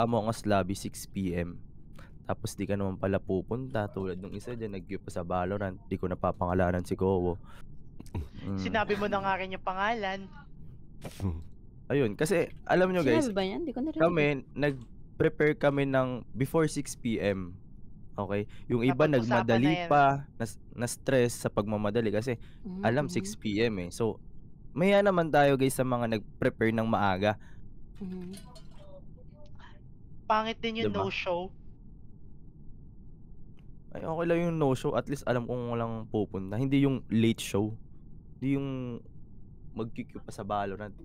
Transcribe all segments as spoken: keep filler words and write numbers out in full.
Among Us lobby six P M Tapos di ka naman pala pupunta tulad nung isa diyan nag-queue pa sa Valorant, di ko napapangalanan si Kowo. Mm. Sinabi mo na nga rin yung pangalan. Ayun, kasi alam nyo guys, Sinabi ba yan? Di ko narinig. kami nag-prepare kami ng before six P M Okay? Yung iba Napag-usapan na nagmadali yan. pa, nas- na-stress sa pagmamadali kasi alam Mhm. six P M eh. So, maya naman tayo guys sa mga nag-prepare ng maaga. Mhm. Pangit din yung Diba? no-show. Ay, okay lang yung no-show. At least alam kong walang pupunta. Hindi yung late show. Hindi yung mag-queue pa sa Valorant.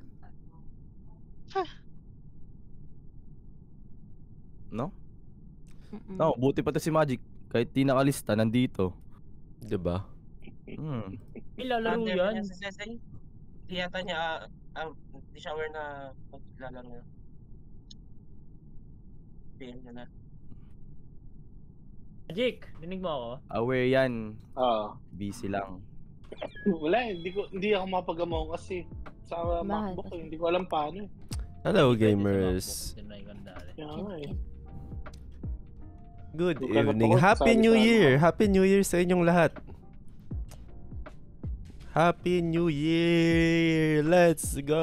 No? Mm-mm. No, buti pa to si Magic. Kahit di nakalista, nandito. Diba? Hmm. Ilalaro Ate, yan. niya si Cecil, di yata niya, ah, ah, di siya aware na maglalaro niya. P M niya na. Magic, dinig mo ako? Aware yan. Oo. Busy lang. Wala eh, hindi ko hindi ako mapag-among kasi sa Mahal MacBook kasi. eh, hindi ko alam paano eh. Hello Pwede sa gamers. MacBook, tinry ko na dali. Kaya nga eh. Good Luka na evening. po, Happy sabi New sa ano. Year. Happy New Year sa inyong lahat. Happy New Year. Let's go.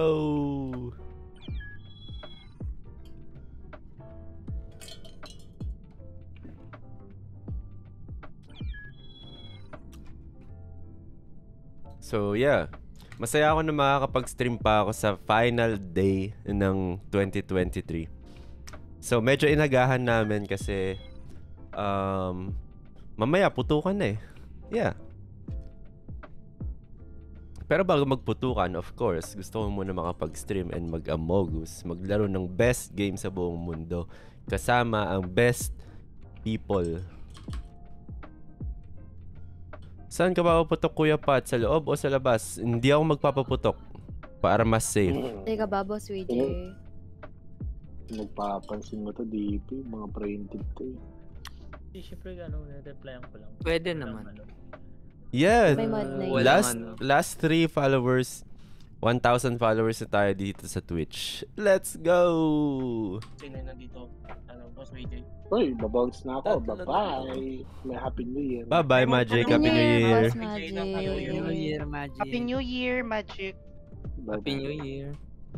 So yeah, masaya ako na makakapag-stream pa ako sa final day ng twenty twenty-three. So medyo inagahan namin kasi um, mamaya putukan na eh. Yeah. Pero bago magputukan, of course, gusto ko muna makapag-stream and mag-Amogus, maglaro ng best game sa buong mundo kasama ang best people. Saan ka ba puputok, Kuya Pat? Sa loob o sa labas? Hindi ako magpapaputok para mas safe. Teka, Babos, W J. Nagpapansin mo to dito, yung mga printed to eh. Hindi, syempre ano, replyan ko lang. Pwede Walang naman. ano. Yeah, May mod na yun. Walang last ano. last three followers, one thousand followers na tayo dito sa Twitch. Let's go! Sino yung nandito? Ano, Boss V J? Uy, babounce na ako. Bye-bye. May Happy New Year. Bye-bye, Magic. Happy Happy New New Year, Year. Boss Magic. Magic. New Year, Magic. Happy New Year, Magic. Happy New Year.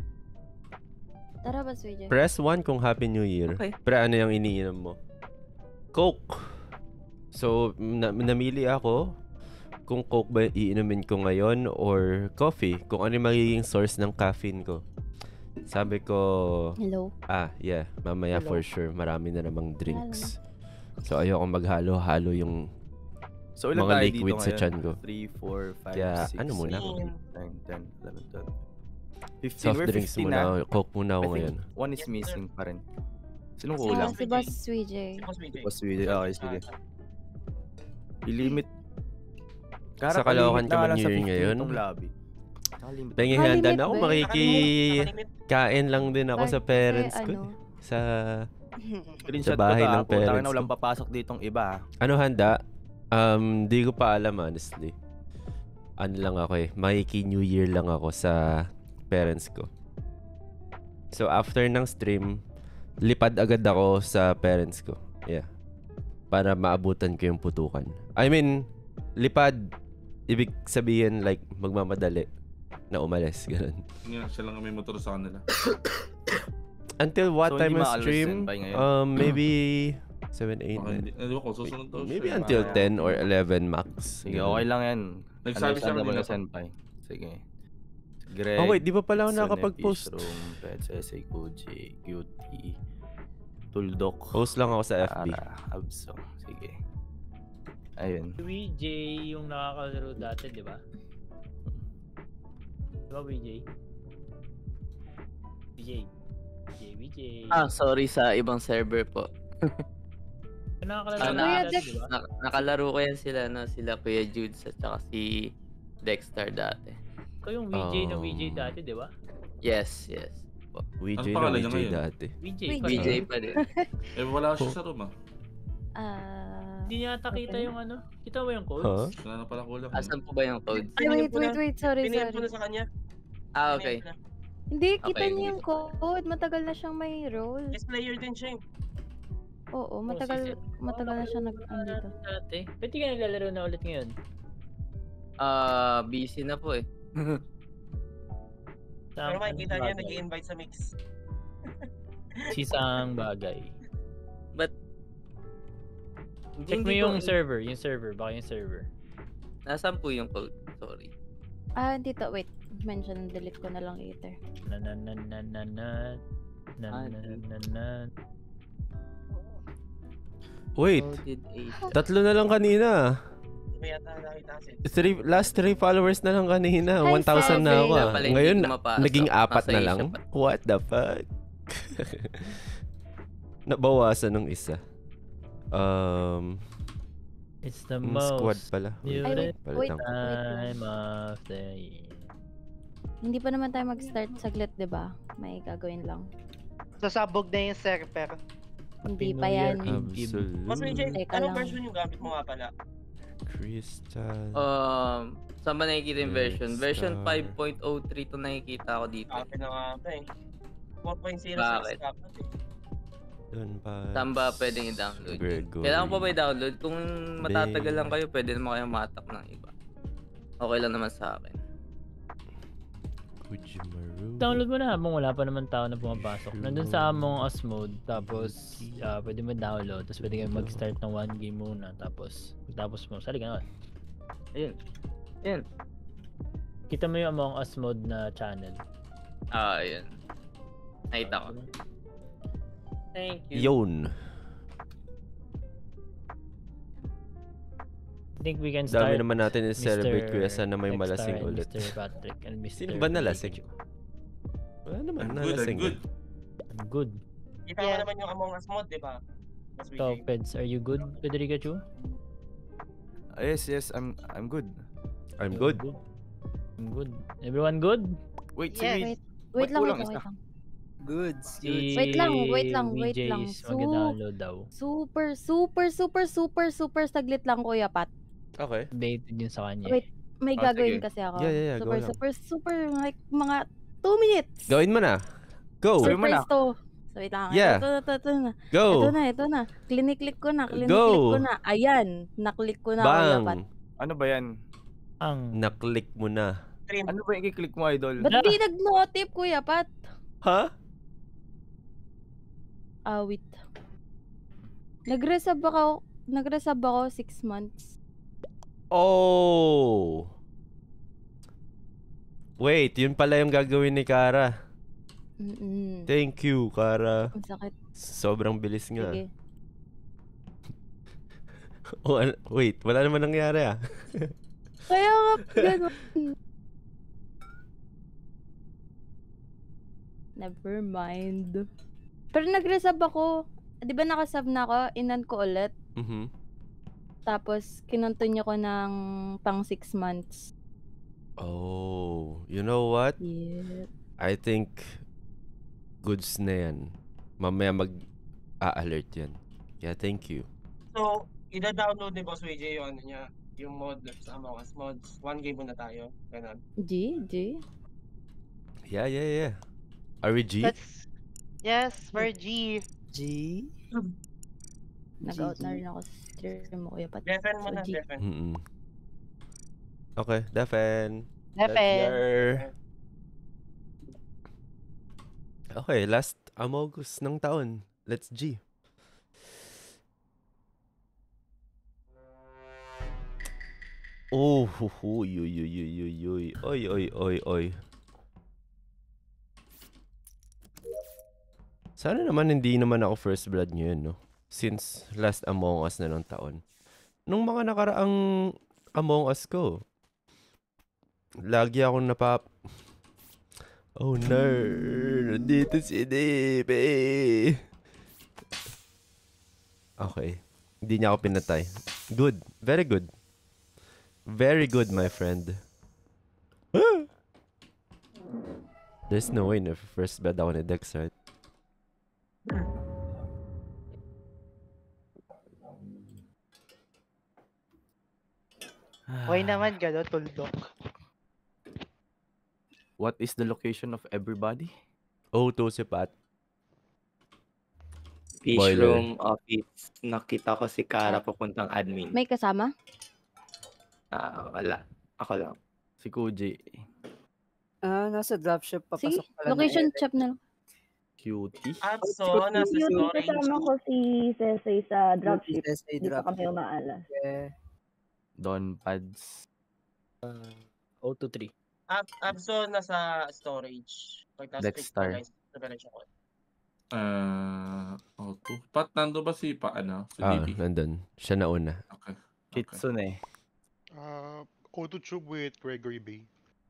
Tara, Boss W J. Press one kung Happy New Year. Okay. Pero ano yung iniinom mo? Coke. So, na- namili ako kung Coke ba iinumin ko ngayon or coffee. Kung ano yung magiging source ng caffeine ko. Sabi ko, Hello. ah, yeah, mamaya Hello. for sure, marami na namang drinks. So, ayoko maghalo-halo yung So, ilan mga tayo liquid dito sa ngayon? tiyan ko. three, four, five, Kaya, six, ano muna? seven, eight, nine, ten, eleven, twelve. fifteen. Soft We're drinks fifteen muna na. ako. Coke muna ako I think ngayon. one is missing pa rin. Sinong Ah, kulang? si Boss W J. Boss V J. Boss Willie. Okay, sige. I-limit. Sa Caloocan ka Karakalimit na ba lang New sa Year fifteen ngayon? tong lobby. Nakalimit. Penging Nakalimit handa na ako. ba eh? Makikikain Nakalimit. lang din ako Bakit sa parents kasi, ko. ano? eh. Sa... Screenshot sa bahay ko ng ta, putang parents ina, walang ko. papasok ditong iba. ah. Ano handa? Um, di ko pa alam honestly. Ano lang ako eh. Makiki New Year lang ako sa parents ko. So after ng stream, lipad agad ako sa parents ko. Yeah. Para maabutan ko yung putukan. I mean, lipad, ibig sabihin like magmamadali na umalis. Ganun. Nga, siya lang may motor sa kanila. Until what So, time hindi of maalas stream? yan by ngayon? Um, maybe seven, eight, Baka hindi, nine. hindi ko, susunod to. Maybe siya. until mamaya. ten or eleven max. Sige, Ganun. okay lang yan. Nagsabi siya Understandable kanina na pa. senpai. Sige. Greg. Oh wait, di ba pala ako Sune, nakapag-post? Fishroom, Pets, S A, Kuji, Cutie, Tuldok. Post lang ako sa F B. Tara, Abso. Sige. Ayun. Si W J yung nakakalaro dati, di ba? Di ba, W J? W J. W J, W J. Ah, sorry sa ibang server po. Yung nakakalaro Ah, dati, Kuya Dex. di ba? Nak- nakalaro ko yan sila, no? Sila Kuya Judes at saka si Dexter dati. Ikaw yung W J na W J Um, dati, di ba? Yes, yes. W J Ano na pangalan W niya J ngayon? dati. W J W pa B rin. J pa din. Eh, wala siya sa room ah. Ah... Hindi niya ata kita yung ano. Kita mo yung codes? Huh? Wala na pala kulang. Asan po ba yung codes? Ay, wait, wait, wait. Sorry, Pinigyan ko na sorry. sa kanya. Ah, okay. Pinigyan ko na. Hindi, kita Okay, niyo yung hindi ko- code. Matagal na siyang may role. Guest player din siya eh. Oo, matagal matagal na siya nag andito. Dati. Ba't di ka naglalaro na ulit ngayon? Ah, busy na po eh. Pero Sang- makikita anong niya bagay? nag-i-invite sa mix. Sisang bagay. But Check mo hindi yung ko- server, yung server, baka yung server. Nasaan po yung code? Sorry. Ah, dito, wait. Mention, delete ko na lang later. Na na na na na na na Ah, na na na. Wait, Coded eight. tatlo na lang kanina. May yata nakita kasi. Three, last three followers na lang kanina. Hi, one thousand na ako. Kaya ah. pala hindi Ngayon, pumapasok. naging apat Nasa na Asia lang. pa. What the fuck? Nabawasan ng isa. Um, It's the mm, most squad pala. Ay, beautiful wait, Palit wait, lang. wait lang. time of the year. Hindi pa naman tayo mag-start saglit, di ba? May gagawin lang. Sasabog na yung server. Hindi Happy pa New Year, yan. Kim Kim. Mas may Absolute Teka anong lang. version yung gamit mo nga pala? Crystal. Um, saan ba nakikita yung version? Next Version star. five point oh three to nakikita ko dito. Copy na nga ba eh. four point oh Bakit? six dapat eh. Doon pa. Saan ba pwedeng i-download? Gregory. Kailangan pa ba i-download? Kung matatagal lang kayo, pwede naman kayong matak ng iba. Okay lang naman sa akin. Kujimaru. Download mo na habang wala pa naman tao na pumapasok. Nandun sa Among Us mode, tapos ah, pwede mo download, tapos pwede kayo mag-start ng one game muna, tapos tapos mo, sali ka na. Ayun. Ayun. Kita mo yung Among Us mode na channel. Ah, ayun. Nakita ko. Thank you. Yun. I think we can start. Dami naman natin i-celebrate, Mister kuya. Sana may Dexter malasing and ulit. Mister Patrick and Mister Sino ba nalasing? Pikachu. Wala naman, I'm good, I'm nalasing. good. I'm good. Kita mo Yeah. naman yung Among Us mod, di ba? Mas So, Peds, are you good, Pedricachu? Ah, yes, yes, I'm I'm good. I'm good. I'm good. Everyone good? Wait, Yes. si Wade. Wait, wait lang, kulang wait lang, isa? wait lang. Goods. Si Wait lang, wait lang, wait V J lang. is mag-download daw. Super, super, super, super, super saglit lang, Kuya Pat. Okay. Baited yun sa kanya. Wait, may Oh, gagawin sige. kasi ako. Yeah, yeah, yeah, go super, lang. super, super, like, mga two minutes. Gawin mo na. Go. Gawin mo na. Surprise to. So, wait lang. Yeah. Ito, ito, ito, ito na. Go. Ito na, ito na. Klinik-click ko na, klinik-click Go. ko na. Ayan, naklik ko na, Kuya Pat. Bang. Ano ba yan? Ang Na-click mo na. Stream. Ano ba yung i-click mo, idol? Ba't di nag-notif, Kuya Pat? Ha? Ah, wait. Nag-resub ako, nag-resub ako six months. Oh. Wait, yun pala yung gagawin ni Kara. Mm-mm. Thank you, Kara. Ang sakit. Sobrang bilis nga. Sige. Oh, an- wait, wala naman nangyari ah. Kaya nga, gano'n. Never mind. Pero nag-resub ako. Di ba nakasub na ako? Inan ko ulit. Mhm. Tapos, kinontinue ko ng pang six months. Oh, you know what? Yeah. I think goods na yan. Mamaya mag-a-alert yan. Yeah, thank you. So, ida-download ni Boss W J yung ano niya, yung mod sa Among Us mods. One game muna tayo. Ganun. G? G? Yeah, yeah, yeah. Are we G? That's... Yes, we're G. G. Nag-out na rin ako sa stream mo, Kuya Pat. Defen mo So, na, G. defen. Mm-mm. Okay, Defen. Defen. Let's go. Okay, last Amogus ng taon. Let's G. Oh, hu, hu, uy, uy, uy, uy, uy, uy, oy, oy, oy, oy. Sana naman hindi naman ako first blood ngayon, no? Since last Among Us na ng taon. Nung mga nakaraang Among Us ko, lagi akong napap... Oh, nerd! Dito si Dipe! Okay. Hindi niya ako pinatay. Good. Very good. Very good, my friend. There's no way na first blood ako ni Dex, right? Why naman gano'n, tuldok? What is the location of everybody? O two si Pat. Fish Boiler. room, office. Nakita ko si Kara papuntang admin. May kasama? Ah, wala. Ako lang. Si Kuji. Ah, nasa dropship Sige, papasok pala location na check na lang. Cutie. Abso, nasa Yung storage. kasama ko si Sesay sa dropship. S A Di pa drop. kami umaalas. Yeah. Don Pads. Uh, O two three. Ab- Abso, nasa storage. Pagtas Dexter. ko. Ah, uh, auto. Pat, nando ba si pa, ano? Si Ah, D P? nandun. Siya na una. Okay. Kitsune. Uh, Auto Tube with Gregory B.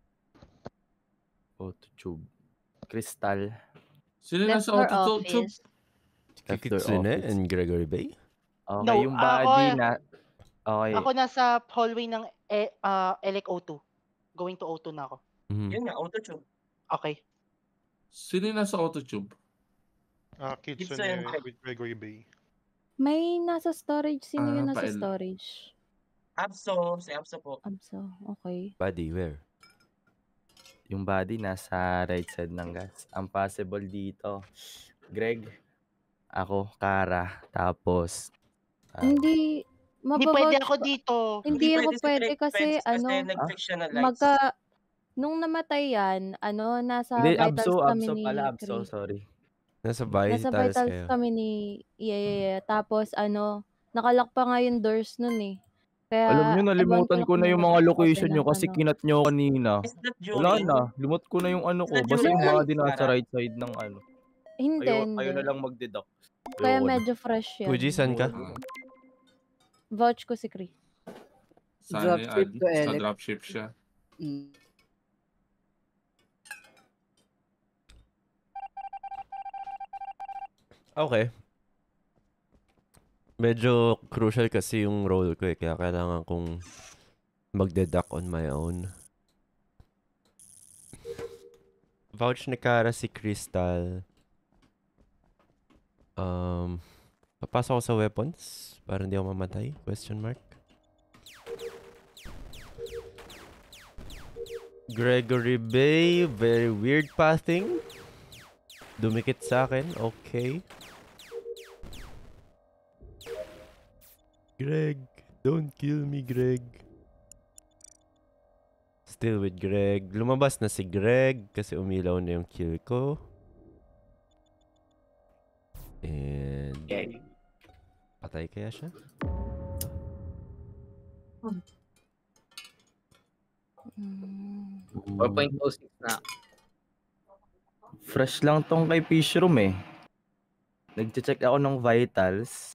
Auto Tube. Crystal. Sino Left nasa for auto tube? office. After Kitsune office. and Gregory Bay. Okay, No, yung ah, body ako- na... Okay. Ako nasa hallway ng e, uh, Elec O two. Going to O two na ako. Mhm. Yun nga, auto tube. Okay. Sino nasa auto tube? Uh, It's Kitsune a- with Gregory B. May nasa storage. Sino Ah, yung nasa pael. storage? Abso, si Abso po. Abso, okay. Buddy, where? Yung body nasa right side ng gas. Ang possible dito, Greg, ako, Kara, tapos... ah, Hindi, Hindi pwede mababouch ako ko- dito. Hindi ako si pwede Greg kasi Pence ano, Kasi nag-fix siya ng lights. magka, nung namatay yan, ano, nasa Hindi, vitals Abso, kami Abso ni pala, Abso, Chris. sorry. Nasa Nasa vitals vitals kayo. kami ni, yeah, yeah, yeah. Tapos ano, nakalock pa nga yung doors nun eh. Kaya, Alam nyo, nalimutan ewan ko lang na kung yung mga nag-open location nyo ng kasi ano. kinat nyo kanina. Is that Wala during? na, limot ko na yung ano ko. Is that Basta yung during body night, nasa Kara? right side ng ano. Hindi, Ayaw, hindi. ayaw na lang mag-deduct. Kaya Ayoko na. medyo fresh yan. Kuji, saan ka? Vouch ko si Chris. Saan Dropship yan? to Sa Elec. dropship siya. Mm. Okay. Medyo crucial kasi yung role ko eh. Kaya kailangan kong magdeduct on my own. Vouch ni Kara si Crystal. Um, papasok ako sa weapons para hindi ako mamatay? Question mark. Gregory Bay, very weird pathing. Dumikit sa akin, okay. Greg, don't kill me, Greg. Still with Greg. Lumabas na si Greg kasi umilaw na yung kill ko. And... Okay. Patay kaya siya? four point oh six na. Fresh lang tong kay Fish Room eh. Nag-check ako ng vitals.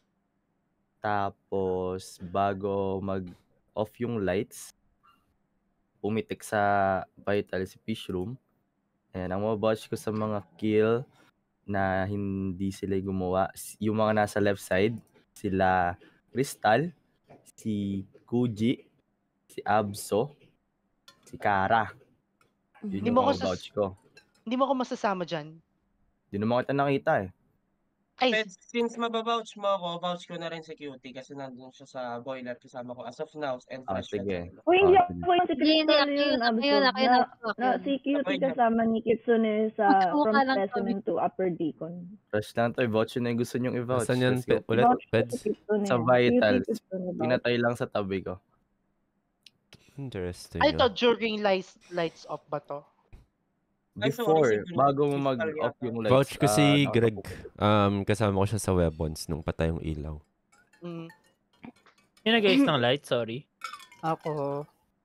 Tapos, bago mag-off yung lights, pumitik sa vitals si Fish Room. And ang mabatch ko sa mga kill na hindi sila gumawa, yung mga nasa left side, sila Crystal, si Kuji, si Abso, si Kara. Yun Hindi yung mo ko mga sas- vouch ko. Hindi mo ako masasama dyan. Hindi naman kita nakita eh. Ay, Ped, since mabavouch mo ako, vouch ko na rin si Cutie kasi nandun siya sa boiler kasama ko as of now and Ah, fresh sige. na. Uy, hindi Ah, ako yung si Hindi, hindi, Crystal ako yun, yun, ako Abso. yun, ako yun, Na, ako na, yun. si Cutie Ako yun. kasama ni Kitsune sa Magsuka from lang specimen to upper deacon. Fresh lang to. I-vouch yun na yung gusto nyong i-vouch. Saan yan? Let's go. Pe- ulit? Vouch ko Peds? si Kitsune. Sa Cutie, vitals. Kitsune, vouch. Pinatay lang sa tabi ko. Interesting. ay to ah. during lights lights off ba to? Ay, sorry, Before, si Greg. bago mo Crystal mag-off yata. yung lights. Vouch ko ah, si nakatapo Greg. ko. Um, kasama ko siya sa weapons nung patay yung ilaw. Mm. Yung nag-ayos ng light, sorry. Ako.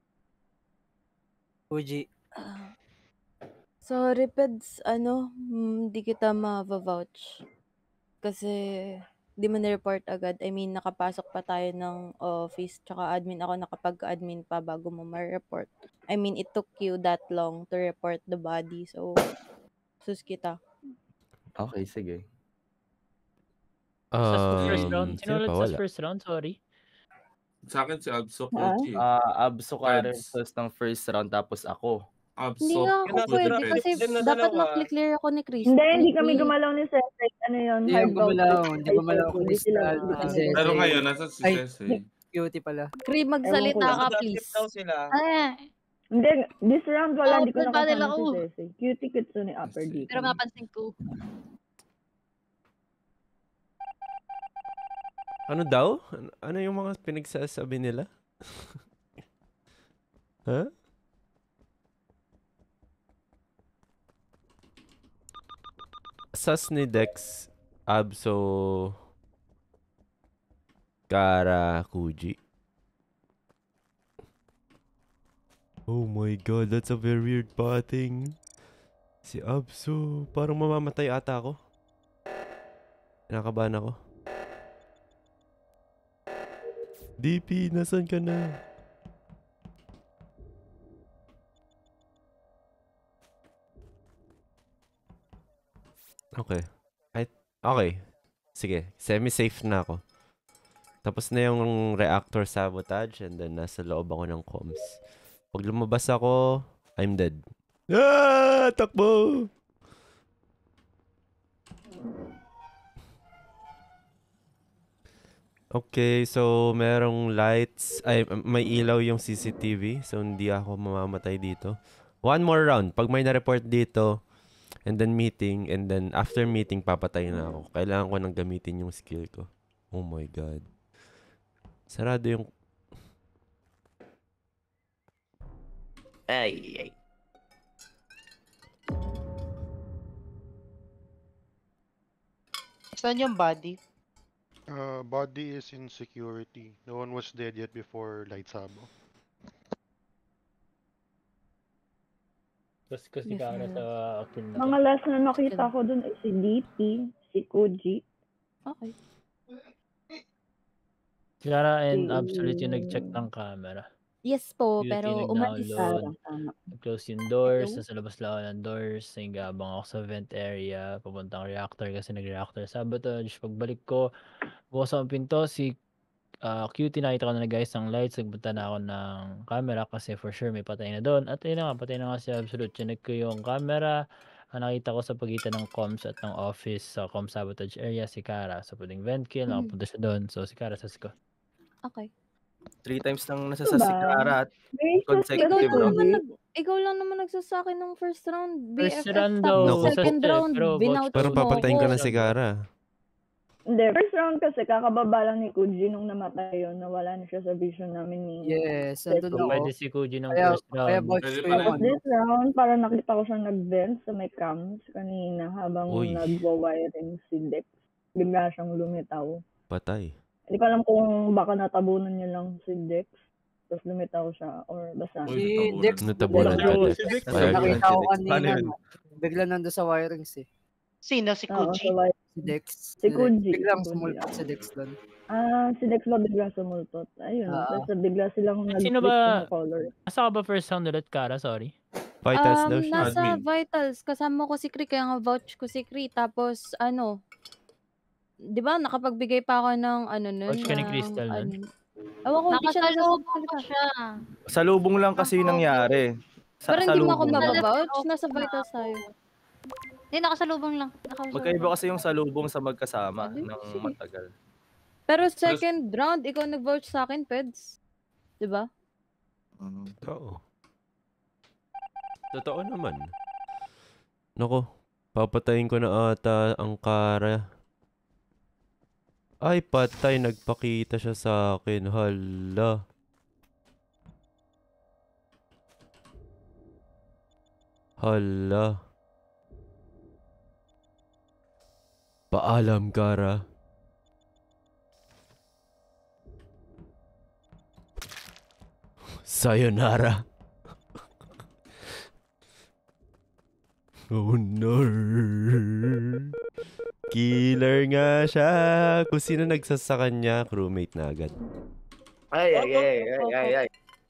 Uji. Ah, sorry, Peds, ano, mm, hindi kita ma-vouch. Kasi, di mo na-report agad. I mean, nakapasok pa tayo ng office, tsaka admin ako nakapag-admin pa bago mo ma-report. I mean, it took you that long to report the body, so, sus kita. Okay, sige. Sa first round, Um, sino sino ulit pa sa wala? first round? Sorry. Sa akin si Abso Ah? Koji. Ah, Abso Karen Peds. first ng first round, tapos ako. Hindi Abso nga ako Yun na, pwede depende. kasi Yun na dapat dalawa. makli-clear ako ni Chris. Hindi, hindi ni kami Chris. gumalaw ni Sesay. Ano yun? Hindi Hard yung gumalaw. vouch. Hindi gumalaw ko Hindi sila, Crystal. hindi kami Kasi- Pero gumalaw. ngayon, nasa si Ay, Sese. Cutie pala. Chris, magsalita Ewan ko ka, Nasa please. dropship daw sila. Ah, Hindi, this round wala, Oo, hindi ko full battle nakasama ako. si Ceci. Cutie Kitsune Upper D. Pero mapansin ko. Ano daw? Ano, ano yung mga pinagsasabi nila? Huh? Sas ni Dex, Abso, Kara, Kuji. Oh my god, that's a very weird patting. Si Abso, parang mamamatay ata ako. Kinakabahan ako. D P, nasan ka na? Okay. I, okay. Sige, semi-safe na ako. Tapos na yung reactor sabotage and then nasa loob ako ng comms. Pag lumabas ako, I'm dead. Ah! Takbo! Okay, so merong lights. Ay, may ilaw yung C C T V. So hindi ako mamamatay dito. One more round. Pag may na-report dito, and then meeting, and then after meeting, papatay na ako. Kailangan ko nang gamitin yung skill ko. Oh my god. Sarado yung... Ay, ay. Saan yung body? Uh, body is in security. No one was dead yet before light sabo. Tapos kasi Yes, Kara ma'am. sa kill na Mga last na nakita ko dun ay si D P, si Koji. Okay. Si Kara and Si- Absolute yung nag-check ng camera. Yes po, Beauty pero umalis. nag-download. Tama. Close yung doors, Hello? nasa labas lang ako ng doors, nag-abang ako sa vent area, papuntang reactor kasi nag-reactor sabotage. Pagbalik ko, bukas ang pinto, si uh, Cutie nakita ko na guys ang lights, nagpunta na ako ng camera kasi for sure may patay na doon. At ayun na nga, patay na nga si Absolute. Chinek ko yung camera, ang nakita ko sa pagitan ng comms at ng office sa comms sabotage area, si Kara. Sa pwedeng vent kill, Mhm. nakapunta siya doon. So si Kara sa ko. Okay. Three times nang Ito nasasas si ba? Kara at May Ikaw consecutive, lang no? naman nag ikaw lang naman nagsasakin ng first round. First B F F round tapos daw, second kasi- round pero binouch Parang mo papatayin ako. ko na si Kara. Hindi, first round kasi kakababa lang ni Koji nung namatay yun, nawala na siya sa vision namin ni Yes, Dex. andun So ako. pwede si Kuji ng Kaya, first kaya round. watch Pwede ko pala yung Tapos ano. this round, parang nakita ko siya nag-vent sa may cams kanina habang Uy. nagwa-wiring si Dex. Bigla siyang lumitaw. Patay. Hindi ko alam kung baka natabunan niya lang si Dex. Tapos lumitaw siya or basta. Uy, Si natabunan. Dex, Natabunan bigla- ka, Bro, Dex. si Dex, Fired natabunan. ka. nakita ko si Dex. kanina, Paano yun? no, bigla nando sa wirings eh. Sino? Si Oo, Koji? sa wiring. Si Dex. Si Koji. Biglang Si Koji, sumulpot ah. si Dex doon. Ah, si Dex ba bigla sumultot? Ayun. Ah. Tapos bigla silang Sino nag-switch ba- ng color. Asa ka ba first round ulit, Kara? Sorry. Vitals daw Um, siya. nasa Admin. vitals. Kasama ko si Kri, kaya nga vouch ko si Kri. Tapos, ano, di ba, nakapagbigay pa ako ng, ano nun, Vouch ka ni ng, Crystal nun? ano, ewan ko, di siya Nakasalubong nagsasalita. ko siya. Salubong lang kasi yung nangyari. Sa Pero hindi mo ako salubong lang. mabavouch. Nasa vitals tayo. Hindi, nakasalubong lang. Nakasalubong. Magkaiba kasi yung salubong sa magkasama Adi, ng sige. matagal. Pero second round, ikaw nag-vouch sa akin, Peds. Di ba? Mm. Oo. Totoo naman. Nako, papatayin ko na ata ang Kara. Ay, patay. Nagpakita siya sa akin. Hala. Hala. Paalam, Kara. Sayonara. Oh no. Killer nga siya. Kung sino nagsasa kanya, crewmate na agad. Ay, ay, ay, ay, ay, ay.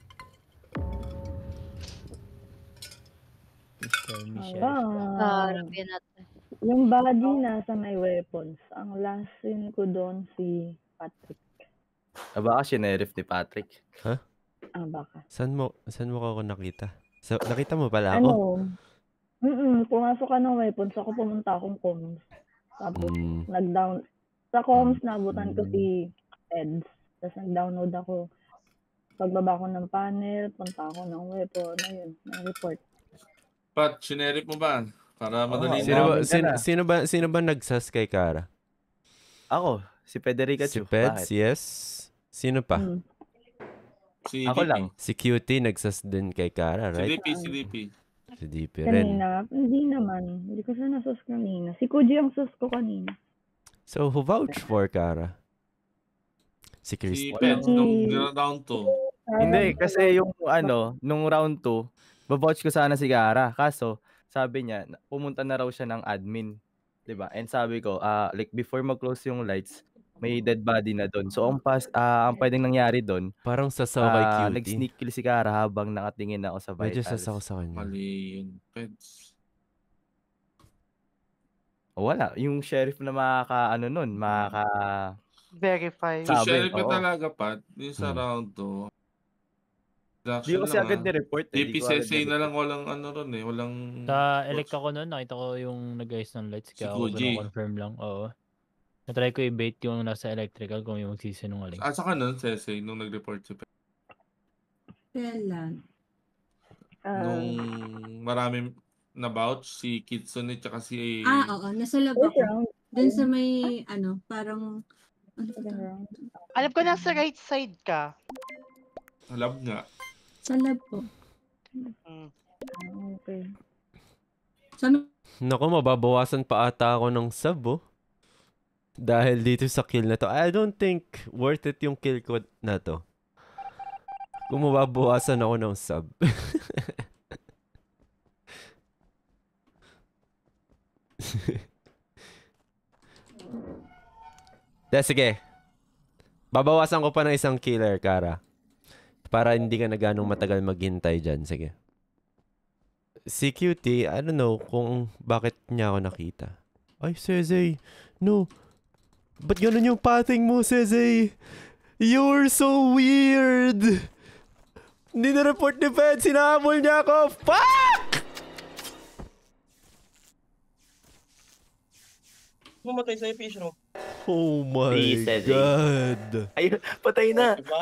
Mister Michelle. Ah, Ah, review natin. yung body nasa may weapons. Ang last scene ko doon si Patrick. Ah, baka sinerif ni Patrick. Ha? Ah, baka. Saan mo, saan mo ako nakita? So, nakita mo pala ako? Ano? Mm pumasok ka ng weapons. Ako pumunta akong comms. Tapos, Mm. nag-down. Sa comms, nabutan ko si Eds. Tapos, nag-download ako. pagbaba ko ng panel, punta ako ng weapon, ayun, na-report. Pat, sinerip mo ba? Para Oo, madali Sino ba, umamin ka sino, na. sino ba, sino ba nagsas kay Kara? Ako, si Federica Si Chu. Peds, Bakit? yes. Sino pa? Hmm. Si Ako D P. lang. Si Cutie nagsas din kay Kara, Si right? D P, si D P. Si D P rin. Kanina, hindi naman. Hindi ko siya nasus kanina. Si Kuji ang sus ko kanina. So, who vouch for Kara? Si Si Kristen. Pets, nung round two. Hindi, kasi yung ano, nung round two, babouch ko sana si Kara. Kaso, sabi niya, na- pumunta na raw siya ng admin. 'Di ba? And sabi ko, ah like before mag-close yung lights, may dead body na doon. So, ang pas, ah ang pwedeng nangyari doon, Parang sasaw kay ah Cutie. nag-sneak kill si Kara habang nakatingin ako sa Medyo vitals. sasaw sa kanya. Mali yun. Pets. Wala, yung sheriff na makaka ano nun, makaka Verify. Si sabi, Sheriff ka oo. talaga, Pat. Yung sa Hmm. round two. Di ko kasi agad ni-report eh. D Di P ko agad Sensei na ni-report. lang, walang ano ron eh. Walang... Sa elect ako noon, nakita ko yung nag-ayos ng lights. Si Kaya ako Koji. confirm lang. Oo. Natry ko i-bait yung nasa electrical kung yung magsisinungaling. Ah, saka nun, Sensei, nung nag-report si Pets. Kailan? Nung maraming na-vouch, si Kitsune tsaka si... Ah, oo. Nasa lab First ako. round. Dun sa may, ano, parang... Ano ba Second to? round. Alam ko nasa right side ka. Lab nga. Sa lab po. Mm. Ah, okay. Sa Naku, mababawasan pa ata ako ng sub, oh. Dahil dito sa kill na to. I don't think worth it yung kill ko na to. Kung mababawasan ako ng sub. De, sige. Babawasan ko pa ng isang killer, Kara. Para hindi ka na ganong matagal maghintay dyan. Sige. Si Cutie, I don't know kung bakit niya ako nakita. Ay, Sezay. No. Ba't ganun yung pathing mo, Sezay? You're so weird. Hindi na-report ni Fed. Sinahabol niya ako. Fuck! Pumatay sa'yo, fish room. Oh my Si Sezay. God. Ayun, patay na. Diba?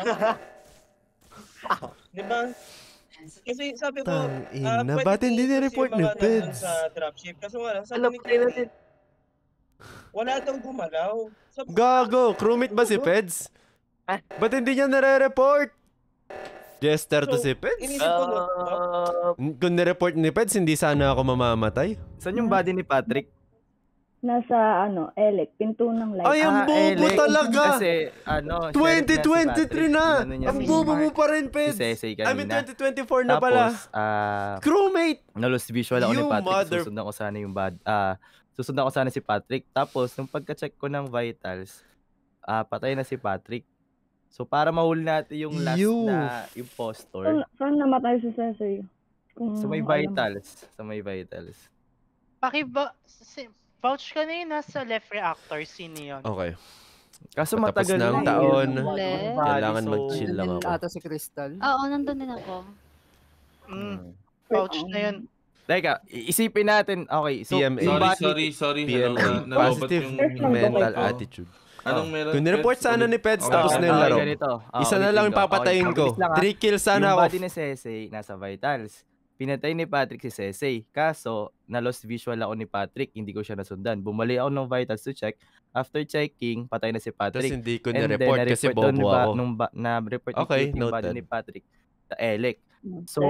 Diba? Kasi sabi ko, Tang ah, ina. pwede Ba't hindi i-use na-report yung ni mga nandun Peds? sa dropship. Kaso nga lang, sabi Alam ni patay Kuya, natin. wala daw gumalaw. Sabi ko, Gago. Crewmate ba si Peds? Ba't hindi niya nare-report? Jester to So, si Peds? inisip ko, no? Ah, Kung nireport ni Peds, hindi sana ako mamamatay. Saan yung body ni Patrick? Nasa, ano, Elec, pinto ng light. Ay, ang Ah, bobo Elec. talaga! Kasi, ano, twenty sheriff twenty-three nga si Patrick. na! Inano niya Ang si- bobo mo pa rin, Si Peds! Sesey I mean, kanina. twenty twenty-four na pala. Tapos, ah, Crewmate! na-lost visual ako ni You Patrick. mother- Susundan ko sana yung bad, ah, susundan ko sana si Patrick. Tapos, nung pagka-check ko ng vitals, ah, patay na si Patrick. So, para mahuli natin yung last You. na impostor, Saan, saan namatay si Sesey? Kung sa may alam mo. vitals. Sa may vitals. Pakiba... Si, vouch ka na yun nasa left reactor. Sino yun? Okay. Kaso Patapos matagal na ang na eh. taon. Left. Kailangan So, mag-chill lang Nandun ako. ata si Crystal. Oo, nandun din ako. Mm. Vouch na yun. Teka, i- isipin natin. Okay, so, P M A. yung Sorry, body- sorry, sorry. P M A. Hello, na- nalobat Positive yung mental ko. attitude. Anong Oh. meron? Kung nireport Peds? sana ni Ulit- Peds, Okay, tapos na yung okay, laro. ganito. Ah, Isa na ulitin lang ko. yung papatayin Okay, ko. mabilis lang, ah. Three kills sana Yung ako. body ni Sesey, nasa vitals. Pinatay ni Patrick si Sesey. Kaso, na-lost visual ako ni Patrick. Hindi ko siya nasundan. Bumalik ako ng vitals to check. After checking, patay na si Tapos Patrick. hindi ko And then, nireport kasi na-report doon ni bobo ba- ako. Nung ba- na-report ni Okay, Cutie yung body noted. ni Patrick sa Elec. So,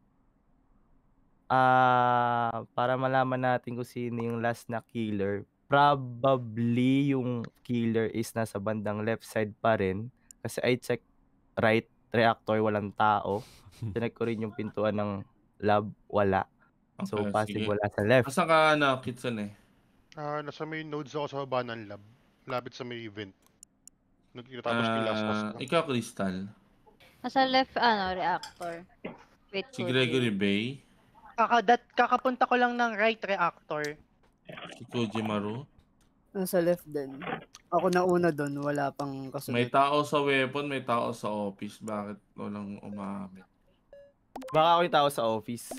ah para malaman natin kung sino yung last na killer, probably yung killer is nasa bandang left side pa rin. Kasi I check right reactor, walang tao. Check ko rin yung pintuan ng lab, wala. So, Okay, passing sige. wala sa left. Asan ka na, Kitsune? Ah, nasa may nodes ako sa baba ng lab. Lapit sa may event. Nagtatapos uh, last task Ah, ko. ikaw, Crystal. Nasa left, ano, reactor. Wait Si for Gregory you. Bay. Kakadat, kakapunta ko lang ng right reactor. Si Koji Maru. Nasa left din. Ako na una doon, wala pang kasunod. May tao sa weapon, may tao sa office. Bakit walang umamit? Baka ako yung tao sa office.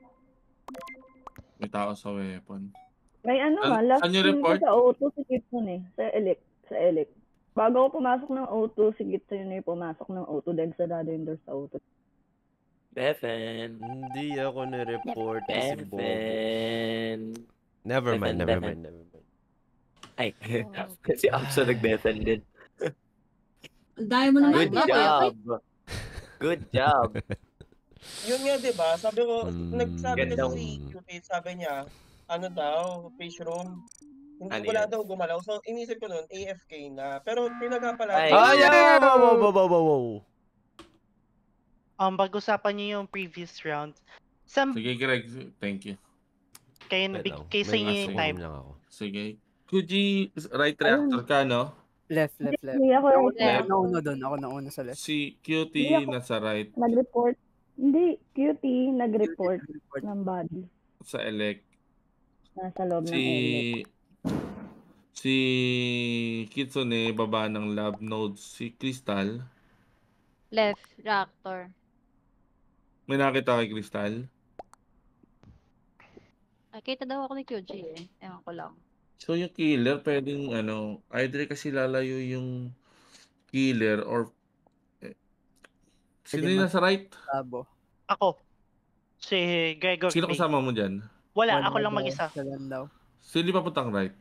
May tao sa weapon. May ano An- nga, last saan yung scene ko report? sa O two si Kitson eh. Sa Elec. Sa Elec. Bago ako pumasok ng O two, si Gitso yun yung pumasok ng O two dahil sarado yung door sa O two. Befen. Hindi ako na-report kasi bobo. Befen. Never mind, Befen, never Befen. mind, never mind. Ay, si Amso nag-Befen din. Dahil mo naman. Good job. Good job. Yun nga, di ba? Sabi ko, Mm, nagsabi kasi Gandang- si Cupid, sabi niya, ano daw, fish room. Hindi Ano wala yan? daw gumalaw. So, inisip ko nun, A F K na. Pero tinaga pala. Ay. Ay, ay, ay, wow, wow, wow, wow, wow, wow. Um, pag-usapan niyo yung previous round. Sam, Sige, Greg. Thank you. kayo Wait nabig lang, kay sa may inyo yung nasa time. lang ako. Sige. Kuji, right reactor ka, no? Left, left, left. Hindi ako Ako right ako nauna doon. Ako nauna sa left. Si Hindi Cutie ako- nasa right Nag-report. Hindi, cutie, nag-report ng body. sa elect. Nasa loob ng Si elect. si Kitsune baba ng lab nodes. Si Crystal. Left, reactor. May nakita kay Crystal. Nakita daw ako ni Q G eh. Ewan ko lang. So yung killer pwedeng ano, either kasi lalayo yung killer or eh, sino Pwede yung mag- nasa right? Tabo. Ako. Si Gregor. Sino May. kasama mo dyan? Wala, Wala ako lang daw, mag-isa. siya lang daw. Sino yung papuntang right?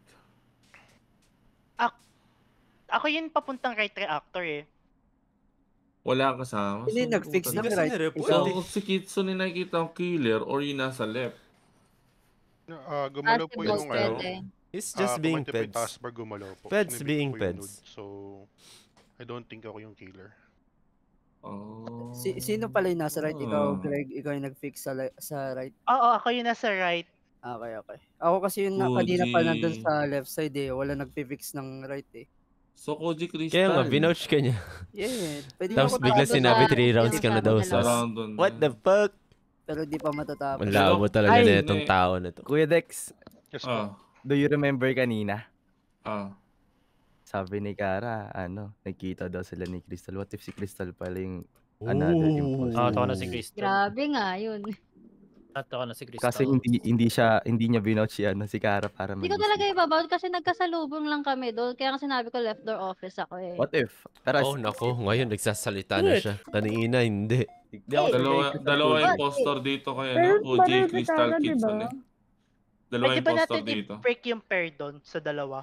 Ako yun papuntang right reactor eh. Wala kang kasama. Hindi, nag-fix puta- ng Kasi right. nireport Ikaw. So, si Kitsune nakikita ang killer or yung nasa left. Ah, gumalaw po Possible, yung ano. pwede. He's just ah, being kumante po yung peds. taskbar, gumalaw po. Peds Sinibig being po yung peds. node. So, I don't think ako yung killer. Oh. Si, sino pala yung nasa right? Ikaw, Ah. Greg, ikaw yung nag-fix sa, li- sa right. Oo, ako yung nasa right. Okay, okay. Ako kasi yung na, kanina pa Fuji. nandun sa left side eh. Wala nag-fix ng right eh. So, Koji Crystal. Kaya nga, binouch ka niya. Yeah, pwede Tapos ako bigla tatalo sinabi sa- three rounds ka na daw sa... Around dun. What the fuck? Pero di pa matatapos. Ang labo talaga Ay, na itong hindi. tao na to. Kuya Dex, Yes Ah. po. do you remember kanina? Ah. Sabi ni Kara, ano, nagkita daw sila ni Crystal. What if si Crystal pala yung another imposter? Ah, ako na si Crystal. Grabe nga yun. At ako na si Crystal. Kasi hindi hindi siya hindi niya binouch si ano si Kara para Hindi ko mag-isip. talaga ibabaw kasi nagkasalubong lang kami doon. Kaya nga sinabi ko left door office ako eh. What if? Pero Oh, nako. Ngayon, nagsasalita na siya. Kanina, hindi. Hindi ako Dalawa, sure kay dalawa Crystal. impostor dito kaya Pero no? Koji pareho Crystal tayo, di ba? Kitsune. Dalawa Pwede ba impostor natin dito. i-break yung pair doon sa dalawa?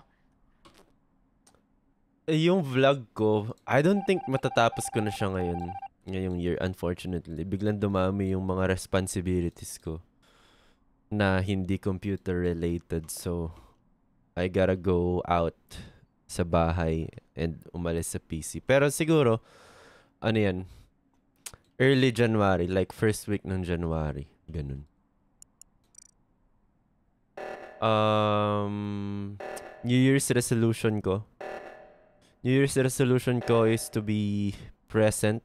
Eh, yung vlog ko, I don't think matatapos ko na siya ngayon. Ngayong year, unfortunately. Biglang dumami yung mga responsibilities ko na hindi computer related. So, I gotta go out sa bahay and umalis sa P C. Pero siguro, ano yan, early January, like first week ng January. Ganun. Um, New Year's resolution ko. New Year's resolution ko is to be present.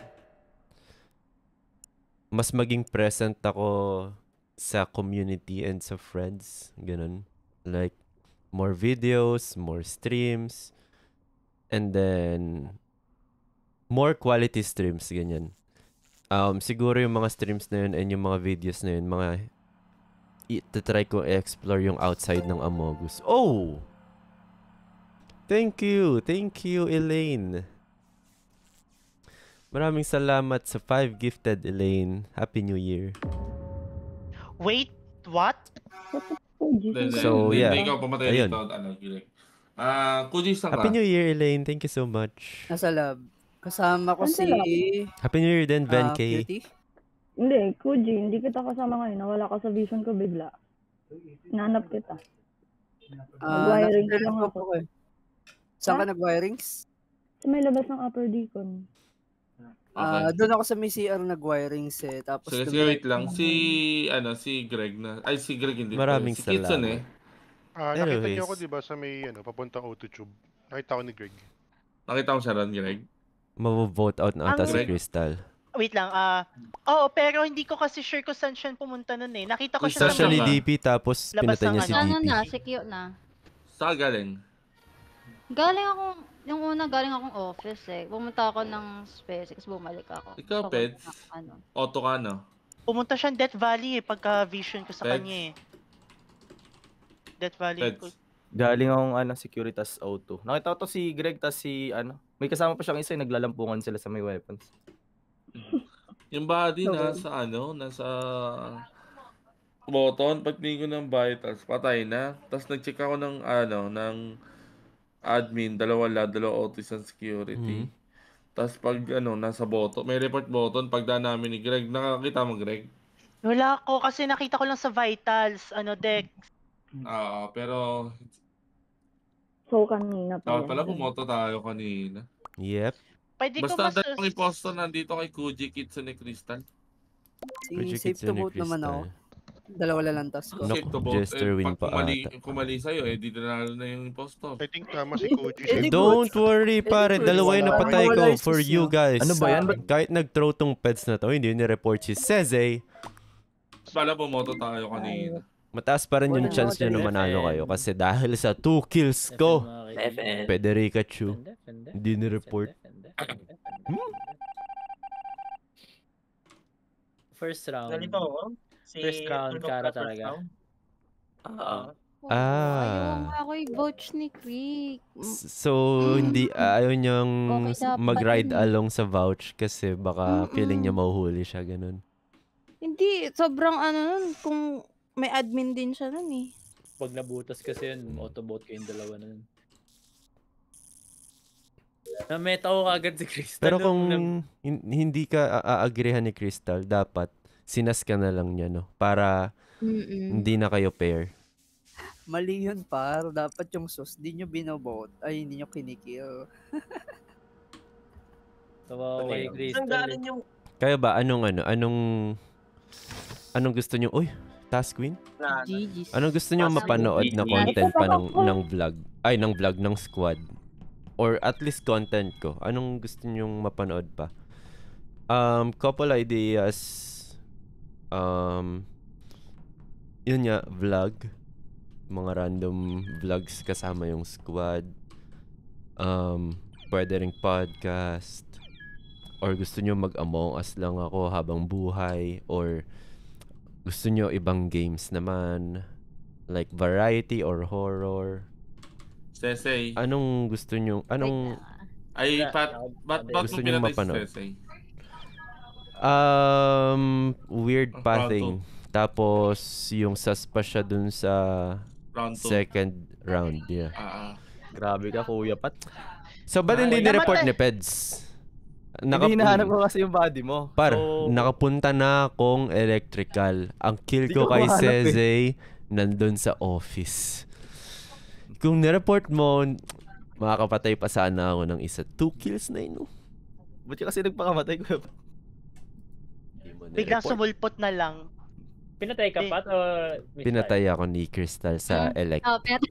Mas maging present ako sa community and sa friends. Ganun. Like, more videos, more streams, and then, more quality streams, ganyan. Um, siguro yung mga streams na yun and yung mga videos na yun, mga, i-try ko i-explore yung outside ng Amogus. Oh! Thank you! Thank you, Elaine! Maraming salamat sa five gifted, Elaine. Happy New Year. Wait, what? Then, So, then, yeah. Then, ikaw pumatay Ayun. dito. Ano, Greg. Ah, Koji, saan ka? Happy New Year, Elaine. Thank you so much. Nasa lab. Kasama ko Nasa si... lab? Happy New Year din, Ben ah, K. Cutie. Hindi, Kuji, hindi kita kasama ngayon. Nawala ka sa vision ko bigla. Nanap kita. Ah, Nag-wiring nasa lang lab ako. ako eh. Saan ka Ha? nag-wirings? Sa may labas ng upper deacon. Ah, doon ako sa may C R nag-wirings eh. Tapos Sige, sige, dumiretso wait lang. ako. Si, ano, si Greg na. Ay, si Greg hindi. Maraming Si Kitsune. Ah, nakita Anyways. niyo ako 'di ba sa may ano, papuntang auto tube. Nakita ko ni Greg. Nakita mo siya ron, Greg? Mabu-vote out na ata Ang- si Crystal. Wait lang, ah... oo, pero hindi ko kasi sure kung saan siya pumunta nun eh. Nakita ko siya Siya sa ni mga... D P tapos Labas pinatay ng niya si ano. D Ano P. na, secure na. Saan galing? Galing akong, yung una galing akong office eh. Pumunta ako ng SpaceX, bumalik ako. Ikaw, So, Peds? Ano? Auto ka, no? Pumunta siya Death Valley eh, pagka-vision ko sa Peds? kanya eh. Death Valley. Peds? Galing akong ano, Securitas O two. Nakita ko to si Greg tas si ano, may kasama pa siyang isa yung naglalampungan sila sa may weapons. Yung body Okay. nasa ano, nasa button, pagtingin ko ng vitals, patay na. Tapos nag-check ako ng ano, ng admin, dalawa la, dalawa auto isang security. Mhm. Tapos pag ano, nasa button, may report button, pagdaan namin ni Greg, nakakita mo Greg? Wala ko kasi nakita ko lang sa vitals, ano, Dex. Ah, pero So, kanina pa dapat yan. pala pumoto tayo kanina. Yep. Pwede ko Basta mas... dalawang impostor nandito kay Kuji Kitsune Crystal. Si Kuji safe to Kitsune vote naman ako. Crystal. Dalawa lalantas ko. Nok, Safe to vote. Jester Eh, win pag pa kumali, ata. kumali sa'yo, eh, di nanalo na yung impostor. I think tama si Koji. Eh, di Don't good. worry pare, good. dalawa yung Wala. napatay ko Wala yung for sis you nyo. guys. Ano ba yan? Ba't- Kahit nag-throw tong pets na to, hindi ni-report si Seze. Pala pumoto tayo kanina. Mataas pa rin yung Wala. chance nyo na manalo kayo kasi dahil sa two kills ko, F N. Federica Chu, hindi ni-report. First round. Nalito ako. Si First round, Tulog Kara na first talaga. round. Oo. Oo, ayaw Ah. nga ako i-vouch ni Creek. Mm, So, hindi, ayaw niyang Okay, dapat mag-ride yun eh. along sa vouch kasi baka feeling niya Mm-mm. mahuhuli siya, ganun. Hindi, sobrang ano nun, kung may admin din siya nun eh. Pag nabutas kasi yun, autobot kayong dalawa na yun. Na-meta ko agad si Crystal. Pero nung kung nag- hin- hindi ka a- aagrehan ni Crystal, dapat sinas ka na lang niya, no? Para Mm-mm. hindi na kayo pair. Mali yun, par. Dapat yung sus, di nyo binovote. Ay, hindi nyo kinikill. Tawa ko kay Saan Crystal. eh. galing yung Kaya ba, anong ano, anong, anong gusto niyo? Uy, Task Queen? na? G G's. Anong gusto niyo Task mapanood na Queen. content pa ng, ng vlog? Ay, ng vlog, ng squad. Or at least content ko. Anong gusto niyo mapanood pa? Um, couple ideas. Um, yun nga, vlog. Mga random vlogs kasama yung squad. Um, pwede ring podcast. Or gusto nyo mag-Among Us lang ako habang buhay. Or gusto nyo ibang games naman. Like variety or horror. Sesey. Anong gusto nyo? Anong Ay, Wala, pat, ako- ba't, ba't Gusto mo niyong pinatay si mapanood? Sesey? um weird Ah, pathing. Tapos yung sus pa siya dun sa Round two. second round. Yeah. Ah, ah. Grabe ka, Kuya Pat. So, ba't Ay, hindi ni-report namatay. ni Peds? Hindi hinahanap ko kasi yung body mo. Par, So, nakapunta na akong electrical. Ang kill Di ko ko kay mahanap eh. Seze, nandun sa office. Kung nireport mo, makakapatay pa sana ako ng isa. Two kills na yun. no? ba't yung kasi nagpakamatay, Kuya Pat? Hindi mo Biglang nireport. sumulpot na lang. Pinatay ka Eh, pa o mistake? Pinatay ako ni Crystal sa elect. Oh, pero...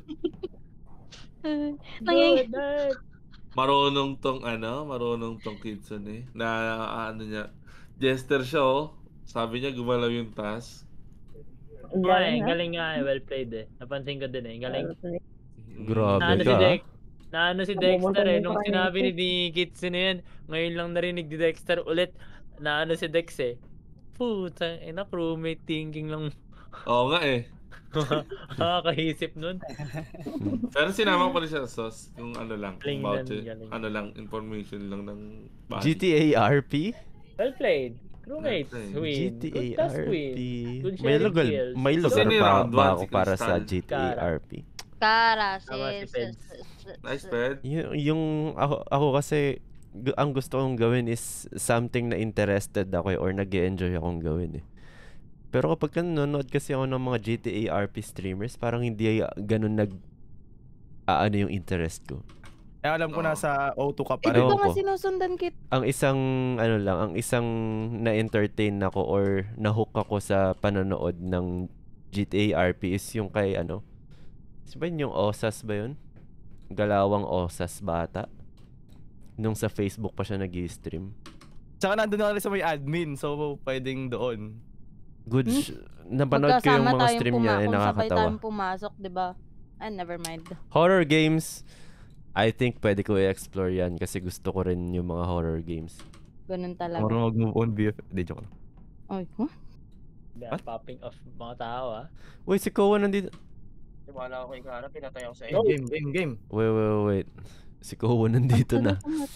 Good Nangyay- night. Marunong tong ano, marunong tong Kitsune. Na ano niya, jester siya oh. Sabi niya gumalaw yung task. Yeah, Galing, ah. galing nga eh. Well played eh. Napansin ko din eh. Galing. Grabe Naano si ka. Dex. Naano si Dexter eh. Nabubusan Nung yung sinabi ni priority. Di Kitsune yan, ngayon lang narinig ni Dexter ulit. Naano si Dex eh. Puta, ina crewmate thinking lang. Oo nga eh. Nakakahisip nun. Pero sinama ko pa rin siya sa sauce. Yung ano lang, Galing about nun, it, galing. ano lang, information lang ng body. G T A R P? Well played. Crewmates Well played. win. G T A Good task R win. P. Good May sharing lugar, kills. may So, lugar sino yung pa round ba one? ako Si para sa Crystal? G T A R P? Kara, Tama si sis. Peds. Nice, Ped. Y- yung ako, ako kasi gu- ang gusto kong gawin is something na interested ako eh, or nag-enjoy akong gawin eh. Pero kapag ka nanonood kasi ako ng mga G T A R P streamers, parang hindi ah, ganun nag aano yung interest ko. Eh, alam ko Oo. nasa O two ka Eh, pa di rin. ba Ewan nga ko. sinusundan kit? Ang isang ano lang, ang isang na-entertain ako or na-hook ako sa panonood ng G T A R P is yung kay ano. Is ba yun yung Osas ba yun? Galawang Osas bata. Nung sa Facebook pa siya nag-stream. Tsaka nandun na rin sa may admin, so pwedeng doon. Good. Hmm? sh- Napanood ko yung Magkasama mga tayong stream puma- niya, eh, kung sabay nakakatawa. tayong pumasok, di ba? Ah, never mind. Horror games, I think pwede ko i-explore yan kasi gusto ko rin yung mga horror games. Ganun talaga. Marunong mag-move on, B F. Hindi, joke lang. Ay, huh? Bigla popping off mga tao ah. Uy, si Kowa nandito. Tiwala ako kay Kara, pinatay ako sa Game, edit. game, game, game. Wait, wait, wait. Si Kowo nandito na.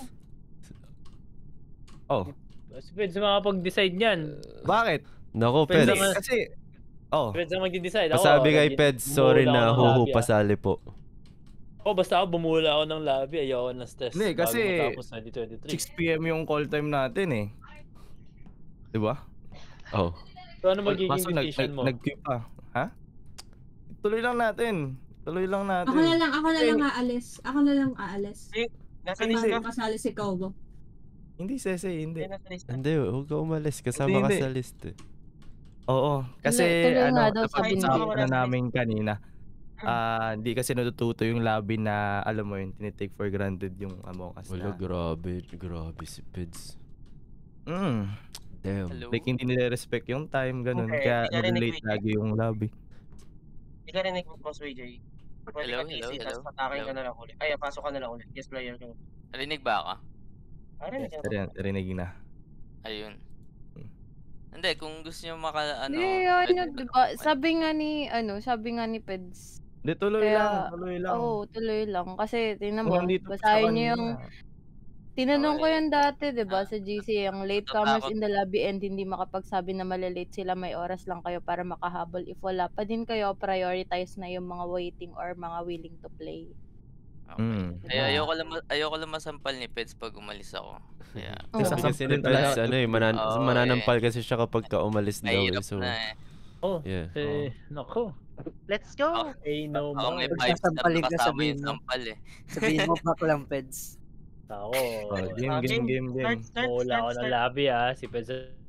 Oh. Si Peds makapag-decide niyan. Bakit? Nako, Peds Peds. ang- Kasi, oh. Peds ang magde-decide. Ako, Pasabi kay nag- Peds, sorry bumuhula na ako ng huhu lobby, ah. pasali po. Oh, basta ako bumula ako ng lobby. Ayoko ng stress. Hindi, bago kasi matapos twenty twenty-three. six p m yung call time natin eh. Di ba? Oh. So, ano magiging Kaso nag- decision nag- mo? Nag-queue pa. Ha? Tuloy lang natin. Tuloy lang natin. Ako na lang, ako na Kasi- lang aalis. Ako na lang aalis. Nasa Para list ka? makasali si Kobo. Hindi, Sese, hindi. Nasa list ka? Hindi, huwag ka umalis. Kasama Hindi, ka hindi. sa list eh. Oo. Kasi Tuloy- tuloy ano, nga daw, sabi niya. napag-usapan na namin kanina. Ah, hindi kasi natututo yung lobby na alam mo yun, tinitake for granted yung Among Us Wala, na. grabe. Grabe si Peds. Mm. Damn. Like hindi nire-respect yung time, ganun. Okay, Kaya hindi ka rin nag-late nag-wait. lagi yung lobby. Hindi ka rin nag-boss J J. Pwede Hello, ka hello, T C, hello. tapos patakin ka Hello. na lang ulit. Ay, pasok ka na lang ulit. Yes, player ka. Narinig ba ako? Ah, rinig ka na. Rin- Rinig na. Ayun. Hindi, kung gusto niyo maka, ano, Hindi, pwede ano, diba? Sabi nga ni, ano, sabi nga ni Peds. Hindi, tuloy Kaya, lang, tuloy lang. Oo, tuloy lang. Kasi, tingnan Kung mo, nandito pa sa basahin niyo yung, kanina. tinanong ko Okay. yan dati, diba, sa G C, ang latecomers Natatakot. in the lobby and hindi makapagsabi na malilate sila, may oras lang kayo para makahabol. If wala pa din kayo, prioritize na yung mga waiting or mga willing to play. Mm. Ay, ayoko lang, ma- ayoko lang masampal ni Peds pag umalis ako. Kaya, Oo. Sabi kasi ni Sasampalin talaga. Peds, ano eh, manan Oo, mananampal kasi siya kapag ka umalis daw eh. mahirap So, na eh. Oh, yeah. eh, nako. Let's go! Ay, no Ako more. may Pag five step sasampalin na ka, kasama sabihin yung mo. sampal eh. Sabihin mo, back lang, Peds. Ako. Oh, game, Ah, game, game, Start, game. start, Bumula start, ako ng start. lobby ah. Si Peds.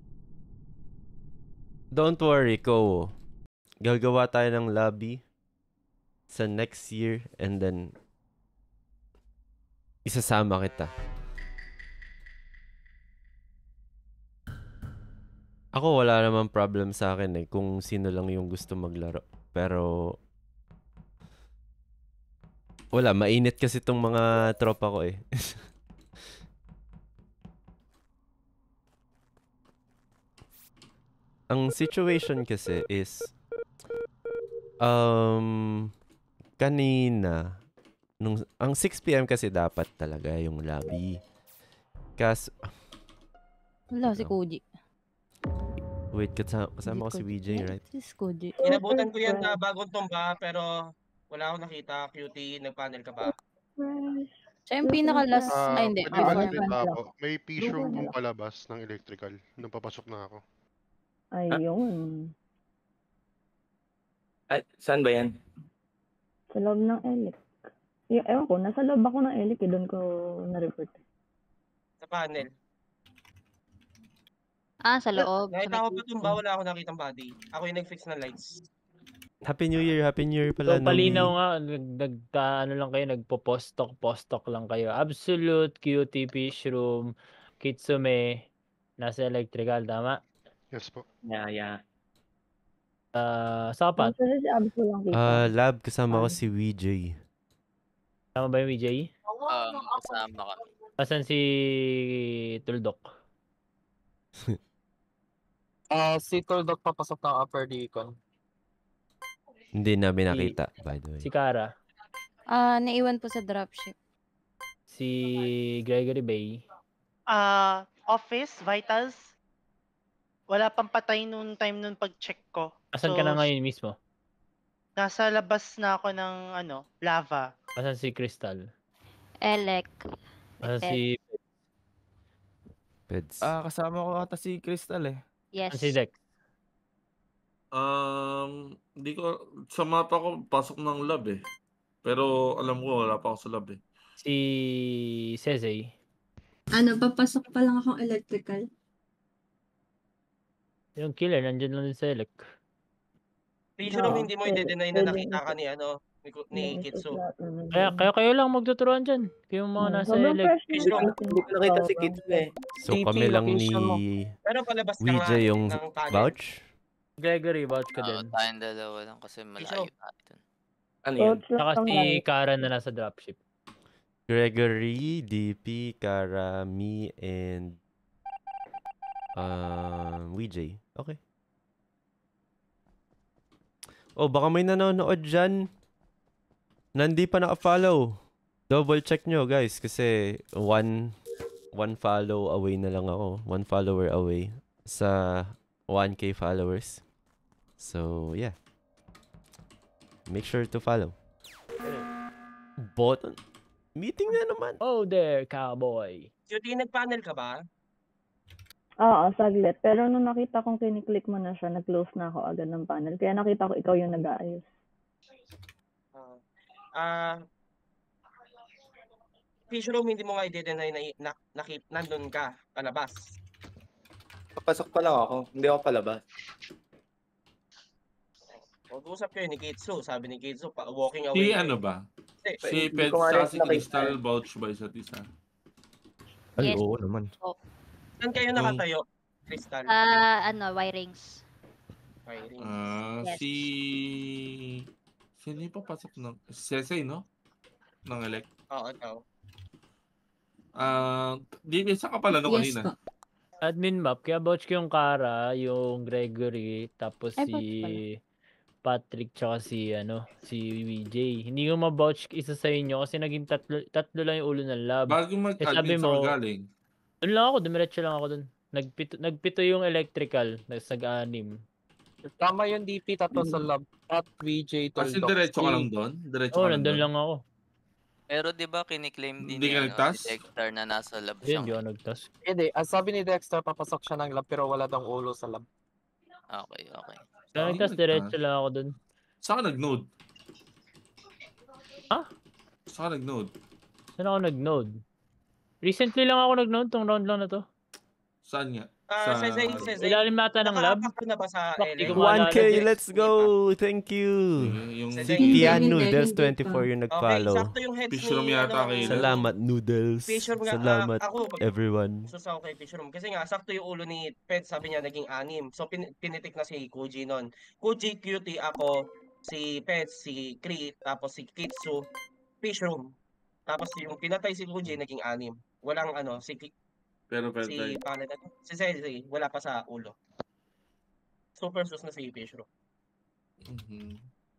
Don't worry, Ko. Gagawa tayo ng lobby sa next year and then isasama kita. Ako wala namang problem sa akin eh kung sino lang yung gusto maglaro. Pero wala, mainit kasi tong mga tropa ko eh. Ang situation kasi is um kanina nung ang six p m kasi dapat talaga yung lobby. Kas Wala, si Koji. wait, kasama, kasama ko si Koji. V J, right? Si Koji. Inabutan ko yan na bagong tumba, pero wala akong nakita. Q T, nag-panel ka ba? Siya yung pinaka-last, Ah, ay hindi, pwede before. magsalita ako. May P room pong palabas ng electrical nung papasok na ako. Ayun. At saan ba yan? Sa loob ng Elec. Y- ewan ko, nasa loob ako ng Elec eh. Doon ko na-report. Sa panel. Ah, sa loob. Sa Nakita ko may pa tumba, wala akong nakitang body. Ako yung nag-fix ng lights. Happy New Year, Happy New Year So, pala. palinaw Nomi. nga, nag, nagta, ano lang kayo, nagpo-postok, postok lang kayo. Absolute, Q T, Fish Room, Kitsume, nasa electrical, tama? Yes po. Yeah, yeah. Ah, sapat. Actually, si Abs ko lang kita. Ah, lab kasama ko si V J. Tama ba yung V J? Um, kasama ka. Asan si Tuldok? Ah, si Tuldok papasok ng upper deacon. Hindi namin nakita, by the way. Si Kara? Ah, naiwan po sa dropship. Si Gregory Bay? Ah, office, vitals. Wala pang patay noon time noon pag-check ko. Asan ka na ngayon mismo? Nasa labas na ako ng ano, lava. Asan si Crystal? Elec. Asan Peds. si... Peds. Ah, kasama ko ata si Crystal eh. Yes. Asan si Dex? Um, hindi ko, sa mapa ko, pasok ng lab eh. Pero alam ko, wala pa ako sa lab eh. Si Sezay? Ano, papasok pa lang akong electrical. Yung killer, nandyan lang din sa Elec. Fish room, hindi mo i-deny na nakita ka ni ano, ni, Ku- ni Kitsu. Kaya, kaya kayo lang magtuturuan dyan. Kayong mga nasa Sobrang Elec. fresh Fish room. Hindi ko nakita si Kids eh. So T P, kami lang ni location mo. Pero palabas ka V nga J yung ng panel. vouch. Gregory, vouch ka Oo, din. tayong dalawa lang kasi malayo natin. Ano yan? Saka si Kara na nasa dropship. Gregory, D P, Kara, me, and um, V J. Okay. Oh, baka may nanonood dyan. Nandi pa naka-follow. Double check nyo guys kasi one one follow away na lang ako. One follower away sa one K followers. So, yeah. Make sure to follow. Bot meeting na naman. Oh there, cowboy. Cutie, nag-panel ka ba? Oo, saglit. Pero nung nakita kong kiniklik mo na siya, nag-close na ako agad ng panel. Kaya nakita ko ikaw yung nag-aayos. Ah, ah, fish room, hindi mo nga i-deny na, na, na, nandun ka, palabas. Papasok pa lang ako. Hindi ako palabas. Mag-usap kayo ni Kitsu. Sabi ni Kitsu, pa, walking away. Si kayo. ano ba? Hindi, Si hindi Pets ko nga sa rin si nakita. Crystal vouch ba isa't isa? Ay, Yes. oo naman. Saan kayo nakatayo, Crystal? Ah, ano, wirings. Wiring. Ah, Yes. si... Sino yung papasok ng... Sesay, no? Ng elect. Oo, ikaw. Ah, di isa ka pala no Yes kanina. po. Admin map, kaya vouch ko yung Kara, yung Gregory, tapos Ay, si vouch pala. Patrick, tsaka si, ano, si V J. Hindi ko ma-vouch isa sa inyo kasi naging tatlo, tatlo lang yung ulo ng lab. Bago Eh, mag-admin sabi sa mo, magaling. doon lang ako, dumiretso lang ako doon. Nagpito, nagpito yung electrical, nag-anim. Tama yung D P, tatlo sa lab. At V J Kasi Toldox. diretso ka lang doon? Diretso Oo, ka lang nandun doon? lang ako. Pero di ba kiniklaim din Hindi ni, ka ano, nagtas? ni Dexter na nasa lab Hindi, siya. hindi ako nagtas. Hindi, ang sabi ni Dexter, papasok siya ng lab pero wala daw ulo sa lab. Okay, okay. Kaya nagtas, diretso lang ako doon. Saan ka nag-node? Ha? Saan ka nag-node? Saan ako nag-node? Recently lang ako nag-node, tong round lang na to. Saan nga? Ah, Sa... Sesay, Sesay. Ilalim nata ng lab. Nakaapak ka na ba sa Fuck, di L A? ko one maalala. K, let's go! Thank you! Yung... Si Hindi, Tian hindi, Noodles hindi twenty-four pa. yung Okay, nag-follow. sakto yung heads Fish room ni, yata ano, kayo. Salamat Noodles. Fish room nga, Salamat ah, ako, everyone. susaw kay Fish room. Kasi nga, sakto yung ulo ni Pet, sabi niya, naging anim. So, pin pinitik na si Kuji nun. Kuji, Cutie, ako, si Pet, si Kree, tapos si Kitsu, Fish room. Tapos yung pinatay si Kuji, naging anim. Walang ano, si Ki- Pero si Peltay. pangalan na to? Si Sensei, wala pa sa ulo. Super sus na si Fish room. Mhm.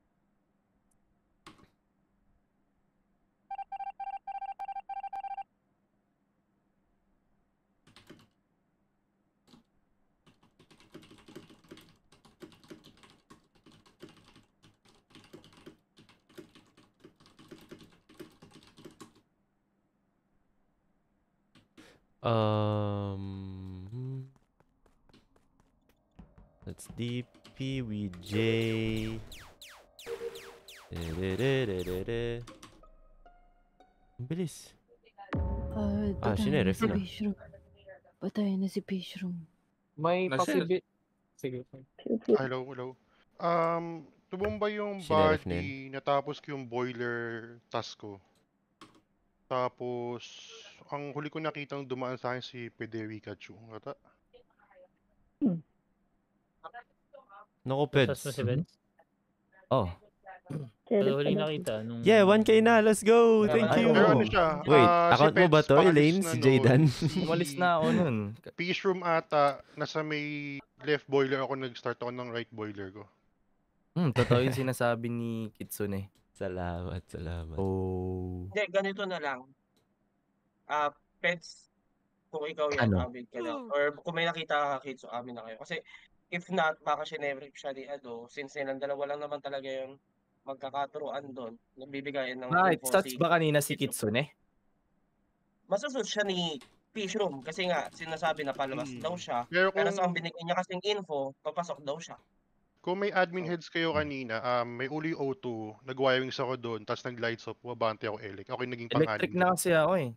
Um, that's D P with J. Dededededede. Ang bilis. Ah, Ah, patay sine, na ref si na. Fishroom. Patay na si Fishroom. May Nasa- possibility. Sige. Hello, hello. Um, tumumba yung Sineref na body, natapos ko yung boiler task ko. Tapos, ang huli ko nakitang dumaan sa akin si Pede Wikachu. Ata? Naku, Tapos Peds. mo si Vince. Oh. Pero huling nakita nung... Yeah, one K na. Let's go. Thank Ay, you. oo. Pero ano siya? Wait, ah, account si mo ba Peds to, paalis Elaine? na Si nun. Jaydan? Si Umalis na ako nun. Fish room ata, nasa may left boiler ako, nag-start ako ng right boiler ko. Hmm, totoo yung sinasabi ni Kitsune. Salamat, salamat. Oh. Hindi, ganito na lang. Ah, Pets, kung ikaw yan, Ano? amin ka na. Or kung may nakita ka, kids, so amin na kayo. Kasi, if not, baka sinever siya ni Ado, since nilang dalawa lang naman talaga yung magkakaturuan doon, nagbibigayan ng Bakit? info Stats si ba kanina si Kitsune? Masusunod siya ni Fish Room kasi nga sinasabi na palabas Hmm. daw siya. Pero Pero kung- sa ang binigay niya kasing info, papasok daw siya. Kung may admin heads kayo kanina, um, may uli O two, nag-wirings ako doon, tapos nag-lights off, wabante ako elec. Ako yung naging Electric pang-anim. na kasi ako eh.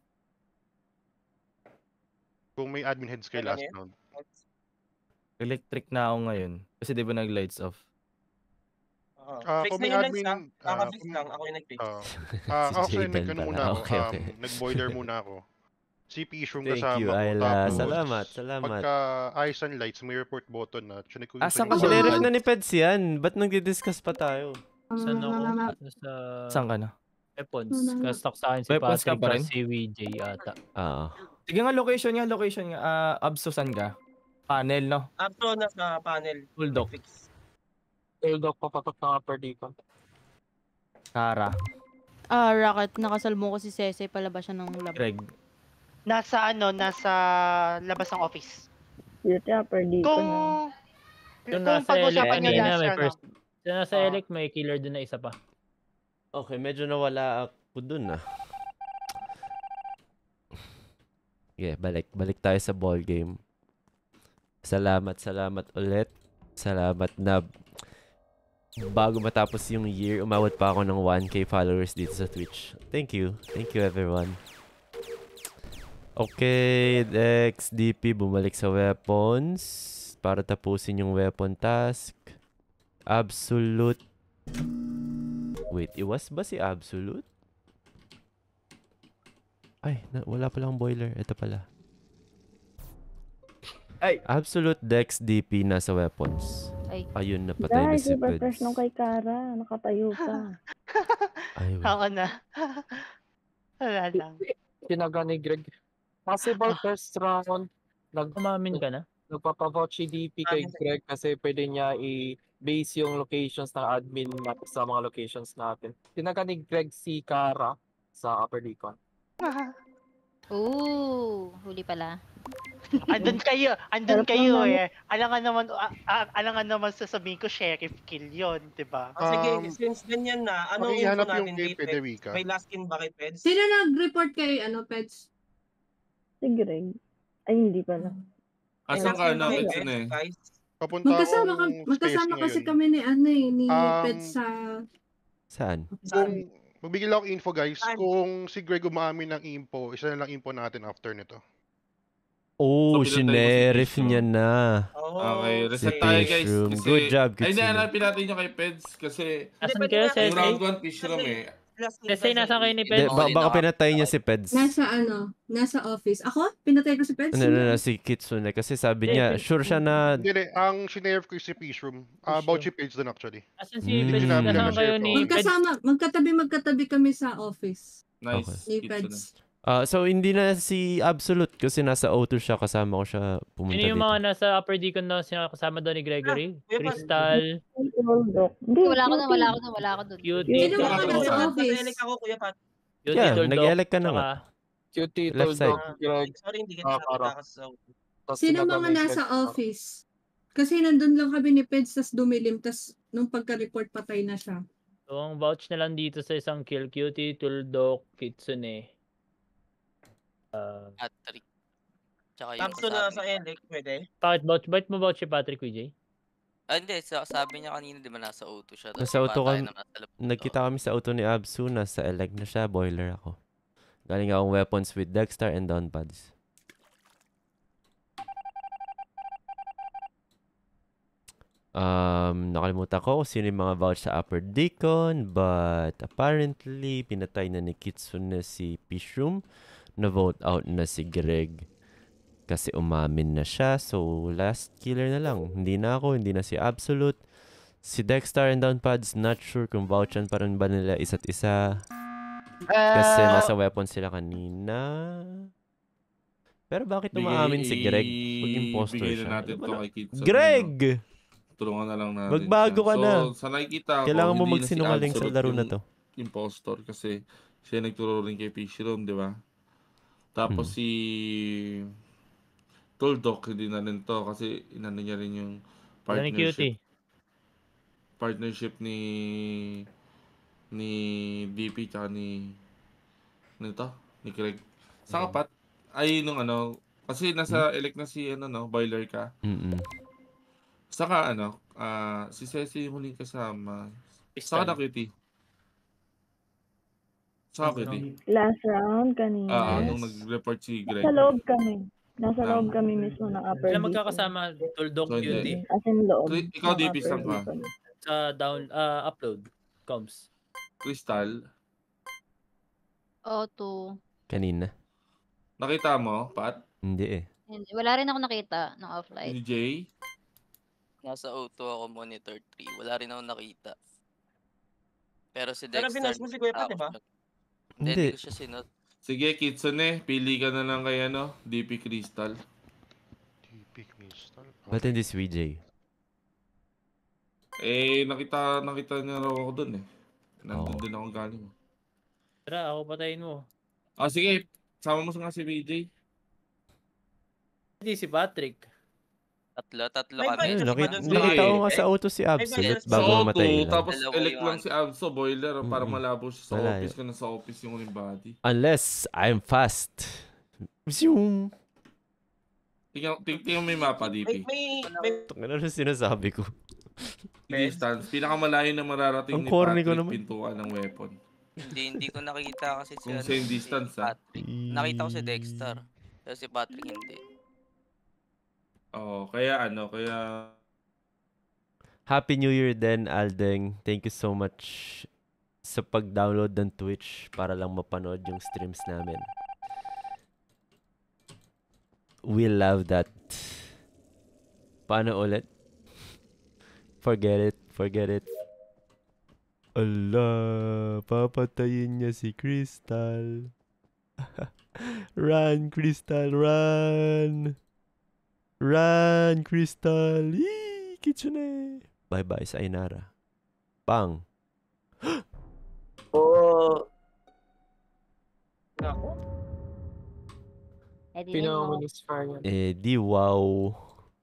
Kung may admin heads kayo Kailan last yun? round. Electric na ako ngayon. Kasi di ba nag-lights off? Oo. Ah, Fix kung na may yung lights admin, ha. ah, Kaka-fix kung- lang, ako yung nag-fix. Ah, Si ah, ako kasi Jaydan nag-ano pala. muna ako, Okay, um, okay. nag-boiler muna ako. Si Fish room Thank kasama you, ko. Ayla. Tapos, Salamat, salamat. pagka ayos ang lights, may report button na. Chinek ko yung Asan sa ka yung ba? Siniref Bad. na ni Peds yan. Ba't nagdi-discuss pa tayo? Saan ako? Ah, Nasa Saan ka na? weapons. Kastock sa akin si Weapons ka Patrick pa at rin? si V J ata. Oo. Sige nga, location nga, location nga. Ah, Abso, saan ka? Panel, no? After na sa panel, Bulldog. fix. Toldox, papatok ng upper deacon. Kara. Ah, Rocket, nakasalmo ko si Sese, palabas siya ng lab. Greg. Nasa ano, nasa labas ng office. Duty upper D ko Kung na. Yung kung nasa elec pag-usapan nyo kanina, last may ano. first... Yung nasa Oo. elec, may killer dun na isa pa. Okay, medyo nawala ako dun ah. Okay, balik. Balik tayo sa ball game. Salamat, salamat ulit. Salamat na bago matapos yung year, umabot pa ako ng one K followers dito sa Twitch. Thank you. Thank you everyone. Okay, Dex, D P, bumalik sa weapons para tapusin yung weapon task. Absolute. Wait, iwas ba si Absolute? Ay, na, wala palang boiler. Ito pala. Ay! Absolute, Dex, D P nasa weapons. Ay. Ayun, napatay na Guys, si super Peds. fresh nung kay Kara. Nakatayo pa. Ay, wait. Oo na. Wala lang. Tinaga ni Greg. Possible first round. Nag Umamin ka na? Nagpapavote si D P kay Greg kasi pwede niya i-base yung locations ng admin map sa mga locations natin. Tinaga ni Greg si Kara sa Upper Deacon. Ooh, huli pala. Andun kayo, andun Sarap kayo lang eh. Alangan naman, a- a- alangan naman sasabihin ko sheriff kill yun, di ba? Ah, sige, Um, since ganyan na, anong info Pakihanap yung natin kay kay Peds? Federica. May last in ba kay Peds? Sino nag-report kay ano, Pets? Si Greg. Ay, hindi pala. Asan ka na, Kay Kitsun eh? guys? Papunta Magkasama, ka, akong magkasama space kasi ngayon. kami ni ano eh, ni Um, Pets sa... Saan? Kung magbigay lang ako info guys, kung si Greg umaamin ng info, isa na lang info natin after nito. Oh, So, pinatay mo si sinerif Pishroom. niya na. Okay, Si reset tayo guys. Pishroom. Kasi, Good job, ay, Kitsune. hindi, hanapin natin yung kay Peds kasi Asan kayo, yung Sese? round one Pishroom eh. Sese, nasa kayo ni De, Peds? ba- baka pinatay niya si Peds. Nasa ano, nasa office. Ako? Pinatay ko si Pets? Ano, ano, ano, si Kitsune. Kasi sabi niya, sure siya na... Hindi, hindi. Ang sinerf ko si Peace Room. Uh, about si Page din actually. Asan si Mm. Peds? Sinabi lang Nasaan na kayo sheriff ni ako. Peds? Magkasama, magkatabi, magkatabi kami sa office. Nice. Ni Kitsune. Peds. Ah, so, hindi na si Absolute kasi nasa O two siya. Kasama ko siya pumunta Sino yung dito. mga nasa upper deacon na sina- kasama doon ni Gregory? Crystal, Hindi, Wala ako Q T. doon, wala ako doon, wala ako doon. Cutie, Sino mga nasa office? Nasa elec ako, Kuya Pat. Cutie, Yeah, Tuldok, nag-elect ka na nga. tsaka- Cutie, Left side. Tuldok, Greg. Sorry, hindi kita Ah, nakita Kara. kasi sa Tapos Sino tinaga mga ni nasa Greg. office? Kasi nandun lang kami ni Peds, tas dumilim, tas nung pagka-report patay na siya. So, ang vouch na lang dito sa isang kill, Cutie, Tuldok, Kitsune. Uh, Patrick. Tsaka yung Tapos na kasabi sa elec, pwede? bakit vouch? Bakit mo vouch si Patrick, V J? Ah, hindi. Sa, sabi niya kanina, di ba, nasa O two siya. Tapos Nasa yung auto bata kami, na nasa labas. nagkita kami sa auto ni Absu. Nasa eleg na siya. Boiler ako. Galing akong weapons with Dexter and down pads. Um, nakalimutan ko kung sino yung mga vouch sa Upper Deacon, but apparently, pinatay na ni Kitsune si Pishroom. Na-vote out na si Greg kasi umamin na siya. So, last killer na lang. Hindi na ako, hindi na si Absolute. Si Dexter and Downpads, not sure kung vouchan pa rin ba nila isa't isa. Kasi Ah, nasa weapon sila kanina. Pero bakit umaamin si Greg? Pag imposter Bigay siya. na natin Ano ba to na- kay Kitsune. Greg! Tulungan na lang natin Magbago siya. ka na. So, sa nakikita ko, Kailangan mo hindi na si magsinungaling sa Absolute laro na yung to. impostor kasi siya nagturo rin kay Pishroom, di ba? Tapos Hmm. si Tuldok, hindi na rin to kasi inano niya rin yung Wala ni Cutie. partnership. Partnership ni ni D P tsaka ni nito, ni Craig. Sa kapat, ay nung ano, kasi nasa elect na si ano no, boiler ka. Mm-mm. Saka ano, ah si Ceci yung huling kasama. Saka na Cutie. Saka Cutie. Last round kanina. Ah, nung nag-report si Greg. Nasa loob kami. Nasa Ng- loob kami mismo ng upper Sila D. magkakasama, Tuldok, So, hindi. Cutie. As in loob. Cri- ikaw, ng D P, upper saan ka? D. Sa down, ah, upload, comms. Crystal, Auto. Kanina. nakita mo, Pat? Hindi eh. Hindi, wala rin ako nakita ng Si offline. Jay? Nasa O two ako, monitor three. Wala rin ako nakita. Pero si Pero Dexter... binas mo si Kuya Pat, ako di ba? siya- Hindi, Hindi. hindi ko siya sinot. Sige, Kitsune, pili ka na lang kay ano, D P Crystal. D P Crystal. Ba't hindi si V J? Eh, nakita, nakita niya raw ako dun eh. Nandun Oo. din ako galing. Tara, ako patayin mo. Ah, sige. Sama mo nga si B J. Hindi si Patrick. Tatlo, tatlo May kami. Ayun, virus ba nakita, dun sa nakita ko nga eh? sa auto si May Absolute virus ba? Sa bago auto, matay lang. tapos Dalawa elect yung lang ano. si Abso, boiler, para Mm-mm. malabo siya sa Malayo. office, kung nasa office yung uling body. Unless I'm fast. Zoom. Tingnan, ting- tingnan mo yung mapa, May, D P. may, may Ano na sinasabi ko? Distance. Pinakamalayo na mararating Ang ni corny ko Patrick naman. pintuan ng weapon. Hindi, hindi ko nakita kasi si Kung ano, same si distance, ah. Patrick. Nakita ko si Dexter. Pero si Patrick hindi. Oo, kaya ano, kaya... Happy New Year din, Aldeng. Thank you so much sa pag-download ng Twitch para lang mapanood yung streams namin. We love that. Paano ulit? Forget it. Forget it. Allah, papatayin niya si Crystal. Run, Crystal, run! Run, Crystal! Yee, Kitsune! Bye-bye sa Ainara. Bang! Oh. Nako. I didn't Pinaka mo move. ni Scar yan. Eh, di wow.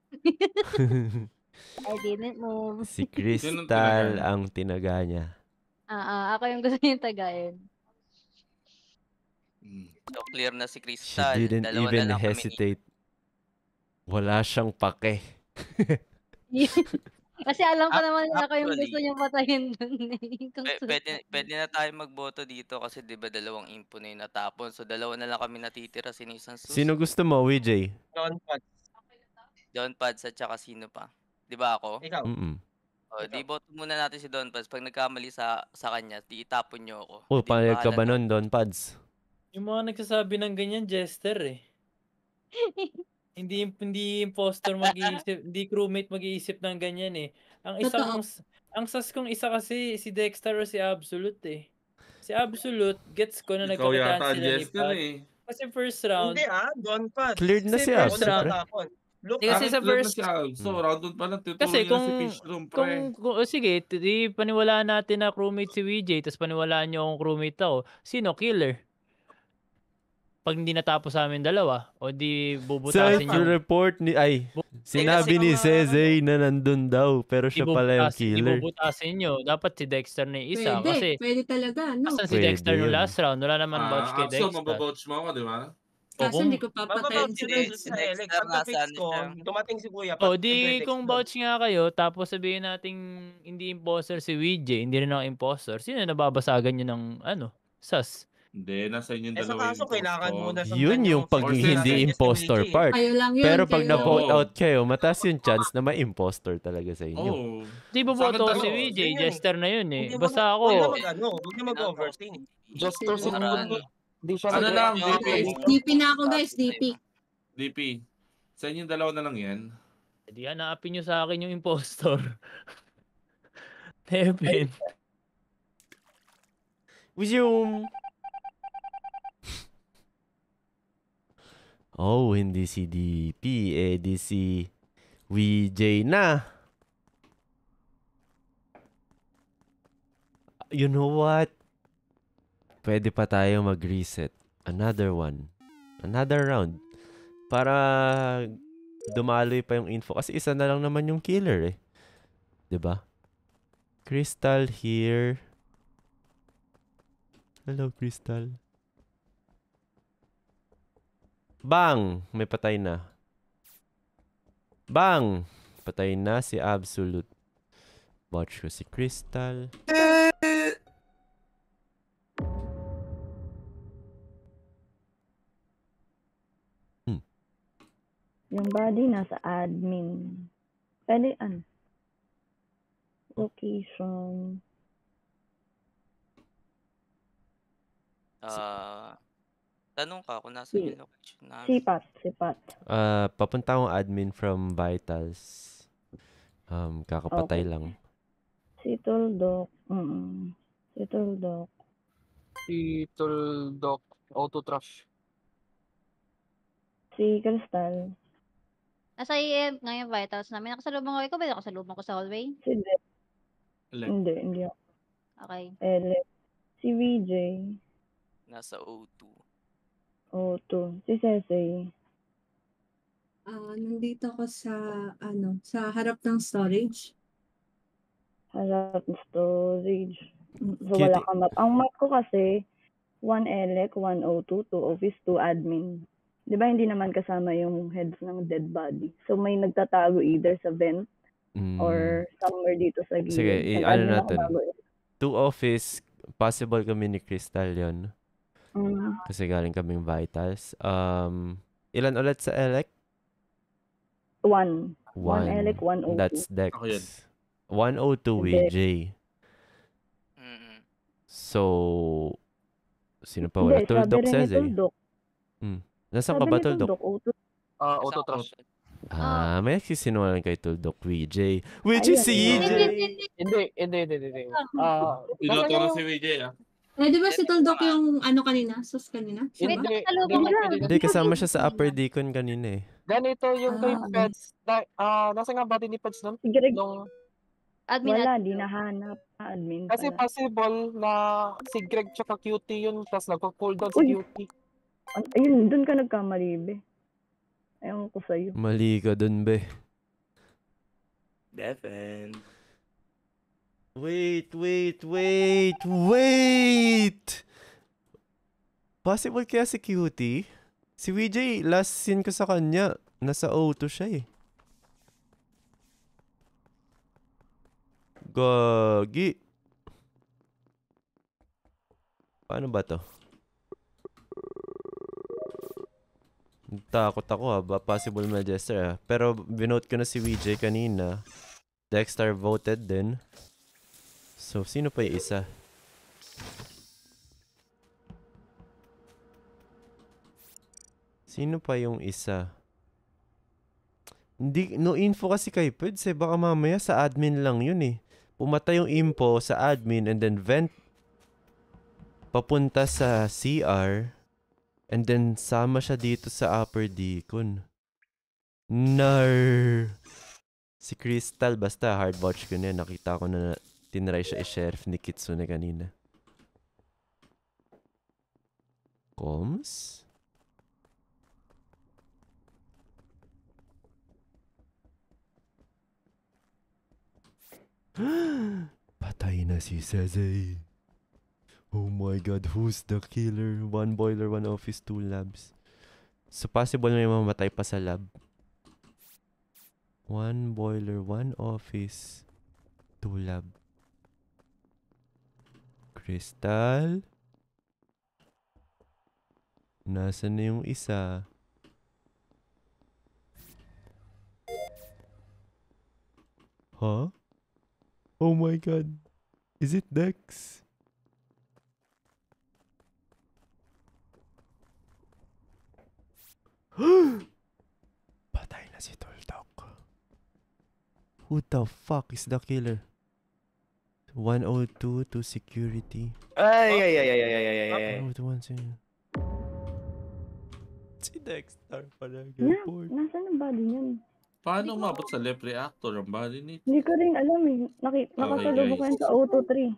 I didn't move. Si Sinong Crystal tinaga? ang tinaga niya. Ah, ah, ako yung gusto niyong tagayin. So clear na si She Crystal. didn't Dalawa even na lang kami. hesitate. Wala siyang pake. Kasi alam ko naman na ako yung Actually, gusto niyong patayin dun eh. Kung P- susunod. pwede, pwede na tayo magboto dito kasi di ba dalawang impo na yung natapon. So dalawa na lang kami natitira. Sino isang sus? Sino gusto mo, W J? Don Pads. Don Pads at saka sino pa? Di ba ako? Ikaw. Mm-mm. O, di boto muna natin si Don Pads. Pag nagkamali sa sa kanya, di itapon niyo ako. Oh, Di panayag ka bahala ba na. nun, Don Pads? Yung mga nagsasabi ng ganyan, Jester eh. Hindi hindi impostor mag-iisip, hindi crewmate mag-iisip ng ganyan eh. Ang isang Totoo. ang sas kong isa kasi si Dexter o si Absolute eh. Si Absolute gets ko na Ikaw yata nagkakataan ang sila ni Jester Pat. eh. Kasi first round, Hindi ah, Don Pads. Cleared na kasi si first Abso, round, pre. Tapon. Look, Di kasi Akin sa clear na first si Abso. Hmm. Round doon pa lang, tuturo kasi niya kung si Fish Room, kung, pre. kung oh, sige, di paniwalaan natin na crewmate si W J, tapos paniwalaan niyo akong crewmate ako. Sino killer? Pag hindi natapos sa amin dalawa, o di Sa bubutasin yung report ni... Ay, bu- sinabi kasi ni mga- Seze na nandun daw, pero siya pala yung ibubutas, killer. ibubutasin nyo. Dapat si Dexter na yung isa. Pwede. Kasi, Pwede talaga, no? asan si Pwede Dexter no yun. last round? Wala naman vouch Ah, kay Abso, Dexter. mababouch mo ako, di ba? O Kaso kung, hindi ko papatayin mababouch si si Peds. Dexter Si sa Elec. Dexter, Pagka fix nasaan ko, siya? dumating si Kuya o Pads. di kung vouch nga kayo, tapos sabihin nating hindi imposter si W J, hindi rin ako imposter, sino nababasagan nyo ng, ano, sas? Hindi, nasa inyong Eh sa dalawa yung kaso, kailangan impostor. muna sundan Yun yung pag Or hindi sinasadya si impostor W J. part. Kayo lang yun. Pero pag kayo. na-vote Oo. out kayo, mataas yung chance na may impostor talaga sa inyo. Oo. Di Sa akin boboto talaga, si W J, yun yun eh. Jester na yun eh. Hindi, wag Basta na, ako, wag na mag ano, wag na mag-overthink. Jester Sila. siguro, di siya Ano lang, D P? nag-react. D P na ako guys, D P. D P. Sa inyong dalawa na lang yan. di hanapin nyo sa akin yung impostor. Heaven. Resume! Oh, hindi si D P, eh di si W J na. You know what? Pwede pa tayo mag-reset. Another one. Another round. Para dumaloy pa yung info. Kasi isa na lang naman yung killer eh. 'Di ba? Crystal here. Hello, Crystal. Bang! May patay na. Bang! Patay na si Absolute. Watch ko si Crystal. Hmm. Yung body nasa admin. Pwede ano? Location. Ah, tanong ka kung nasa Si, yung location namin. sipat, sipat. Ah, papunta akong admin from Vitals. Um, kakapatay Okay. lang. Si Tuldok. Mm. Si Tuldok. Si Tuldok, auto trash. Si Crystal. Nasa I M ngayon vitals namin. Nakasalubong ko. Ikaw ba nakasalubong ko sa hallway? Si Deb. Elec. Hindi, hindi ako. Okay. Ele. Si V J. Nasa O two. O two. Si Sesey. Ah, nandito ako sa, ano, sa harap ng storage. Harap ng storage. Mm. So, wala Cutie. ka map. Ang map ko kasi, one elec, one O two, two office, two admin. Di ba hindi naman kasama yung heads ng dead body? So, may nagtatago either sa vent Mm. or somewhere dito sa Sige, gilid. i- ano Nag-admin ako natin. bago. Two office, possible kami ni Crystal yon. Mm. Kasi galing kaming vitals. Um, ilan ulit sa elec? One. One One. elec, one O two. That's Dex. Ako yun. one O two Dex. with J. So, sino pa wala? Hindi, sabi Tuldok rin ni says eh. Tuldok. Hmm. Nasaan ka Sabi ba, ni Tuldok? Tuldok, O two. Ah, auto trash. Ah, may nagsisinungaling kay Tuldok, V J. Which is Ayun, si eh. E J. Hindi, hindi, hindi, hindi. Ah, Binoto nasa na yung- si V J ah. Eh, di ba si Tuldok yung ano kanina? Sus kanina? Siya ba? Hindi, Kasalubong hindi, ka. hindi, Hindi, kasama siya sa upper deacon kanina eh. Ganito yung kay Ah, okay. Pets. Na, ah, nasa nga body ni Pets nun? Si Greg, Nung, Admin wala, at di nahanap. Admin kasi pala. possible na si Greg tsaka Cutie yun, tapos nagko-cooldown si Uy! Cutie. An- Ayun, dun ka nagkamali, be. Ewan ko sa'yo. Mali ka dun, be. Devin. Wait, wait, wait, wait! Possible kaya si Cutie? Si V J, last scene ko sa kanya, nasa O two siya eh. Gagi. Paano ba to? Takot ako ha, ba possible Majester ha. Pero binote ko na si V J kanina. Dexter voted din. So, sino pa yung isa? Sino pa yung isa? Hindi, no info kasi kay Peds eh. Baka mamaya sa admin lang yun eh. Pumatay yung info sa admin and then vent papunta sa C R and then sama siya dito sa upper deacon. Nar. Si Crystal, basta hard watch ko na yan. Nakita ko na tinry siya i-sheriff ni Kitsune kanina. Coms? Patay na si Sezey. Oh my god, who's the killer? One boiler, one office, two labs. So possible may mamatay pa sa lab. One boiler, one office, two lab. Crystal? Nasaan na yung isa? Huh? Oh my god. Is it Dex? Patay na si Tuldok. Who the fuck is the killer? one oh two to security. Ay, ay, ay, ay, ay, ay, ay, ay, ay. Oh, the one si... Si Dexter pala. Yeah, nasaan ang body niyan? Paano umabot sa left reactor ang body nito? Hindi ko rin alam eh. Naki- Okay, nakasalubong ko guys. yan sa O two three.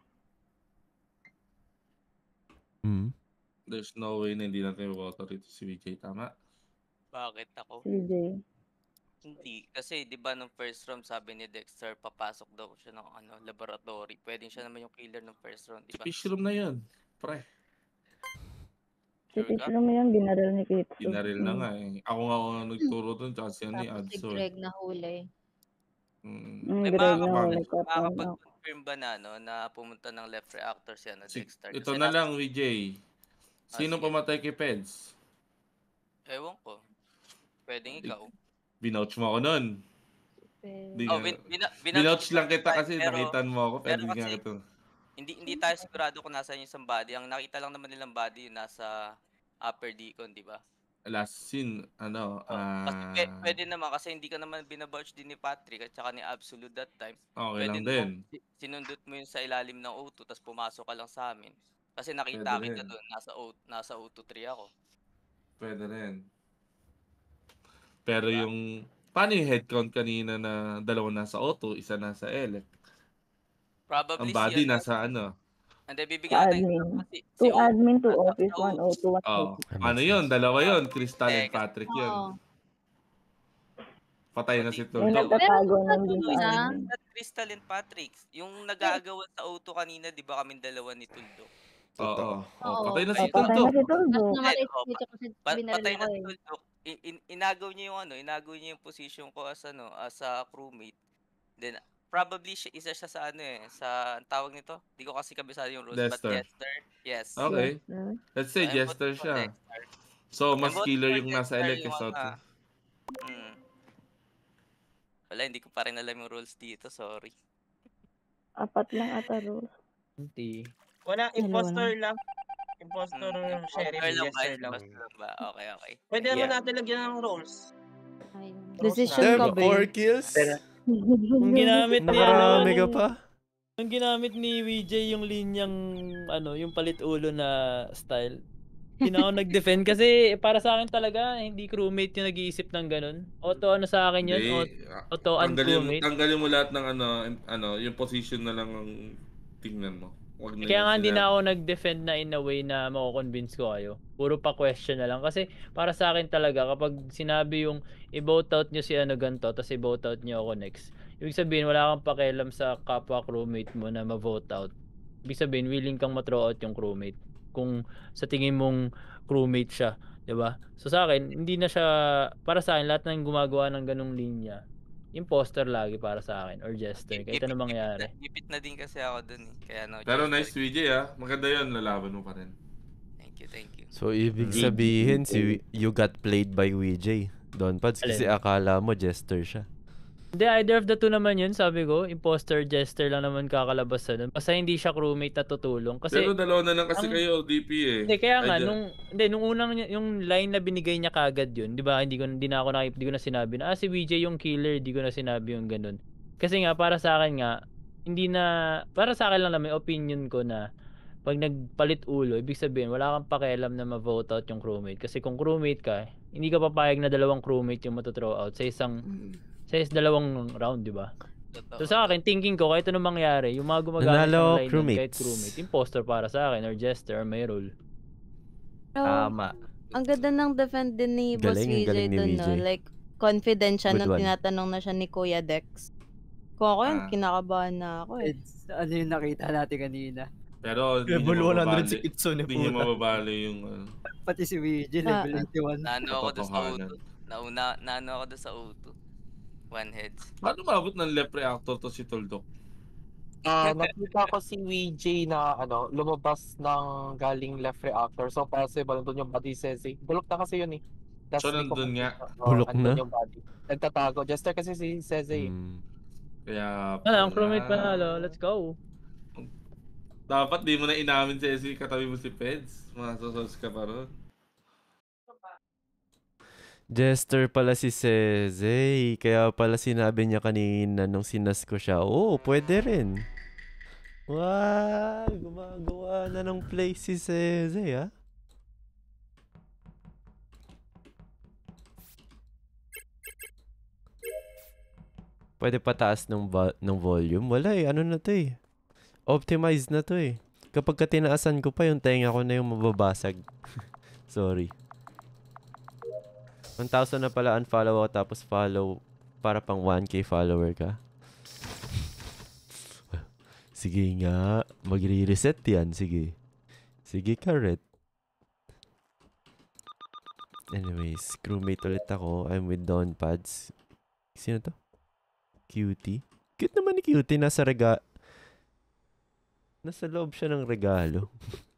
Hmm? There's no way na hindi natin iwawater rito si V J, tama? Bakit ako? C J. Hindi. Kasi di ba nung first round sabi ni Dexter, papasok daw siya ng ano, laboratory. Pwedeng siya naman yung killer ng first round, di ba? Fish room na yun, pre. Si Titlo mo yan, binaril ni Kitsu. Binaril na nga eh. Ako nga ako nga nagturo dun, tsaka si ano eh, Tapos si Adso eh. Greg na huli. Mm. Mm, May Greg na makakapag- huli ka pa. makakapag-confirm ba na, no, na pumunta ng left reactor si ano, Dexter? Ito Kasi na nasa- lang, V J. Sino sige. pamatay kay Peds? Ewan ko. Pwedeng ikaw. Binouch mo ako nun. Di Oh, nga- bin, bina, Binouch lang kita kasi pero- nakitan mo ako, pero pero hindi nga kasi, kita. Hindi hindi tayo sigurado kung nasaan yung isang body. Ang nakita lang naman nilang body yung nasa upper deacon, di ba? Last scene, ano, Kasi ah... pwe- pwede naman kasi hindi ka naman binabouch din ni Patrick at saka ni Absolute that time. Okay Pwede lang naman din. si- sinundot mo yun sa ilalim ng O two tapos pumasok ka lang sa amin. Kasi nakita Pwede kita rin. doon, nasa O nasa O two three ako. Pwede rin. Pero yung... Paano yung headcount kanina na dalawa nasa auto, isa nasa elec? Probably Ang body si ano, nasa ano? Hindi, Sa bibigyan kita ng admin. example. Si, si Two O, admin, two sa, office, sa one O, O two, one Oh, O two. That ano makes yun? sense. Dalawa yun. eh, Crystal and kasi, Patrick yun. Oo. Patay na si May Tuldok. hindi, nagtatago Pero nun din no, sa na, hindi admin. not Crystal and Patrick. Yung eh, nag-aagawan sa auto kanina, di ba kaming dalawa ni Tuldok? Oo. Totoo. Oh, oo. patay na Oh, si patay na Tuldok. si Tapos Tuldok. namatay Then, oh, si pa, Kuya kasi pa, binaril patay ako na si eh. Tuldok. In, in, inagaw niya yung ano, inagaw niya yung position ko as ano, as a crewmate. Then, probably siya, isa siya sa ano eh, sa ang tawag nito. Di ko kasi kabisado yung rules, but Dexter. Dexter, yes. Okay. Yes, sir. Let's So, say I'm voting Jester for siya. Dexter. So, I'm mas voting killer for yung nasa Dexter Elec yung kaysa ano. Auto. Hmm. Wala, hindi ko pa rin alam yung rules dito, sorry. Apat lang ata rules. Hindi. Wala, Dalawa impostor lang. lang. Impostor, Hmm, sheriff, imposter lang ba? jester lang. Imposter lang ba? Okay, okay. Pwede Thank naman you. natin lagyan ng rules. Ayun. Rules Decision natin. ka Diba? ba Four eh? kills? Pero, Nung ginamit ni ano, Nakarami ka nung, pa. nung ginamit ni V J yung linyang, ano, yung palit ulo na style, hindi na ako nag-defend kasi para sa akin talaga, hindi crewmate yung nag-iisip ng ganun. Auto ano sa akin yun, Hindi. auto, ah, auto Tanggalin mo, uncrewmate. tanggalin mo lahat ng ano, in- ano, yung position na lang ang tingnan mo. Huwag na Kaya yung nga hindi na sinabi. ako nag-defend na in a way na mako-convince ko kayo. Puro pa question na lang. Kasi para sa akin talaga, kapag sinabi yung i-vote out nyo si ano ganito, tapos i-vote out nyo ako next, ibig sabihin wala kang pakialam sa kapwa crewmate mo na ma-vote out. Ibig sabihin, willing kang ma-throw out yung crewmate. Kung sa tingin mong crewmate siya. 'Di ba? So sa akin, hindi na siya, para sa akin, lahat ng gumagawa ng ganung linya, imposter lagi para sa akin, or jester, Gip, kahit gipit, anong gipit, na, mangyari. gipit na din kasi ako dun eh. Kaya no, Pero jester. nice V J ah. Maganda yun. Lalaban mo pa rin. Thank you, thank you. So, ibig Mm. sabihin, si you got played by V J. Don Pads, kasi Alin? akala mo jester siya. Hindi, either of the two naman yun, sabi ko. Imposter, jester lang naman kakalabas sa nun. Basta hindi siya crewmate na tutulong. Kasi, Pero dalawa na lang kasi ang- kayo, D P eh. hindi, kaya nga, Ay, di- nung, hindi, nung unang, niya- yung line na binigay niya kagad yun, di ba, hindi ko, hindi na ako, nakip- hindi ko na sinabi na, ah, si V J yung killer, hindi ko na sinabi yung ganun. Kasi nga, para sa akin nga, hindi na, para sa akin lang naman, opinion ko na, pag nagpalit ulo, ibig sabihin, wala kang pakialam na ma-vote out yung crewmate. Kasi kung crewmate ka, hindi ka papayag na dalawang crewmate yung matuthrow out sa isang, sa is dalawang round, di ba? So sa akin, thinking ko, kahit anong mangyari, yung mga gumagamit Nanalo ng line nun, crewmates. kahit crewmate, imposter para sa akin, or jester, or may role. Pero, Tama. ang ganda ng defend din ni Boss Galing, ang V J galing ni dun, V J. no? Like, confident siya Good nung one. tinatanong na siya ni Kuya Dex. Kung ako yun, Ah. kinakabahan na ako eh. It's, ano yung nakita natin kanina. Pero hindi Level niyo one hundred mababali. si Kitsune, Hindi niyo puta. mababali yung ano. Pati si V J, Ah, level eighty-one. Nano ako doon sa Katotohanan. auto. Nauna, nano ako doon sa auto. One heads. Paano maabot ng left reactor to si Tuldok? Ah, nakita ko si V J na ano, lumabas ng galing left reactor. So possible nandun yung body sensing. Bulok na kasi yun eh. Tas So, di ko nandun nga? makita. Oo, Bulok nandun na? yung body. Nagtatago. Jester kasi si Seze eh. Hmm. Kaya Ano, ang pala. crewmate panalo, let's go. Dapat di mo na inamin si S C katabi mo si Peds. Masasos ka pa ron. Jester pala si Seze. Kaya pala sinabi niya kanina nung sinas ko siya, oo, oh, pwede rin. Wow, gumagawa na ng play si Seze, ha? Pwede pataas ng, vo- ng volume? Wala eh, ano na to eh. Optimized na to eh. Kapag ka tinaasan ko pa, yung tenga ko na yung mababasag. Sorry. one thousand na pala unfollow ako tapos follow para pang one K follower ka. Sige nga, magre-reset yan. Sige. Sige ka, Red. Anyways, crewmate ulit ako. I'm with Don Pads. Sino to? Cutie. Cute naman ni Cutie. Nasa rega... Nasa loob siya ng regalo.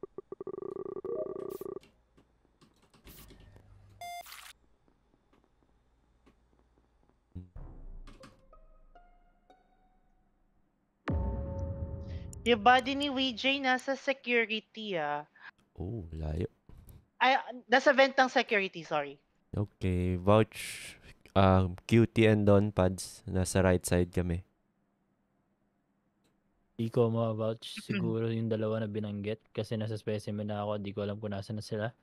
Yung body ni V J nasa security ah. Oh, layo. Ay, nasa vent ng security, sorry. Okay, vouch. Um, Cutie and Don Pads. Nasa right side kami. Di ko ma-vouch. Siguro yung dalawa na binanggit. Kasi nasa specimen na ako. Di ko alam kung nasa na sila.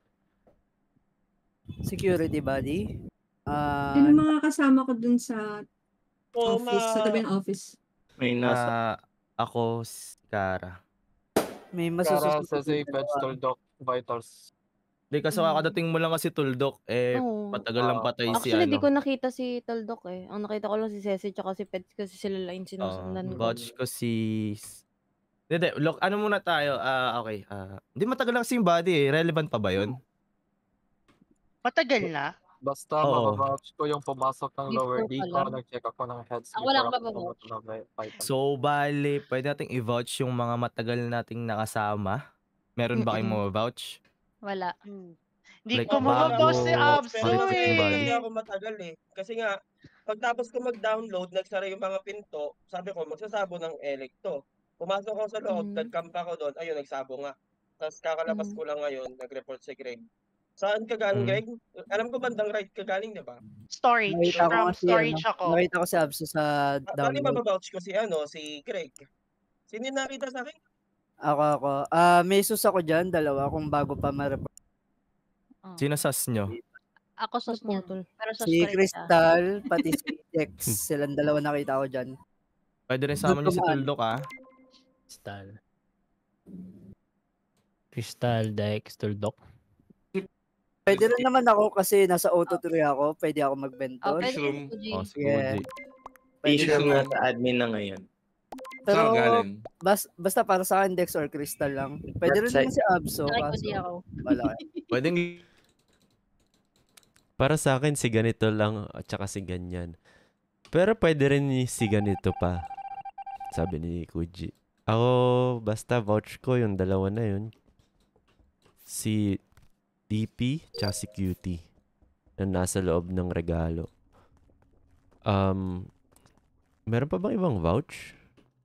Security body. Ah, Sino mga kasama ko dun sa Oh, office, sa ma- tabi ng office? May nasa... Ah, ako, si Kara. May Kara, masususunod Sese, na Peds, dalawa. Tuldok, Vitals. Di kasi Mm. kakadating mo lang kasi Tuldok, eh, Oo. matagal lang Ah, patay si Actually, di ko ano. nakita si Tuldok eh. Ang nakita ko lang si Ceci tsaka si Pets kasi sila lang yung Uh, sinusundan ko. vouch ko si... Hindi, look, ano muna tayo? Ah, okay. Ah, hindi matagal lang kasi yung body eh. Relevant pa ba yun? Matagal na? Basta Oo. mababouch ko yung pumasok ng lower Before D pa ko, lang. nag-check ako ng heads Ako wala before akong ako mababouch. pumunta ng Vi- Vitals. So, bali, pwede nating i-vouch yung mga matagal nating nakasama. Meron ba kayong Mm-mm. mga vouch? Wala. Hmm. Hindi Like, ko mababaw si bago Pero Abso ma-recruit yung kasi, body? kasi eh. ako matagal eh. Kasi nga, pagtapos ko mag-download, nagsara yung mga pinto, sabi ko, magsasabo ng electo. Pumasok ako sa loob, Mm. nag-camp ako doon, ayun, nagsabo nga. Tapos kakalabas Mm. ko lang ngayon, nag-report si Greg. Saan ka galing, Mm. Greg? Alam ko bandang right ka galing, di ba? Storage. Nakita ko From kasi ano, storage ako. nakita ko si Abso sa Ah, bali download. mababouch ko si ano, si Greg. Sino yung nakita sa akin? Ako, ako. Ah, may sus ako dyan, dalawa, kung bago pa ma-report. Oh. Sino sas nyo? Ako sus niyan. Naputol. Pero sus Si pa rin siya. Crystal, pati si Dex. Silang dalawa nakita ko dyan. Pwede rin Doon sama nyo si tumaan. Tuldok ah. Crystal. Crystal, Dex, Tuldok. Pwede rin naman ako kasi nasa auto three ako. Pwede ako Oh, mag-benton. pwede Mushroom. rin si Oh, Kuji. si Yeah. Koji. Pwede Issue naman. na sa admin na ngayon. Pero Saan galing? bas, basta para sa akin, Dex or Crystal lang. Pwede rin naman Website. si Abso. Kay Kaso, Kuji ako. wala. Pwede Para sa akin, si ganito lang at saka si ganyan. Pero pwede rin ni si ganito pa. Sabi ni Kuji. Ako, basta vouch ko yung dalawa na yun. Si D P tsaka si Cutie na nasa loob ng regalo. Um, meron pa bang ibang vouch?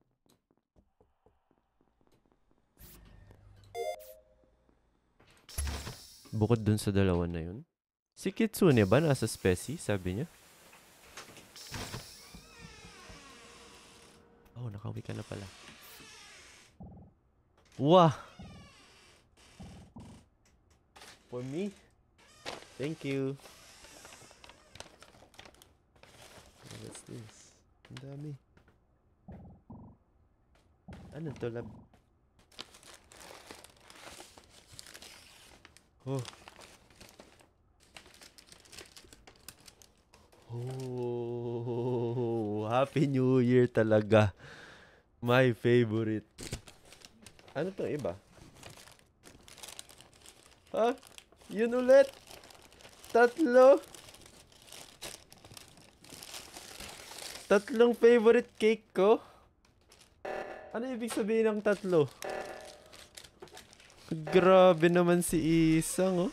Bukod dun sa dalawa na yun. Si Kitsune ba nasa specie, sabi niya? Oh, nakauwi ka na pala. Wah! For me? Thank you. What's this? Ang dami. Ano to, lab? Oh. Oh, Happy New Year talaga. My favorite. Ano tong iba? Ha? Yun ulit? Tatlo? Tatlong favorite cake ko? Ano ibig sabihin ng tatlo? Grabe naman si Isang, oh.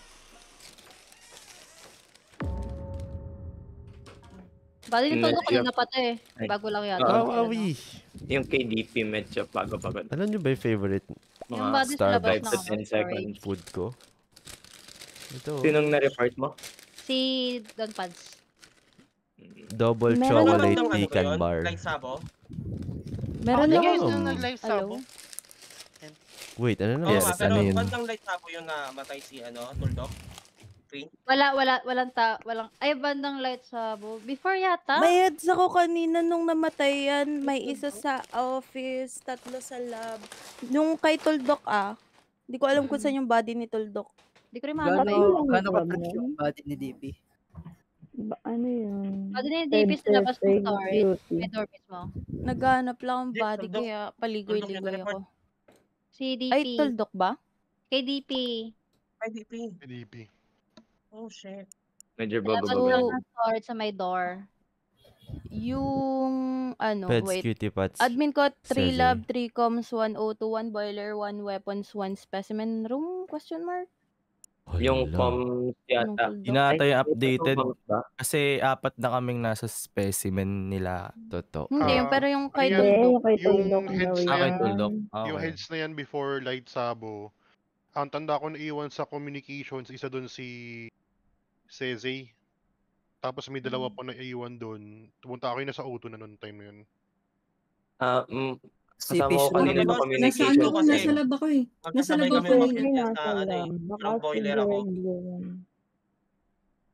Bali ni Tuldok Medyo- kanina pati eh. Ay. Bago lang yata. Oo. Kawawi. Yung kay D P medyo bago-bago. Alam nyo ba yung favorite Yung Mga body sa labas five ng to ano, ten seconds. food ko? Ito, oh. Sinong na-report mo? Si Don Pads. Double Meron chocolate Ano, ano ko pecan yun? bar. Like sabo? Meron Ako lang guys, akong... yung nag-live Hello? sabo. Wait, ano na? Oo Yes, nga, ano pero yun? bandang light sabo yun na matay si ano, Tuldok. Green. Wala, wala, walang ta, walang, ay bandang light sa bo. Before yata? May heads ako kanina nung namatay yan. May isa sa office, tatlo sa lab. Nung kay Tuldok ah. Hindi ko alam kung saan yung body ni Tuldok. Hindi ko rin mahanap eh. Gano'n gano ka-fresh yung body ni D P? Ba, ano yun? Body ni D P sa labas ng Ted, storage. Cutie. May door mismo. Naghahanap lang ang Hindi, body Tuldok. kaya Tuldok paligoy-ligoy yung ako. Si D P. Ay, Tuldok ba? Kay D P. Ay, D P. D P. Oh, shit. Medyo Labas bago-bago. lang So- ng storage sa may door. Yung ano, Pets, wait. cutie pots. Admin ko, three Cesar. lab, three comms, one O two, one boiler, one weapons, one specimen room? Question mark? Yung Hala. com Anong yata. Tuldok? Inata yung Ay, updated. ito ba? Kasi apat na kaming nasa specimen nila. Totoo. Hindi, Ah, yung pero yung kay ano yan? Hindi, Tuldok. yung kay Yung Tuldok heads daw na Ah, kay yan, Tuldok. yung Okay. heads na yan before light sabo, ang tanda ko naiwan sa communications, isa doon si Ceze. Tapos may dalawa pa na iwan doon. Pumunta ako yun sa auto na noon time na yun. Ah, mm, Si kasama ko Fish kanina Room. sa Nasa ano communication. ako, kasi nasa lab ako eh. Nasa magkasabay lab kami ako mag eh. Hindi sa nasa ano eh, lab. Baka from si boiler ako. Greg yun.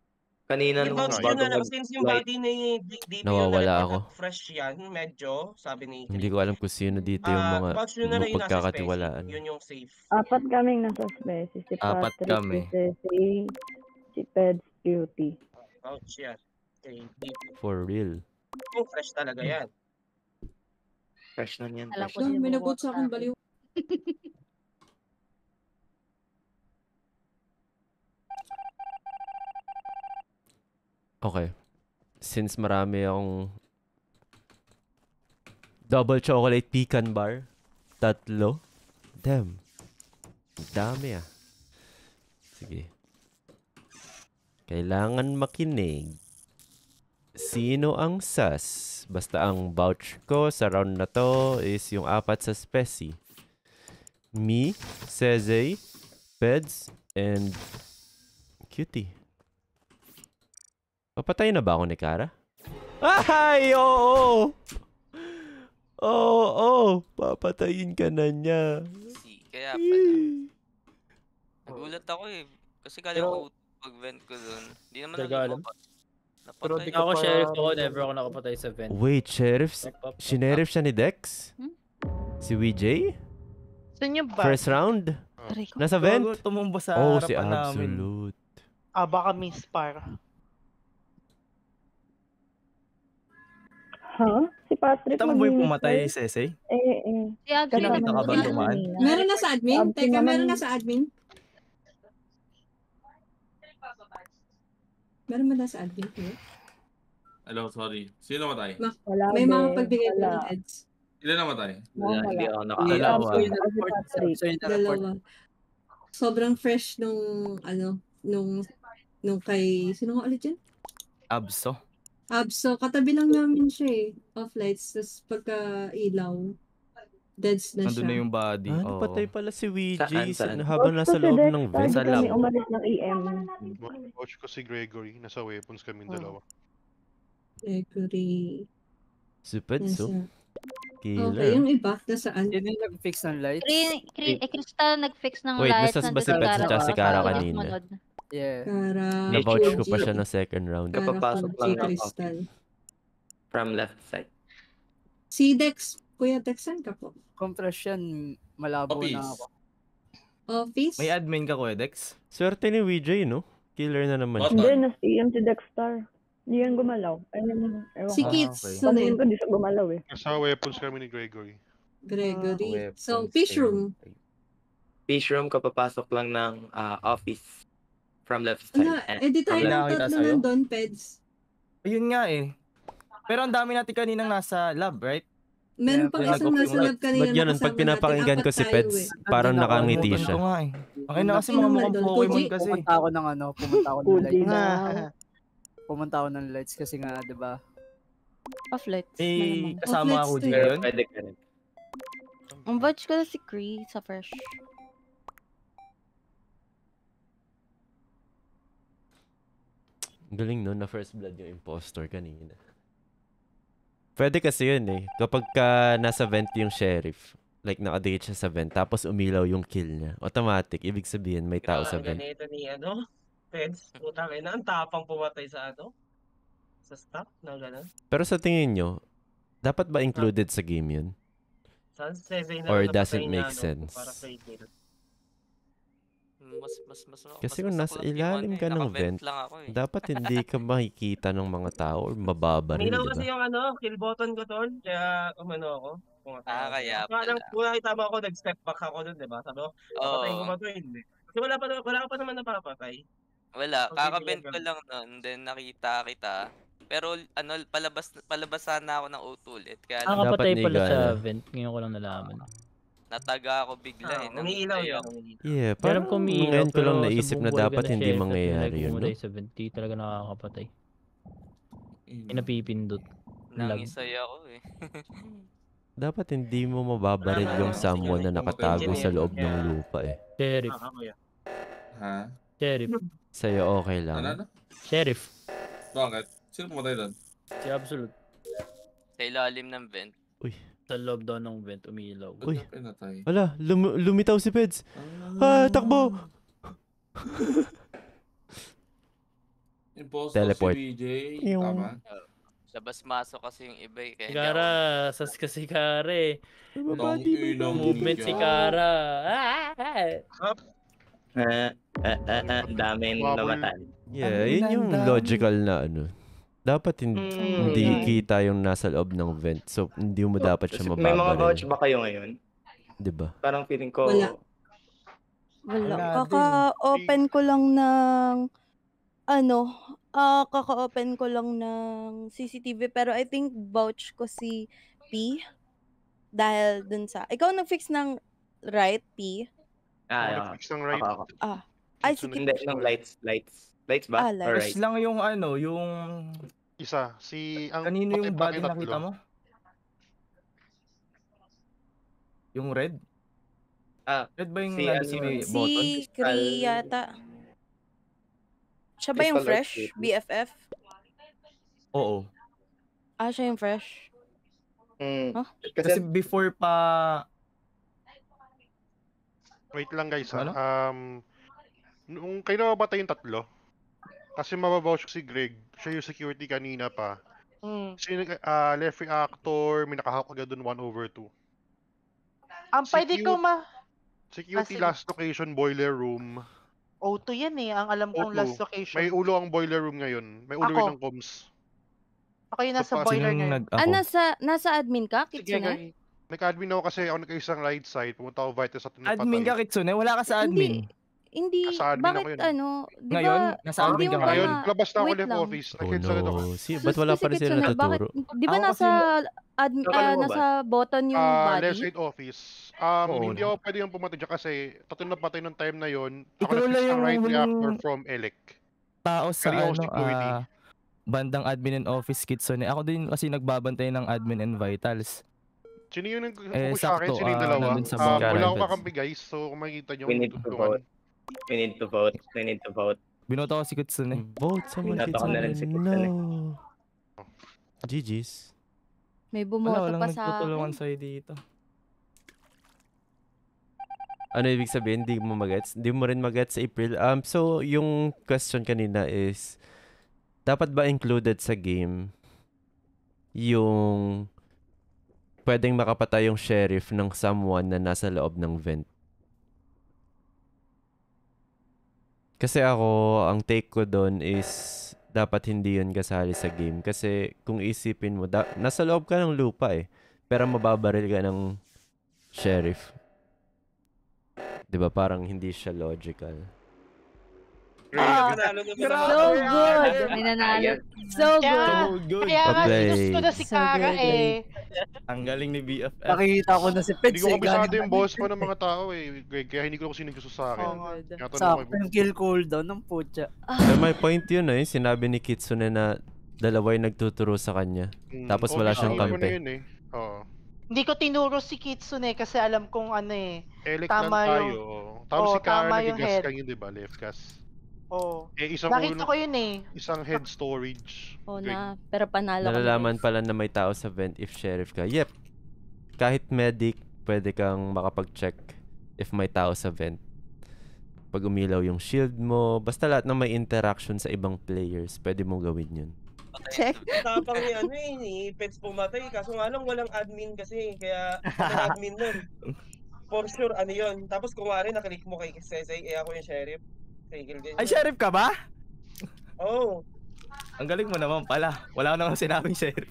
Kanina Yun nung daw, Nice. yun bago na lang, since yung mag-light. body ni D- DP yung Nawawala na-report ako. at fresh yan, medyo, sabi ni Hindi Crit. ko alam kung sino dito yung Ah, mga vouch nyo na lang yung nasa specie. mapagkakatiwalaan. Yun yung safe. Apat kaming nasa species. Si Apat Patrick, si kami. Ceci, si Peds, Cutie. Vouch yan. Kay D P. For real. Yung fresh talaga yan. Fresh na yan. Alam Fresh. ko Ah, sino may bubuhat nag-vote sa sa akin, akin. baliw. Okay. Since marami akong double chocolate pecan bar, tatlo. Damn. Ang dami ah. Sige. Kailangan makinig. Sino ang sus? Basta ang vouch ko sa round na to is yung apat sa specie. Me, Seze, Peds, and Cutie. Papatay na ba ako ni Kara? Ay, oo! Oo, oo. Papatayin ka na niya. Si, kaya pala. Nagulat ako eh. Kasi kala ko pag-vent ko dun. Hindi naman Talaga alam? nalito. Pero Napatay. di ka Ako pa- sheriff ako, never ako nakapatay sa vent. Wait, sheriff? Sheriff siya ni Dex? Hmm? Si W J? Saan yung body? First round? Aray ko. Nasa vent? Gago, tumumba sa Oh, si harapan namin. Absolute. Ah, baka mispar. Ha? Si Patrick Kita mo ba yung mag-minister? pumatay, Sese? Eh, eh. Si Absi Kanina Nakita ka ba naman dumaan? kanina. Meron na sa admin? Absi Teka, naman. meron na sa admin? Meron ba na sa admin? Kuya? Hello, sorry. Sino namatay? Ma- Wala, May be. mga pagbigay ko Wala. ng heads. Ilan namatay? Wala, hindi ako Hindi, nakaalam. Dalawa. Abso yung Kasi na-report. Patrick. Abso yung na-report. Dalawa. Sobrang fresh nung, ano, nung, nung kay, sino nga ulit yan? Abso. Abso, katabi lang namin siya eh. Off lights, tapos pagka ilaw, deads na Nandun siya. na yung body. Ah, Oo. napatay pala si W J Saan, sa, saan? habang Gusto nasa si loob Dex, ng tayo vent. Sa kami lab. umalis ng E M. Watch ko si Gregory. Nasa weapons kami Oh. dalawa. Gregory. Si Pedso. Nasa... Okay, Killer. yung iba, nasaan? Yun yung nag-fix ng lights. Kri, kri, eh, Crystal nag-fix ng Wait, lights. nasas ba nandun si Peds at Kara si sa Kara sumunod. kanina? Yeah. Kara, Na-vouch ko Koji, pa siya ng second round. Kara, Kapapasok Koji, lang ng Crystal. From left side. Si Dex, Kuya Dex, saan ka po? Compression, malabo Office. na ako. Office? May admin ka, Kuya Dex? Swerte ni W J, no? Killer na naman Hindi, siya. nas E M si Dexter. Hindi yan gumalaw. Ayun, ewan Si ko. Kits, okay. saan Pansin yun? ko, di siya gumalaw eh. Nasa weapons kami ni Gregory. Gregory. So, Weapons fish and- room. Fish room, kapapasok lang ng ah, office. From left side. Ala, And eh di tayo from ng left. nakakita tatlo sa'yo? nandun, Peds. Ayun nga eh. Pero ang dami natin kaninang nasa lab, right? Meron Yeah, pang nag-off isang yung nasa lights. lab kanina Ba't ganun? nakasama Pag pinapakinggan natin. ko si Apat tayo Peds, eh. parang Andun ako, nakangiti Nakalimutan siya. ko nga eh. Okay na kasi Sino mga nga mukhang doon? Pokemon Koji? kasi. Pumunta ako ng ano, pumunta ako ng Koji lights. na. Pumunta ako ng lights kasi nga, di ba? Off lights. Eh, malamang. kasama Off ako lights din Pero yun. pwede ka rin. Ang vouch ko na si Cree sa fresh. Galing no, na first blood yung impostor kanina. Pwede kasi yun eh. Kapag ka nasa vent yung sheriff, like nakadate siya sa vent, tapos umilaw yung kill niya, automatic, ibig sabihin may tao sa Ang vent. ganito ni ano, Peds, putang ina, ang tapang pumatay sa ano, sa stop na gano'n. Pero sa tingin nyo, dapat ba included sa game yun? Sa seven na Or napatay doesn't na, make ano, sense? Para kay kill. Mas, mas, mas, mas, Kasi mas kung nasa masaklap yung ilalim ano eh, ka ng naka-vent vent, lang ako eh. dapat hindi ka makikita ng mga tao or mababaril, Minaw di kasi ba? yung ano, kill button ko tol, kaya umano ako. Pumatay Ah, ako. kaya Parang pala. kung nakita mo ako, nag-step back ako dun, di ba? Sabi ko, papatayin ko Oo. ba to? Hindi. Kasi wala pa, wala ka pa naman napapatay. Wala, Pag kakabent bibigyan ko ka. lang nun, then nakita kita. Pero ano, palabas palabasan na ako ng O two ulit. Kaya lang, Nakapatay Dapat pala sa Nigala. vent. Ngayon ko lang nalaman. nataga ako bigla Ah, eh. umiilaw Nangitay lang. ako. umiilaw. Yeah, Pero parang kung umiilaw, ngayon ko pero lang sa naisip buong na buhay ko dapat na hindi sheriff at mangyayari pinag yun, no? pumatay sa vent, di talaga nakakapatay. Mm. May napipindot. Lag. Nangisay ako eh. Dapat hindi mo mababaril Ah, yung kasi someone na ganun yung nakatago sa engineer. loob ng Yeah. lupa eh. Sheriff. Ah, ako yan. Ha? Sheriff. Sa'yo okay Ano, lang. ano? Sheriff. Bakit? Sino pumatay doon? Si Absolute. Sa ilalim ng vent. Uy. Sa loob daw ng vent, umiilaw. Ba't Uy. na pinatay? Wala, lum- lumitaw si Peds. Ah, takbo! Impostor Teleport. si B J. Yung- Tama. Labas-masok kasi yung iba eh. Kaya Si hindi ako... Kara, sas ka si Kara eh. Tong inang Movement si higa. Kara. Ah! Ah, ah, ah, ah, daming namatay. Yeah, yun yung logical na ano. Dapat hin- Mm. hindi kita yung nasa loob ng vent. So, hindi mo dapat siya May mga vouch mababaril. ba kayo ngayon? Diba? Parang feeling ko... Wala. Wala. Wala Kaka-open ko lang ng ano, ah kaka-open ko lang ng C C T V pero I think vouch ko si P dahil dun sa ikaw nag-fix ng right P? Ah, Ako yeah. nag-fix ng right. Ako, ako. Ah. Ay si Hindi, Kit. ng lights. Lights. Lights ba? Ah, lights. Alright. Lang yung ano, yung... Isa. Si... Ang Kanino yung body paki- nakita mo? Yung red? Ah, Red ba yung si nandun ano sa yun? may Si button? Cree yata. Siya ba yung Crystal fresh? Light. B F F? Oo. Ah, siya yung fresh. Mm. Huh? Kasi before pa... Wait lang guys ha. Ano? Um, nung kayo nababatay yung tatlo, kasi mababouch ko si Greg, siya yung security kanina pa. Mm. Si uh, left reactor, may nakahawak agad dun one over two. Ang pwede ko ma... Security Ah, sige. last location, boiler room. O two yan eh, ang alam kong O two. last location. May ulo ang boiler room ngayon. May ulo Ako. rin ng comms. Ako yung nasa Pa- boiler Sinong ngayon. nag... Ah, Ako? nasa, nasa admin ka? Sige, Kitsune? Gary. Nag-admin ako kasi ako nag-isang right side. Pumunta ako Vitas at napatay. Admin ka, Kitsune? Wala ka sa admin. Hindi, Nasa admin ako bakit yun. ano, di Ngayon? ba, Nasa hindi admin mo ka pa Ngayon, na- labas na ako wait left lang. office. Oh Nag-heads agad ako. no. Si, Sus, ba't wala kasi pa rin sila Kitsune, bakit, natuturo? di ba Ako kasi nasa, mo- ad, Saan ka ah, lumabas? nasa button yung Ah, body? left side office. Um, Oo. hindi ako pwede yung pumatay dyan kasi tatlo na patay nung time na yon. Ako Ikaw nag-fix lang ng yung right reactor huling from Elec. tao sa Pero yung ano, security. ah, bandang admin and office, Kitsune. Ako din kasi nagbabantay ng admin and vitals. Sino yung nag Eh, focus sa akin? sakto, Sino yung ah, dalawa? nandun sa Um, bangka. wala akong Vitas. kakampi guys. So kung makikita nyo, We need to vote. We need to vote. We need to vote. Binoto ko si Kitsune. Vote someone Binato ko na rin si Kitsune. Kitsune. No. G G's. May Wala, bumoto walang pa sa nagtutulungan akin. sa'yo dito. Ano ibig sabihin? Hindi mo magets? Hindi mo rin magets sa April? Um, so, yung question kanina is, dapat ba included sa game yung pwedeng makapatay yung sheriff ng someone na nasa loob ng vent? Kasi ako, ang take ko doon is dapat hindi yun kasali sa game. Kasi kung isipin mo, da- nasa loob ka ng lupa eh. Pero mababaril ka ng sheriff. 'Di ba parang hindi siya logical. Ah, Nanalo naman so ako. good! May nanalo. So Kaya, good! kaya nga Okay. ginusto ko na si So Kara good. eh. Ang galing ni B F F. Nakikita ko na si Pets Hindi ko eh. kabisado galing yung na- boss pa ng mga tao eh. Greg, kaya hindi ko kasi gusto sa akin. Oo. Kaya tanong Sakto ko, yung kill cooldown ng putya. Pero may point yun eh. Sinabi ni Kitsune na dalawa yung nagtuturo sa kanya. mm, Tapos wala obvious, siyang alam ko na kampi. yun eh. Oo. Hindi ko tinuro si Kitsune kasi alam kong ano eh. Elec lang Tama tayo. yung- oo. Tapos Oo, si Kara tama yung nag-gas head. kanyo, di ba? Left gas. Oh. Eh, isang Nakita ulo- ko yun eh. Isang head storage. Oh Greg. na, pero panalo kami, Nalalaman guys. pala na may tao sa vent if sheriff ka. Yep. Kahit medic, pwede kang makapag-check if may tao sa vent. Pag umilaw yung shield mo, basta lahat na may interaction sa ibang players, pwede mong gawin yun. Check. Tapang ni ano eh, ni Pets pumatay. Kaso nga lang walang admin kasi. Kaya may admin nun. For sure, ano yun. Tapos kung wari, nakalik mo kay Sesay, eh ako yung sheriff. Tigil din Ay, yun. sheriff ka ba? Oo. Ang galing mo naman pala. Wala ko naman sinabing sheriff.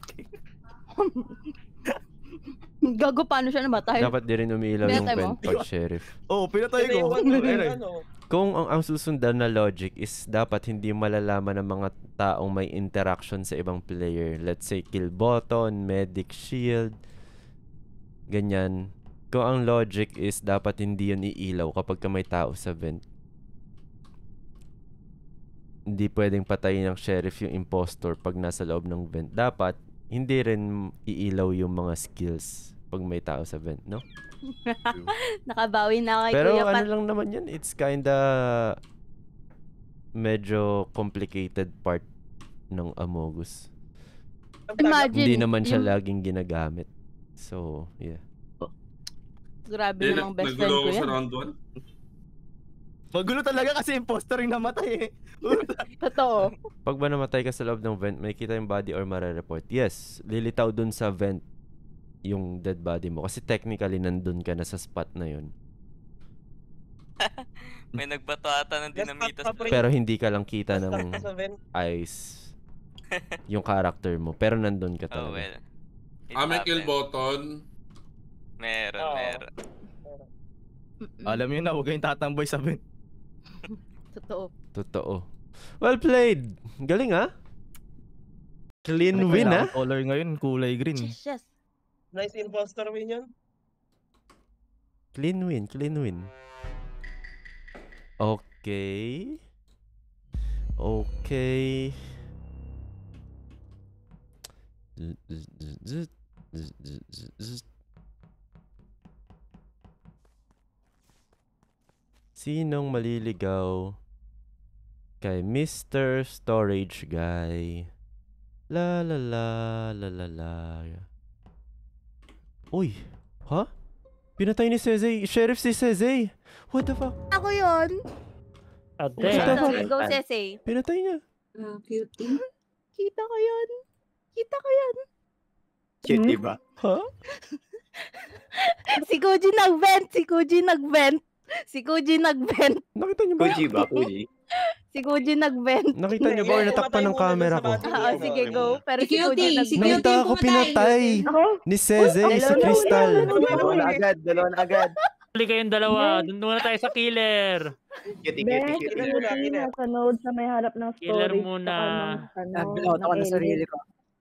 Gago, paano siya namatay? Dapat di rin umilaw yung Pinatay mo? vent pag sheriff. Oo, oh, pinatay ko. Pinatay ko, Anyway. ano. Kung ang, ang susundan na logic is dapat hindi malalaman ng mga taong may interaction sa ibang player. Let's say kill button, medic shield, ganyan. Kung ang logic is dapat hindi yun iilaw kapag ka may tao sa vent. Hindi pwedeng patayin ng sheriff yung impostor pag nasa loob ng vent. Dapat hindi rin iilaw yung mga skills pag may tao sa vent, no? Nakabawi na kay Pero Kuya ano Pat. lang naman yun, it's kinda medyo complicated part ng Amogus. Imagine, Hindi naman siya yung- laging ginagamit. So, yeah. Grabe Eh, namang nag- best friend nagulo ko ako sa yan. round one. Magulo talaga kasi imposter yung namatay eh. Totoo. Pag ba namatay ka sa loob ng vent, may kita yung body or mare-report? Yes, lilitaw dun sa vent yung dead body mo. Kasi technically, nandun ka na sa spot na yun. May nagbato ata ng dinamita sa Pero hindi ka lang kita Basta ng sa vent. eyes yung character mo. Pero nandun ka Oh, talaga. well. It Ah, may kill happened. button. Meron, Oo. meron. Alam niyo na, huwag kayong tatambay sa vent. Totoo. Totoo. Well played! Galing ah! Clean Ano win ah! kailangan color ngayon, kulay green. Yes, yes. Nice imposter win yun. Clean win, clean win. Okay. Okay. Sinong maliligaw kay Mister Storage Guy? La la la la la la. Uy, ha? Pinatay ni Sezay. Sheriff si Sezay. What the fuck? Ako yun. Ate. Sorry, go Sese. Pinatay niya. Ah, cutie. Kita ko yun. Kita ko yun. Cutie ba? Ha? Si Koji nag-vent. Si Koji nag-vent. Si Koji nag-vent. Nakita niyo ba? Kuji ba? Kuji? Si Koji nag-vent. Nakita niyo ba or natakpan ng camera ko? Ah, sige, go. Pero Si si Koji Cutie, si nag-vent. Nakita ako pinatay ni Sezay si Crystal. Dalawa na agad, dalawa na agad. Huli kayong dalawa. Doon muna tayo sa killer. Cutie, Ben, cutie, cutie. cutie, nasa node sa may harap ng storage. Killer muna. tsaka ng, ano, Binoto ko ng na sarili alien. ko.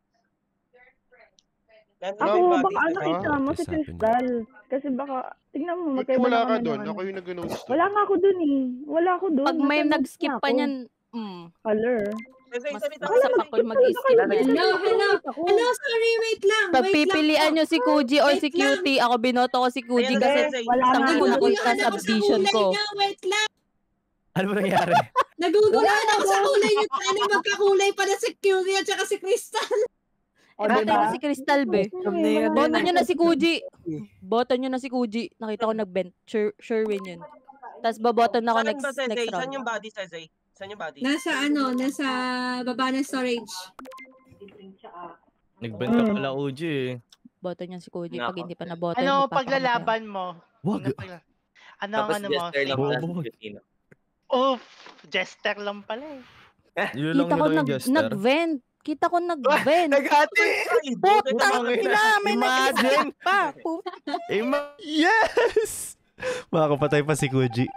Ako, baka ano kita mo si What's happening? Crystal. Kasi baka, tignan mo, Ba't magkaiba wala na ka kami doon? ng ano. Ako yung nag-notes doon. Wala nga ako doon eh. Wala ako doon. Pag may Nasa nodes nag-skip na pa ako. niyan, mm, Color. mas masap ako yung mag-skip Hello, niyan. hello. Hello, sorry, wait lang. Wait Pagpipilian lang nyo si Koji or Wait si lang. Cutie, ako binoto ko si Koji Ayan, kasi Sezay. Wala nga ako tangina ko doon. yung sa subdivision ko. Niyo, wait lang. Ano ba nangyari? Naguguluhan ako sa kulay niyo. Ano magkakulay pa na si Cutie at saka si Crystal. O, Boto diba? nyo si Crystal, be. Thumbnail Boto din nyo eh. na si Koji. Boto nyo na si Koji. Nakita ko nag-bent. Sure, sure win yun. Tapos baboto na ako Saan next, ba, Sezay? next Saan round. yung body, Sezay? Saan yung body? Nasa ano, nasa baba ng storage. Nagbenta Mm. pala O G eh. Boto nyo si Koji Nako. pag hindi pa naboto. Ano magpapakamatay ako. paglalaban mo? Wag. Ano, pagla- ano ang Tapos ano mo? jester lang Bobo. pala si Cutie, no? Oof, jester lang pala eh. Yun lang Kita ko yun lang nag, yung jester. nag-vent. Kita ko nag-vent. Nag-ate! Putang ina, may Imagine! nag-skip pa. Put- Ima- Yes! Makakapatay pa si Koji.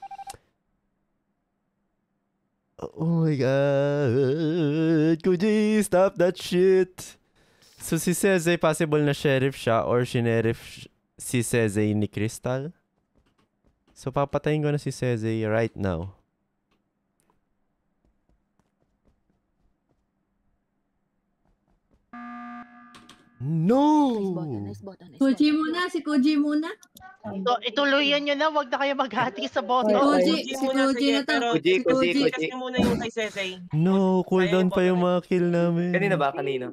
Oh my god. Koji, stop that shit. So si Sezay, possible na sheriff siya or sheriff si Sezay ni Crystal? So papatayin ko na si Sezay right now. No! Nice boto, nice boto, nice Koji boto. muna, si Koji muna. So, ituloyan nyo na, wag na kayo maghati sa Si boto. Koji, Kuji si muna, Koji sige, na to. pero Kuji, Si kuji, Koji. kuji. kasi muna yung kay Sezay. No, cooldown pa yung mga kill namin. Kanina ba? Kanina?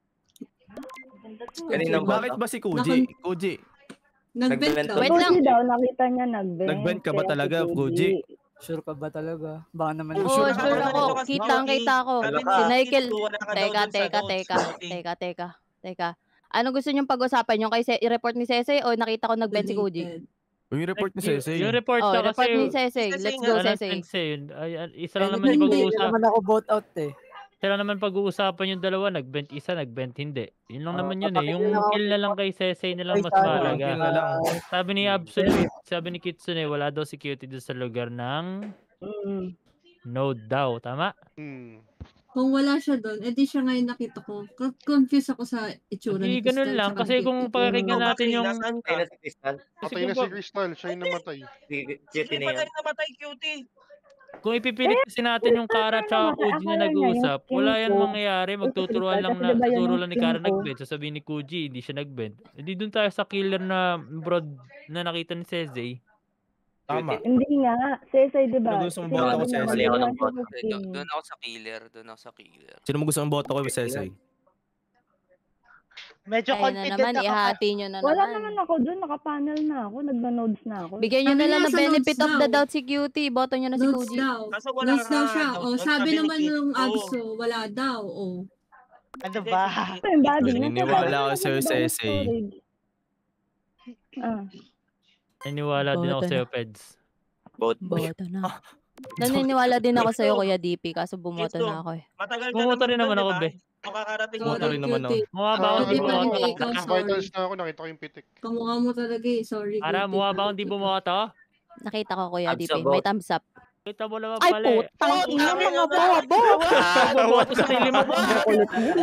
Kanina ba? Bakit ba si Koji? Koji, Nagbent Nagbenta. daw. Wait lang. Koji daw, nakita niya nag-vent. nag-vent ka ba kaya si talaga, Koji. Koji? Sure ka ba talaga? Baka naman. Oh, Oo, sure sure ka. ako. Kitang kita ako. Sabi Wala ka. Si ni Michael. Kitsu, wala ka daw Teka, dun sa teka, notes, teka. Kuti. Teka, teka. Teka. Ano gusto niyong pag-usapan? Yung kay Se- i-report ni Sese o nakita ko nag-vent si Koji? Related. Yung report ni Yung- Sese. Yung report Oh, siya kasi. report ni Sese. Sese Let's nga. go, Ano, Sese. Sese, yun. Ay, ay, isa Eh, lang naman yung hindi pag-uusap. naman ako vote out eh. Isa lang naman pag-uusapan yung dalawa. Nag-bent isa, nag-bent hindi. Yun lang Oh, naman yun eh. Yung papakinggan ako. kill na lang kay Sese na lang Ay, mas sana. mahalaga. Kill na lang. Sabi ni Absolute, sabi ni Kitsune, wala daw si Cutie doon sa lugar ng Mm. node daw. Tama? Hmm. Kung wala siya doon, edi siya ngayon nakita ko. Co- Confused ako sa itsura Hindi, ni ganun Crystal. lang. tsaka Kasi ni kung Kitty. pakikinggan Ikaw, natin Bakri, yung... nasaan ka? Patay na si Crystal. Kasi Patay kung, na si pa- Crystal, siya yung namatay. Si Sige, Cutie na patay yan. na matay, Cutie. kung ipipilit kasi natin yung Kara at saka Koji na nag-uusap, wala yan mangyayari. Magtuturuan lang na, tuturo lang ni Kara nag-bend. Sasabihin ni Koji, hindi siya nag-bend. Hindi dun tayo sa killer na broad na nakita ni Sezay. Tama. Hindi nga. Sesay, di ba? Sino gusto mong boto ko, Sinabi niya, Sesay? wala Ako ng siya boto. sa Do- team. Doon ako sa killer. Doon ako sa killer. Sino mo gusto ng boto ko, Sese? Medyo Ayun na confident naman, ako. ihati nyo na Wala naman. naman ako dun, nakapanel na ako, nagna-nodes na ako. Bigyan nyo na Sabi lang niya ng sa benefit notes of the daw. doubt si Cutie. Boto nyo na si Notes Kuji. daw. Kaso wala Notes daw siya. ka, O, notes sabi sabi ni naman Kit. nung Oo. Abso, wala daw. O. Ano ba? Ito yung body. Nasa Naniniwala body ako na sa'yo, sa Sese. storage. Ah. Naniniwala din ako Boto sa'yo, na. Peds. Both. Boto na. Naniniwala din ako sa'yo, Kuya D P, kaso bumoto Kitso, na ako eh. matagal ka Bumoto rin naman naman doon, ako, di ba? be. Makakarating mo Boto Sorry, rin naman ako. cutie. Mukha ba Ah, akong di Hindi pa bumoto? rin ikaw, nasa sorry. vitals na ako, nakita ko yung pitik. Kamukha mo talaga eh. Sorry, Para cutie. mukha ba akong di bumoto? Nakita ko, Kuya D P. Absa May vote. thumbs up. Kita mo naman Ay, pala eh. putang ina, mga bobo! Boboto sa sarili mo ba? Kulit mo.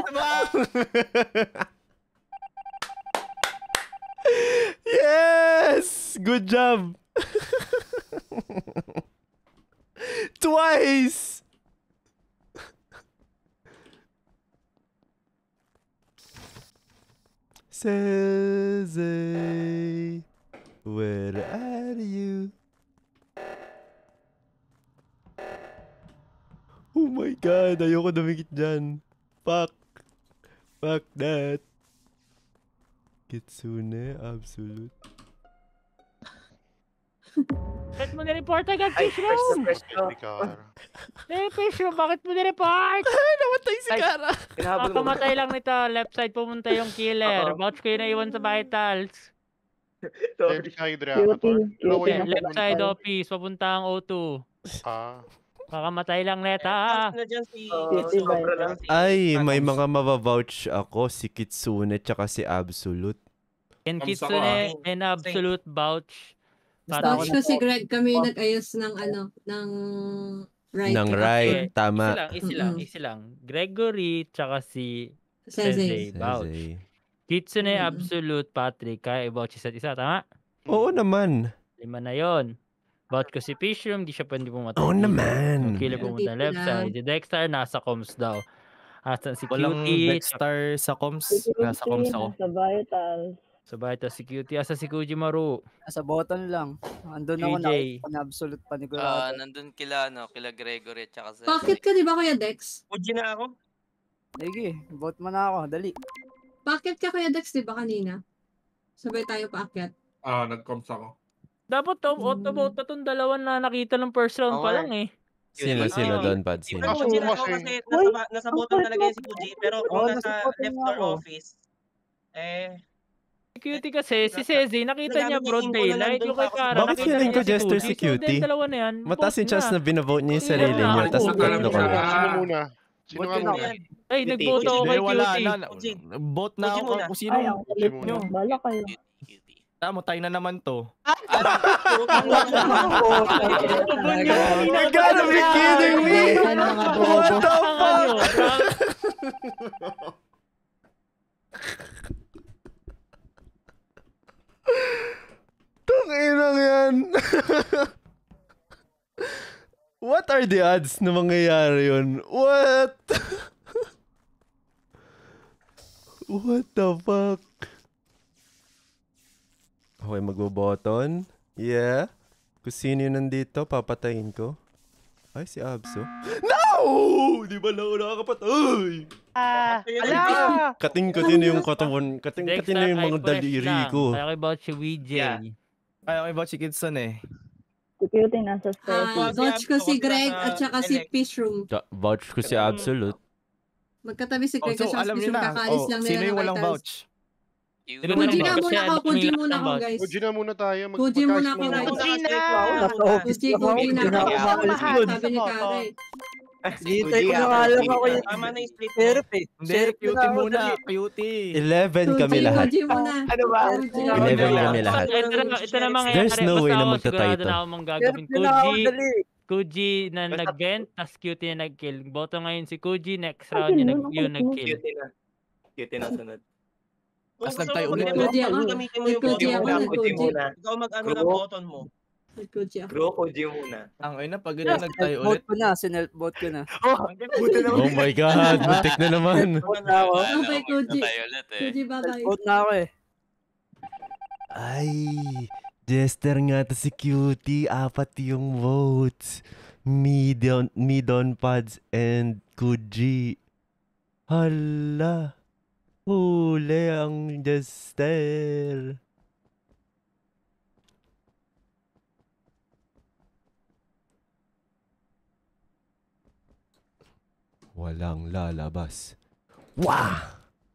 Yes! Good job! Twice! Sese, where are you? Oh my god, ayoko dumikit dyan. Fuck. Fuck that. Kitsune, absolute. Bakit mo nireport agad, Ay, Fish fresh na Room? fresh to. Eh, Fish Room, bakit mo nireport? Namatay si Ay, Kara. Hinahabol mo. Kakamatay lang nito. Left side pumunta yung killer. Oo. Vouch ko yung naiwan sa vitals. Left Sorry. side Cutie. reactor. Dalawa Cutie yung na Left side sa office, papunta ang O two. Ah. Kakamatay lang neta. Tapos na dyan si Oo, Kitso. sobra lang. Si Ay, may Atoms. mga mabavouch ako. Si Kitsune tsaka si Absolute. And Thumbs up, Kitsune ah. and absolute vouch. Basta ako Vouch Patrick. ko si Greg, kami yung nag-ayos ng ano, ng right. Ng reactor. right, Eh, Easy tama. lang, easy lang, Mm-mm. easy lang. Gregory tsaka si Sese. Sese vouch. Sese. Kitsune, Mm-mm. absolute, Patrick. Kaya i-vouch isa't isa, tama? Oo naman. Lima na yon. Vouch ko si Fish Room, di siya pwede pumatay Oo dito. naman. Yung killer pumunta left side. Si Dexter, nasa comms daw. Asan si Walang Cutie? Dexter sa comms. Si Nasa comms Cutie, ako. nasa vitals. So, ito si Cutie. Asa si Kujimaru? Nasa button lang. Andun ako J J. nakita na absolute Ah, panigurado. nandun kila, ano, kila Gregory at saka sa... Bakit ka, di ba, Kuya Dex? Uji na ako. Sige, vote mo na ako. Dali. Bakit ka, Kuya Dex, di ba, kanina? Sabay tayo paakyat. Ah, nag-comms ako. Dapat to, auto-vote na itong dalawa na nakita ng first round pa Okay. lang eh. Sino, sino Ah. doon, Pad? Sino? Pero Uji na ako kasi nasa, ba- nasa bottom talaga yung si Uji. Pero Oo, kung nasa nasa bottom left nga or ako. office, eh, Si Cutie kasi, si Sezi, nakita niya Nagamit niya broad info na daylight. nandun Yung pa kay ako sa Kara, bottom. Bakit nakita feeling niya ko si jester si Kuji. So, Cutie? then dalawa na yan. Mataas yung chance na binavote niya yung Hindi sarili na, niya. ako. Tapos Vote tatlo ka kami. na. Sino muna? Sino Vote nga ka na. muna? Ay, nagboto ako Hindi, kay wala Cutie. na. Uji. Vote na Uji ako muna. kung sino. Ay, ang kulit muna. nyo. Bala kayo. Tama, tayo na naman to. You gotta be kidding me! What the fuck? Tanginang yan. What are the odds na mangyayari yun? What? What the fuck? Okay, magbo-button. Yeah. Kung sino yun nandito, papatayin ko. Ay, si Abso. No! Di ba lang ako nakakapatay? Ah, ala! Kating-katin yung katawan. Kating-katin na yung mga daliri ko. Kaya kay vouch si V J. Kaya kay Botch Kidson eh. Si Cutie nasa Ah, storage. vouch ko si Greg at saka si Fish Room. Ta- Vouch ko si Absolute. Magkatabi si Oh, Greg so, at saka si alam Fish niyo Room. na. Kakaalis Oh, lang nila sino ng yung walang vitals. vouch? Sino Puji walang na vouch? muna Kasi ako, ano puji yung muna lahat ng ako, vouch? guys. Puji na muna tayo. Mag- Puji muna magkayos ako, muna guys. tayo. Uji na! Nasa office Puji, na ako. puji na Hindi na ako. ako Mahal makalis. Sabi ni sa Kara boto. eh. Hintay ko na nga lang ako yung Tama na yung split mo. sheriff eh. Hindi, Sheriff na cutie ako, muna. dali. Cutie. eleven kami Puji, lahat. puji muna. Ano ba? Puji. eleven kami lahat. Ito na, ito na mangyayari. There's no way Basta na ako, magtatay sigurado ito. na ako mang Sheriff gagawin. na ako, Kuji, dali. Kuji na Basta- nag-vent, tas Cutie na nag-kill. Boto ngayon si Kuji, next Ay, round yun, yun, nag- ang yun kulit mo. nag-kill. Cutie na. Cutie na sunod. Kung Tas gusto nagtayo mo ulit. mag-demo, Kuji ako. gamitin mo yung Nag-kuji bottom ako, mo. Kuji nag-kuji. muna. Ikaw mag-ano Bro. ng button mo. Nag-kuji ako. Bro, Kuji muna. Ang ina, pag ito nagtayo Vote ulit. ko na. Sinelf-vote ko na. Oh my God, buntik na naman. Vote na ako. Bye-bye, Kuji. Tayo ulit eh. Kuji, bye-bye. Vote na ako eh. Ay, Jester nga to si Cutie. Apat yung votes. Midon, Midon Pads and Kuji. Hala. Huli ang Jester. Walang lalabas. Wah!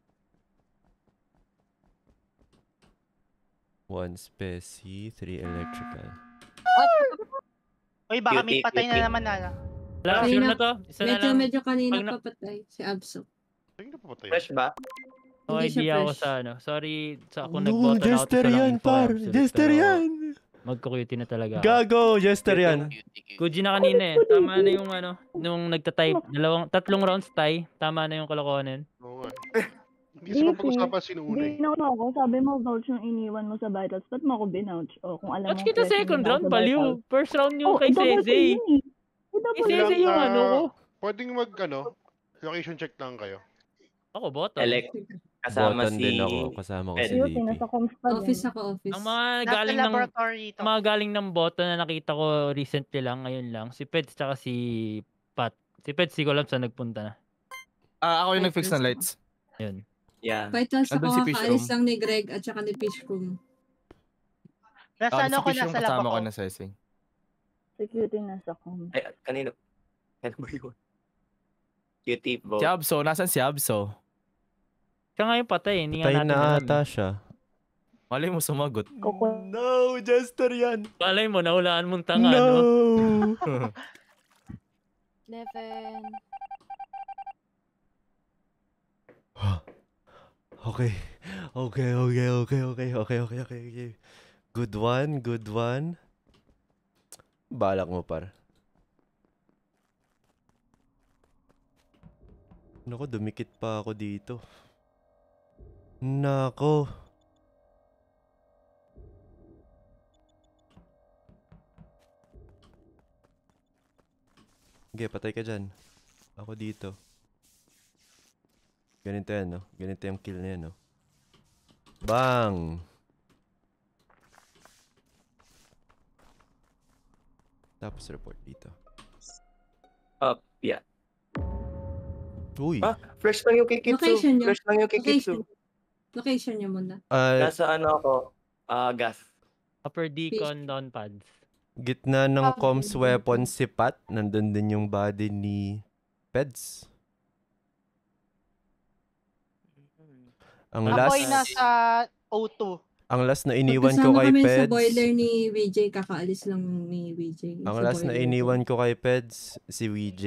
One specie, three electrical. Uy, baka may Cutie, patay na cutie. naman na. Wala, Kanina, sure na to. Isa na medyo, lang. medyo kanina Pag na- papatay si Abso. Fresh ba? No Hindi siya idea ako fresh. sa ano. Sorry sa ako No, nagboto na ako Jester sa yan, lang info par. absolute, Jester pero yan. Magkukuti na talaga ako. Gago, Jester yan. Kuji na kanina eh. Tama na yung ano, nung nagta-type, dalawang, tatlong rounds tie, tama na yung kalokohan. Oo nga. Hindi sa pag-usapan sino una eh. Binaw ako. Sabi mo, vouch yung iniwan mo sa vitals. Ba't mo ako binouch? O, kung alam Watch mo, kita fresh yung second ginawa round, sa baliw. vitals. First round yung Oh, kay double Seze. kill yun eh. Eh, double Kay kill. Seze yung ano ko. Pwedeng mag, ano, location check lang kayo. Ako, bottom. Elect. Kasama Bottom si... din ako. Kasama ko si Ped. D P. Nasa comms pa din. Office ako, office. Ang mga Nasa galing ng laboratory ito. mga galing ng boto na nakita ko recently lang, ngayon lang, si Peds tsaka si Pat. Si Peds, si ko alam saan nagpunta na. Ah, ako yung nag-fix ng lights. Yun. Yeah. Vitals ako, Andun si Fish kakaalis Room. lang ni Greg at saka ni Fish Room. Nasa Ah, ano si ko, Fish yung nasa lab kasama ko ako. na Sesing. Security nasa comms. Ay, kanino? Ano ba yun? Cutie vote. Si Abso, nasan si Abso? Siya nga yung patay, hindi nga Patay natin na alam. ata siya. Malay mo sumagot. No, Jester yan. Palay mo, nahulaan mong tanga, No. no? Eleven. Okay. Okay, okay, okay, okay, okay, okay, okay, okay. Good one, good one. Balak mo, par. Nako, dumikit pa ako dito. Nako. Okay, patay ka dyan. Ako dito. Ganito yan, no? Ganito yung kill na yan, no? Bang! Tapos report dito. Up, yeah. Uy! Ah, fresh lang yung kay Kitsu. Location niyo. Fresh lang yung kay Location. Kitsu. Location niyo muna. Ah, Nasa ano ako, ah, gas. Upper decon, down pads. gitna ng Ah, comms okay. weapon si Pat. Nandun din yung body ni Peds. Ang Ako last, ay nasa O two. ang last na iniwan ko Magkasama kay kami sa Peds. boiler ni V J. Kakaalis lang ni V J. Ang sa last na boiler. iniwan ko kay Peds, si V J.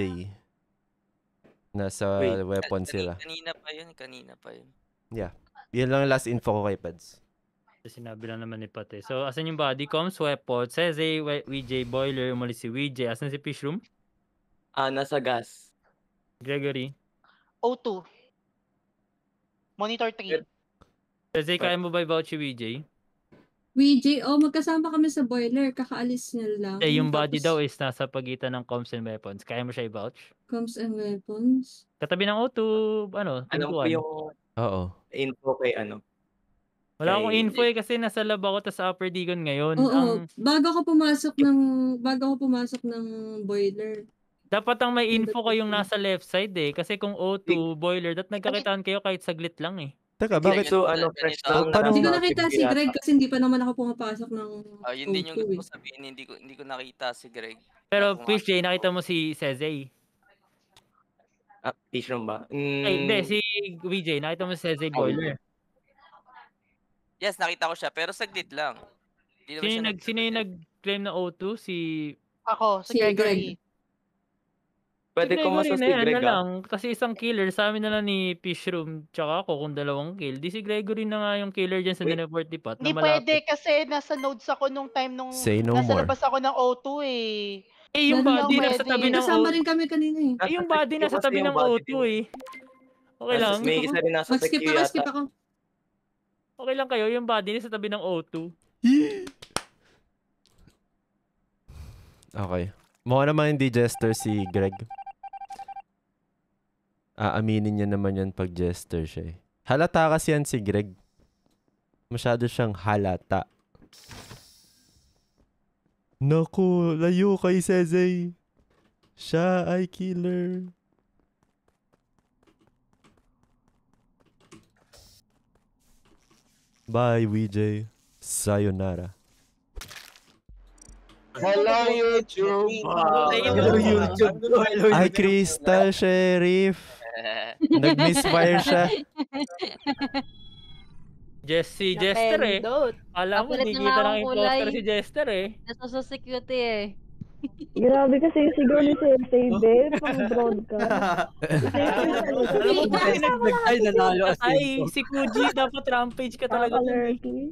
Nasa Wait, weapon Kani- sila. Kanina pa yun, kanina pa yun. Yeah. Yan lang ang last info ko kay Peds. Sinabi lang naman ni Pat eh. So, asan yung body comms, weapon, Seze, V J, boiler, umalis si V J. Asan si Fish Room? Ah, nasa gas. Gregory. O two. Monitor three. Seze, kaya mo ba i-vouch si V J? V J, oh, magkasama kami sa boiler. Kakaalis niya lang. Eh, yung body Tapos, daw is nasa pagitan ng comms and weapons. Kaya mo siya i-vouch? Comms and weapons. Katabi ng O two, ano, Alam ko pintuan. yung Oo. info kay ano. Wala akong kay- info eh kasi nasa lab ako tas upper Digon ngayon. Oo, Ang, bago ako pumasok ng bago ako pumasok ng boiler. dapat ang may info kayong nasa left side eh. Kasi kung O two, boiler, dat nagkakitaan kayo kahit saglit lang eh. Teka, bakit? So, ano, fresh lang. Paano- Hindi ko nasa nakita si yata. Greg kasi hindi pa naman ako pumapasok ng Ah, yun din yung O two gusto ko eh. sabihin, hindi ko hindi ko nakita si Greg. Pero Pumasok Fish J, nakita mo si Seze. Ah, fish room ba? Mm, Ay, hindi, si V J, nakita mo si Seze boiler. Yes, nakita ko siya, pero saglit lang. Hindi naman Sino, siya yung nag, sino yung nag-claim na O two? Si... Ako, si Si Gregory. Pwede si ko Gregory masos na si yan Greg na ah. lang. Kasi isang killer, sa amin na lang ni Fish Room, tsaka ako kung dalawang kill. Di si Gregory na nga yung killer dyan sa Wait. dineport ni Pat. Hindi Na pwede malapit. kasi nasa nodes ako nung time nung Say no nasa more. labas ako ng O two eh. Eh, yung Dali body lang nasa pwede. tabi ng O Kasama rin kami kanina eh. Eh, yung body Yung nasa kasi tabi yung ng body O two eh. Okay Nasa- lang. May isa rin nasa Mag-skip secure ako, yata. skip ako. Okay lang kayo, yung body nasa tabi ng O two. Okay. Mukha naman hindi jester si Greg. Aaminin niya naman yan pag jester siya eh. Halata kasi yan si Greg. Masyado siyang halata. Naku, layo kay Seze. Siya ay killer. Bye, V J. Sayonara. Hello, YouTube! Hello, YouTube. Ay, Crystal Sheriff. Nag-misfire siya. Jess, si Jester eh. Napindot. Alam mo, Kapalit di na nga kita ng akong imposter kulay. si Jester eh. Nasa sa security eh. Grabe kasi yung sigaw ni Sensei Bear pang broadcast. Alam mo ba, Ay, nanalo as Ay, si Kuji, dapat rampage ka talaga. Nakakalurky.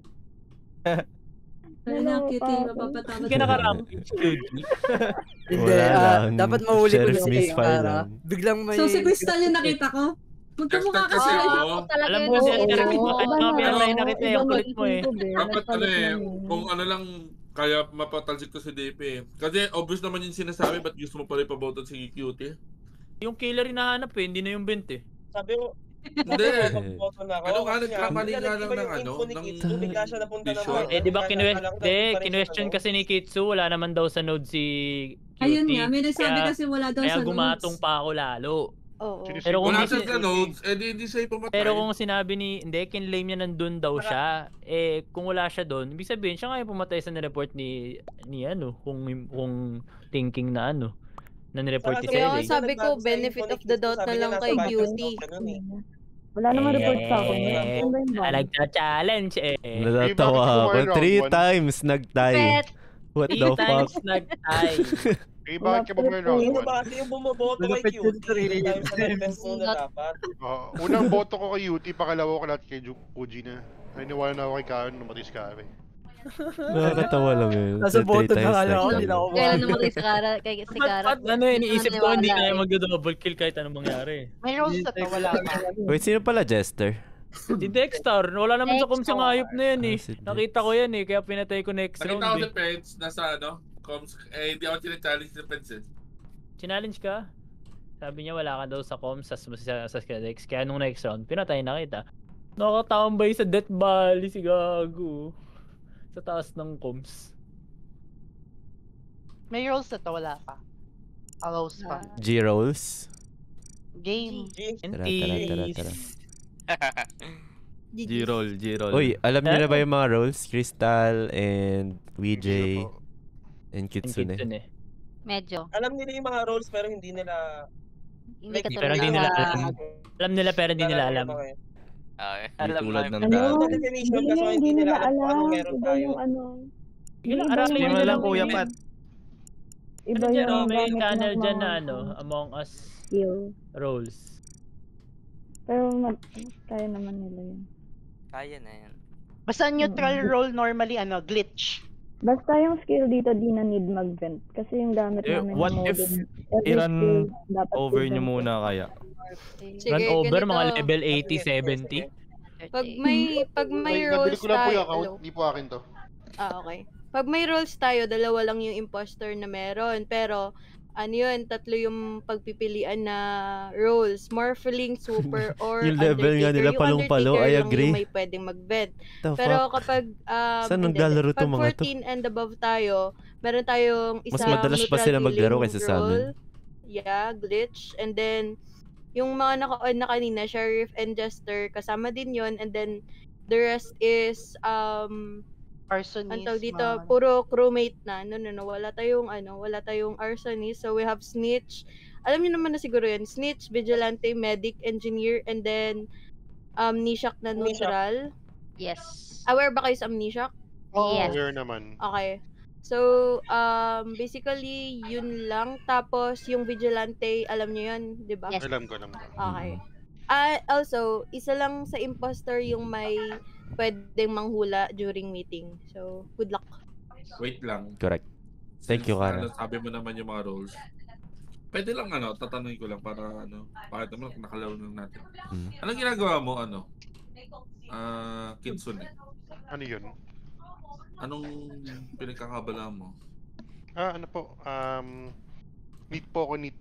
Ay, nakita yung mapapatawad. Hindi ka naka-rampage, Kuji. Hindi, Wala ah, lang. dapat mahuli ko Sheriff si misfire Kara. lang. Biglang may... So si Crystal yung nakita ko? Magkamukha ka Kasi siya. ako, Alam mo kasi, Jester, bakit mga pinatay na kita yung kulit mo eh. dapat ano eh, kung ano lang kaya mapatalsik ko si D P eh. Kasi obvious naman yung sinasabi, ba't gusto mo pa rin pabotan si Cutie? Yung killer hinahanap eh, hindi na yung bent eh. Sabi ko, Hindi. magboto na ako. Ano nga, Kasi nagkamali nga, nga lang iba ng yung ano, info ni ng Kitsu, bigla siya napunta ng visual. Eh di ba Akala kinwestiyon, ko de, nandun pa rin siya kinwestiyon sa kasi ni Kitsu, wala naman daw sa node si Cutie. Ayun nga, may nagsabi Kaya- kasi wala daw Kaya sa notes. gumatong pa ako lalo. Oo. Pero kung Wala hindi- siya sa notes, eh di hindi siya pumatay. Pero kung sinabi ni, hindi, kinlaim niya nandun daw siya, eh kung wala siya doon, ibig sabihin siya nga yung pumatay sa nireport ni, ni ano, kung, kung thinking na ano, na nireport ni Kaya nga Sele. sabi ko, benefit of the doubt na lang kay Cutie. Wala namang report sa akin. Eh, Ano ba yung ah, nagcha-challenge eh. Natatawa ako. Three times nag-tie. Bet. What Three the fuck? times nag-tie. Eh, bakit ka ba may round Sino one? ba kasi yung bumoboto kay Cutie? Tayo sa nag-best muna dapat. Oo, unang boto ko kay Yuti, pangalawa ko lahat kay Ju- Fuji na. Naniniwala na ako kay Karen, namatay si Karen. Nakakatawa lang yun. Nasa Three boto na times nga lang ako, nag-tie. hindi na ako Kailan namatay si Kara, kay si Kara. At ano, iniisip ko, hindi Naniwala na eh. magdo-double kill kahit anong mangyari. May rules na to, wala pa. Wait, sino pala Jester? Si Dexter, wala naman sa comms yung hayop na yan eh. Ah, si Nakita ko yan eh, kaya pinatay ko next round Nakita ko eh. si Pence, nasa ano, comms, eh hindi ako tinachallenge ni Pence eh. Challenge ka? Sabi niya wala ka daw sa comms sa, sa, sa Skedex. Kaya nung next round, pinatay na kita. Nakatambay sa Death Valley si Gago. Sa taas ng comms. May rules na to, wala pa. Allows pa. G-Rolls? Game. Tara, tara, tara, tara. G-roll, G-roll. Uy, alam niyo na ba yung mga roles? Crystal and V J and Kitsune. Medyo. Alam nila yung mga roles pero hindi nila... Hindi ka Pero hindi nila alam. Alam nila pero hindi nila alam. Okay. Hindi tulad ng Ano? dati. Ano definition kaso hindi nila alam kung anong meron Iba tayo. yung ano. Sige lang, Iba aralin yung nyo Mo na lang, Kuya eh. Pat. Iba Ano dyan, yung oh, may gamit channel ng dyan na mga ano, Among Us skill. roles. Pero mag kaya naman nila yun. Kaya na yan. Basta neutral role normally, ano, glitch. Basta yung skill dito di na need mag-vent. Kasi yung gamit Eh, namin what ng if modem, every i-run skill dapat over nyo i-vent. muna kaya? Sige, Run over, ganito. mga level eighty, seventy. Pag may, pag may Wait, nabili roles ko lang po tayo, yung account, hello? hindi po akin to. Ah, okay. Pag may roles tayo, dalawa lang yung imposter na meron. Pero, ano yun, tatlo yung pagpipilian na roles. Morphling, Super, or Yung level nga Undertaker. nila Yung palong-palo, Undertaker I lang agree. yung may pwedeng mag-vent. The Pero fuck? kapag, um, Saan hindi, naglalaro pag tong mga to? fourteen and above tayo, meron tayong Mas isang madalas pa neutral sila maglaro healing kaysa sa amin. role. Yeah, glitch. And then, yung mga naka-on na kanina, Sheriff and Jester, kasama din yon. And then, the rest is, um, Arsonist. ang tawag dito, mga- puro crewmate na. No, no, no. Wala tayong, ano, wala tayong arsonist. So, we have Snitch. Alam niyo naman na siguro yan. Snitch, Vigilante, Medic, Engineer, and then, um, Nishak na neutral. Yes. Aware ba kayo sa Amnesiac? Oo, Yes. aware naman. Okay. So, um, basically, yun lang. Tapos, yung Vigilante, alam niyo yun, di ba? Yes. Alam ko, alam ko. Okay. Ah, also, isa lang sa imposter yung may pwedeng manghula during meeting. So, good luck. Wait lang. Correct. Thank you, Since, Kara. ano, sabi mo naman yung mga roles. Pwede lang ano, tatanungin ko lang para ano, bakit naman nakalaro lang natin. Hmm. Anong ginagawa mo ano? Ah, Kitsune. Ano yun? Anong pinagkakabala mo? Ah, ano po? Um, neat po ako, neat.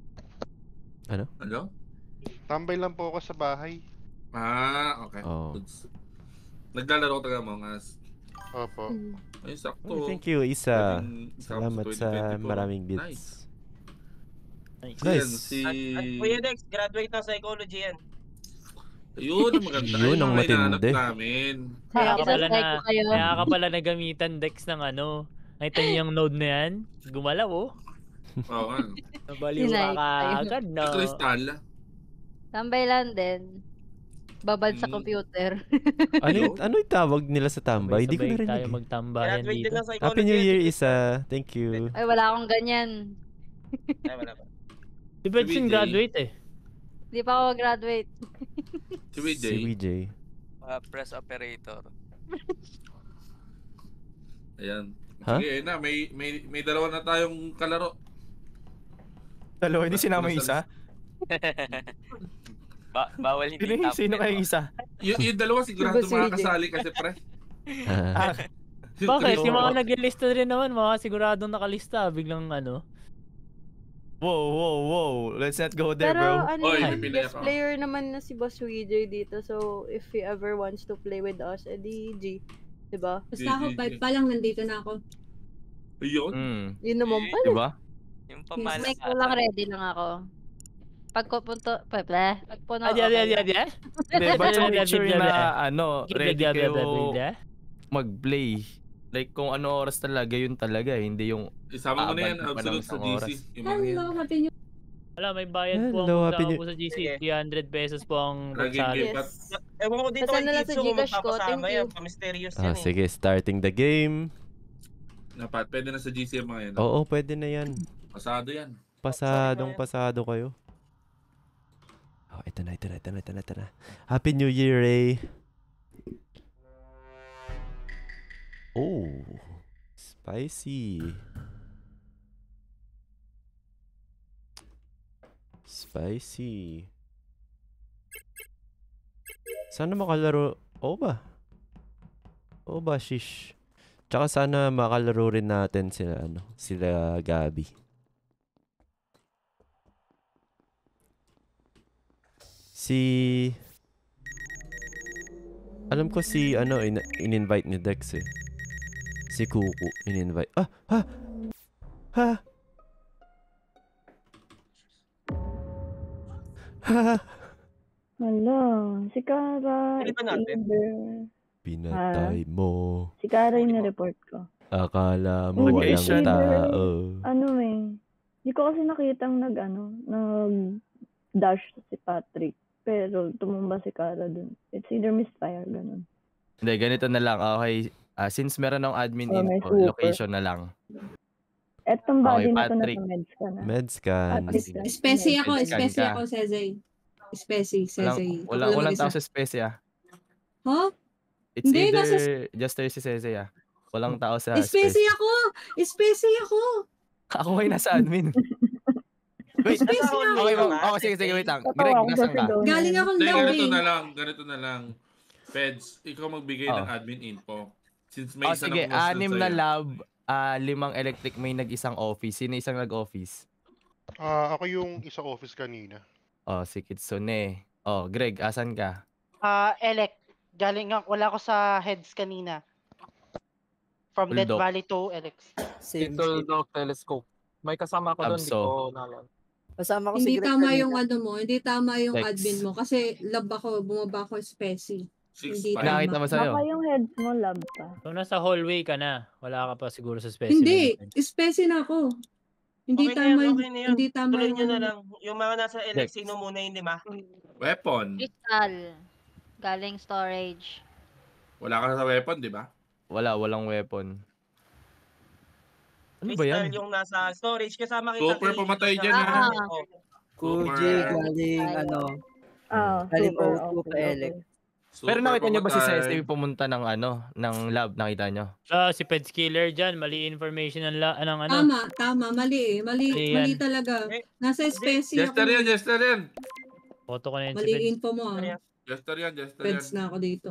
Ano? Ano? Tambay lang po ako sa bahay. Ah, okay. Oh. Goods. Naglalaro ka Among Us. Opo. Ay, sakto. Oh, thank you, Isa. Pwedeng isama Salamat twenty sa twenty-four. maraming Nice. bits. Nice. Ayan, Nice. si... At, at Kuya Dex, graduate ng psychology yan. Ayun, ang maganda. Yun Ayun ang ang hinahanap matindi. namin. Kaya ka pala Isasay na, ko kayo. kaya ka pala nagamitan Dex ng ano. Nakita niyo yung node na yan? Gumalaw oh. Oo nga. Nabaliw ka Sinay ko kayo. agad no. Yung Crystal. Tambay lang din. Babad sa Mm. computer. Ano yung, ano yung tawag nila sa tambay? Hindi ko Sabay-sabay tayo narinig. eh. magtambayan Graduate din dito. ng Happy psychology. New Year, education. Isa. Thank you. Ay, wala akong ganyan. Ay, wala pa. Si Benson Vijay. graduate eh. Di pa ako graduate. Si V J. Si V J. Ah, press operator. Ayan. Ha? Sige, ayun na. May, may, may dalawa na tayong kalaro. Dalawa, hindi sinama yung isa. ba bawal hindi Sino, top sino ten, kaya no? yung isa? Y- yung dalawa sigurado Si V J. makakasali kasi pre. Ah, Yung Bakit? Chris- Yung mga naglilista rin naman, mga siguradong nakalista. Biglang ano. Wow, wow, wow. Let's not go there, Pero bro. ano Oy, naman, pipili guest ako. player naman na si Boss Vijay dito. So, if he ever wants to play with us, edi G. Diba? Basta ako, five pa lang, nandito na ako. Ayun. Mm. Yun naman Eh, pala. Diba? Yung Mic pamana ko lang, ready lang ako. Pagpupunto, peple, pagpuno, Adi, adi, adi, adi. Hindi, but to make sure na, ano, ready kayo Ready mag-play. Like, kung ano oras talaga, yun talaga eh. Hindi yung Isama mo na yan, aabantin pa ng absolute sa isang G C. oras. Yung mga yan. Hello, happy new Wala, may bayad po Hello, ang Happy punta New- po sa G C. three hundred pesos po ang Laging pagsali. game pat. Yes. Ewan ko dito Basta kay na lang sa Kitsu kung Gcash ko, magpapasama thank yan. you. Pa-mysterious ah, yan eh. sige, starting the game. Dapat, pwede na sa G C yung mga yan. Oo, pwede na yan. Pasado yan. Pasadong pasado kayo. Oh, ito na, ito na, ito na, ito na, ito na. Happy New Year, Ray. Oh, spicy. Spicy. Sana makalaro. Oo ba? Oo ba, shish. Tsaka sana makalaro rin natin sila, ano, sila Gabi. Si... Alam ko si, ano, in- in-invite ni Dex eh. Si Kuku, in-invite. Ah! Ha! Ha! Ha! Hala, si Kara. Pwede ba natin? Either- Pinatay mo. Si Kara yung na-report ko. Akala mo Hindi, walang either- tao. Ano eh. Hindi ko kasi nakitang nag, ano, nag-dash si Patrick. Pero tumumba si Kara dun. It's either misfire, ganun. Hindi, ganito na lang. Okay. Ah, since meron ng admin Oh, may info, super. location na lang. Etong Okay, body na to Patrick. nasa meds ka na. Medscan. Patrick, Sige. Specie ako, Scan specie ka. ako, Sezay. Specie, Walang, Sezay. wala, Ako lang walang tao mag-isa. sa Specie ah. Huh? It's Hindi, either nasa- Juster si Sese ah. Walang tao sa Specie Specie. ako! Specie ako! Ako ngayon nasa admin. Wait, Specie Nasa ako! hallway okay, ka ma'am. ba? Okay, sige, sige, wait lang. Totoo Greg, ako nasan kasi ka? doon. Galing akong Hindi, ganito lobby. na lang. Ganito na lang. Feds, ikaw magbigay ng Oh. admin info. Since may Oh, isa sige, na promotion anim na sa'yo. lab, ah, limang electric, may nag-isang office. Sino isang nag-office? Ah, ako yung isa office kanina. Oh, si Kitsune. Oh, Greg, asan ka? Ah, elect. Galing ako, wala ako sa heads kanina. From Dead Bulldog. Valley to Alex. Same, Tito same. Doc Telescope. May kasama ko doon, di Abso. ko nalan. Kasama ko si Hindi Greg tama kanina. yung ano mo, hindi tama yung Text. admin mo. Kasi lab ako, bumaba ako specie. Six, Hindi five. Nakita tama. mo sa'yo? Baka yung heads mo lab pa. So, nasa hallway ka na. Wala ka pa siguro sa specimen. Hindi, specie na ako. Hindi Okay na tama yan, yung, okay na yun. hindi tama Tuloy yung nyo na ano. lang. Yung mga nasa L X, Next. sino muna yun, lima? Weapon. Crystal. Galing storage. Wala ka sa weapon, di ba? Wala, walang weapon. Ano ba Crystal yan? yung nasa storage. Kasama kita Super kay- pumatay sa- dyan, ha? Oh. Kuji, Super. galing, ano, Ah, galing super, O two okay, ka Elec. okay. Pero Super nakita niyo ba si pumatay. Sese pumunta ng ano, ng lab, nakita niyo? Ah, si Peds Killer dyan. Mali information ng, la- ng ano. Tama, tama, mali eh. Mali, Mali mali yan. talaga. Eh, Nasa specie Jester ako. yan, Jester yan. Photo ko na yun si Mali Peds. info mo ah. Jester yan, Jester yan. Peds na ako dito.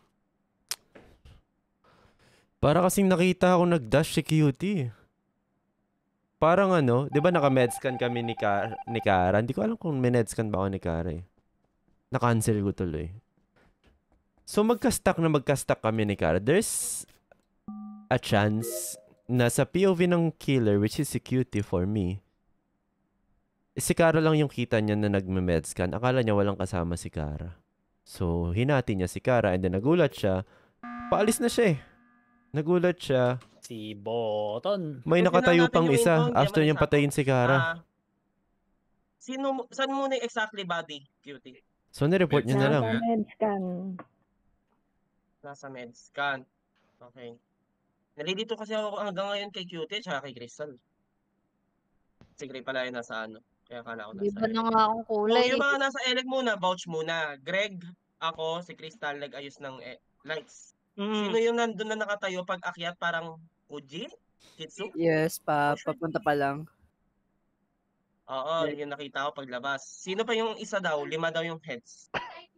Para kasing nakita ako nag-dash si Cutie. Parang ano, 'di ba naka-medscan kami ni Kara, ni Kara. Hindi ko alam kung med-scan ba ako ni Kara eh. Na-cancel ko tuloy. So magka-stack na magka-stack kami ni Kara. There's a chance na sa P O V ng killer, which is si Cutie for me, si Kara lang yung kita niya na nagme-medscan. Akala niya walang kasama si Kara. So, hinati niya si Kara and then nagulat siya. Paalis na siya eh. Nagulat siya. Si Boton. May Kung nakatayo natin pang yung info, isa hindi naman after niyang eksakto. patayin si Kara. Ah, sino, mo- saan muna yung exactly body, cutie? So, nireport niya na lang. Nasa medscan. Nasa medscan. Okay. Nalilito kasi ako hanggang ngayon kay Cutie at kay Crystal. Si Gray pala yung nasa ano. Kaya akala ko Di nasa ba na Elec. nga akong So, kulay? yung mga nasa Elec muna, vouch muna. Greg, ako, si Crystal, nag-ayos ng eh, lights. Sino yung nandun na nakatayo pag akyat parang Uji? Kitsu? Yes, pa papunta pa lang. Oo, yung nakita ko paglabas. Sino pa yung isa daw? Lima daw yung heads.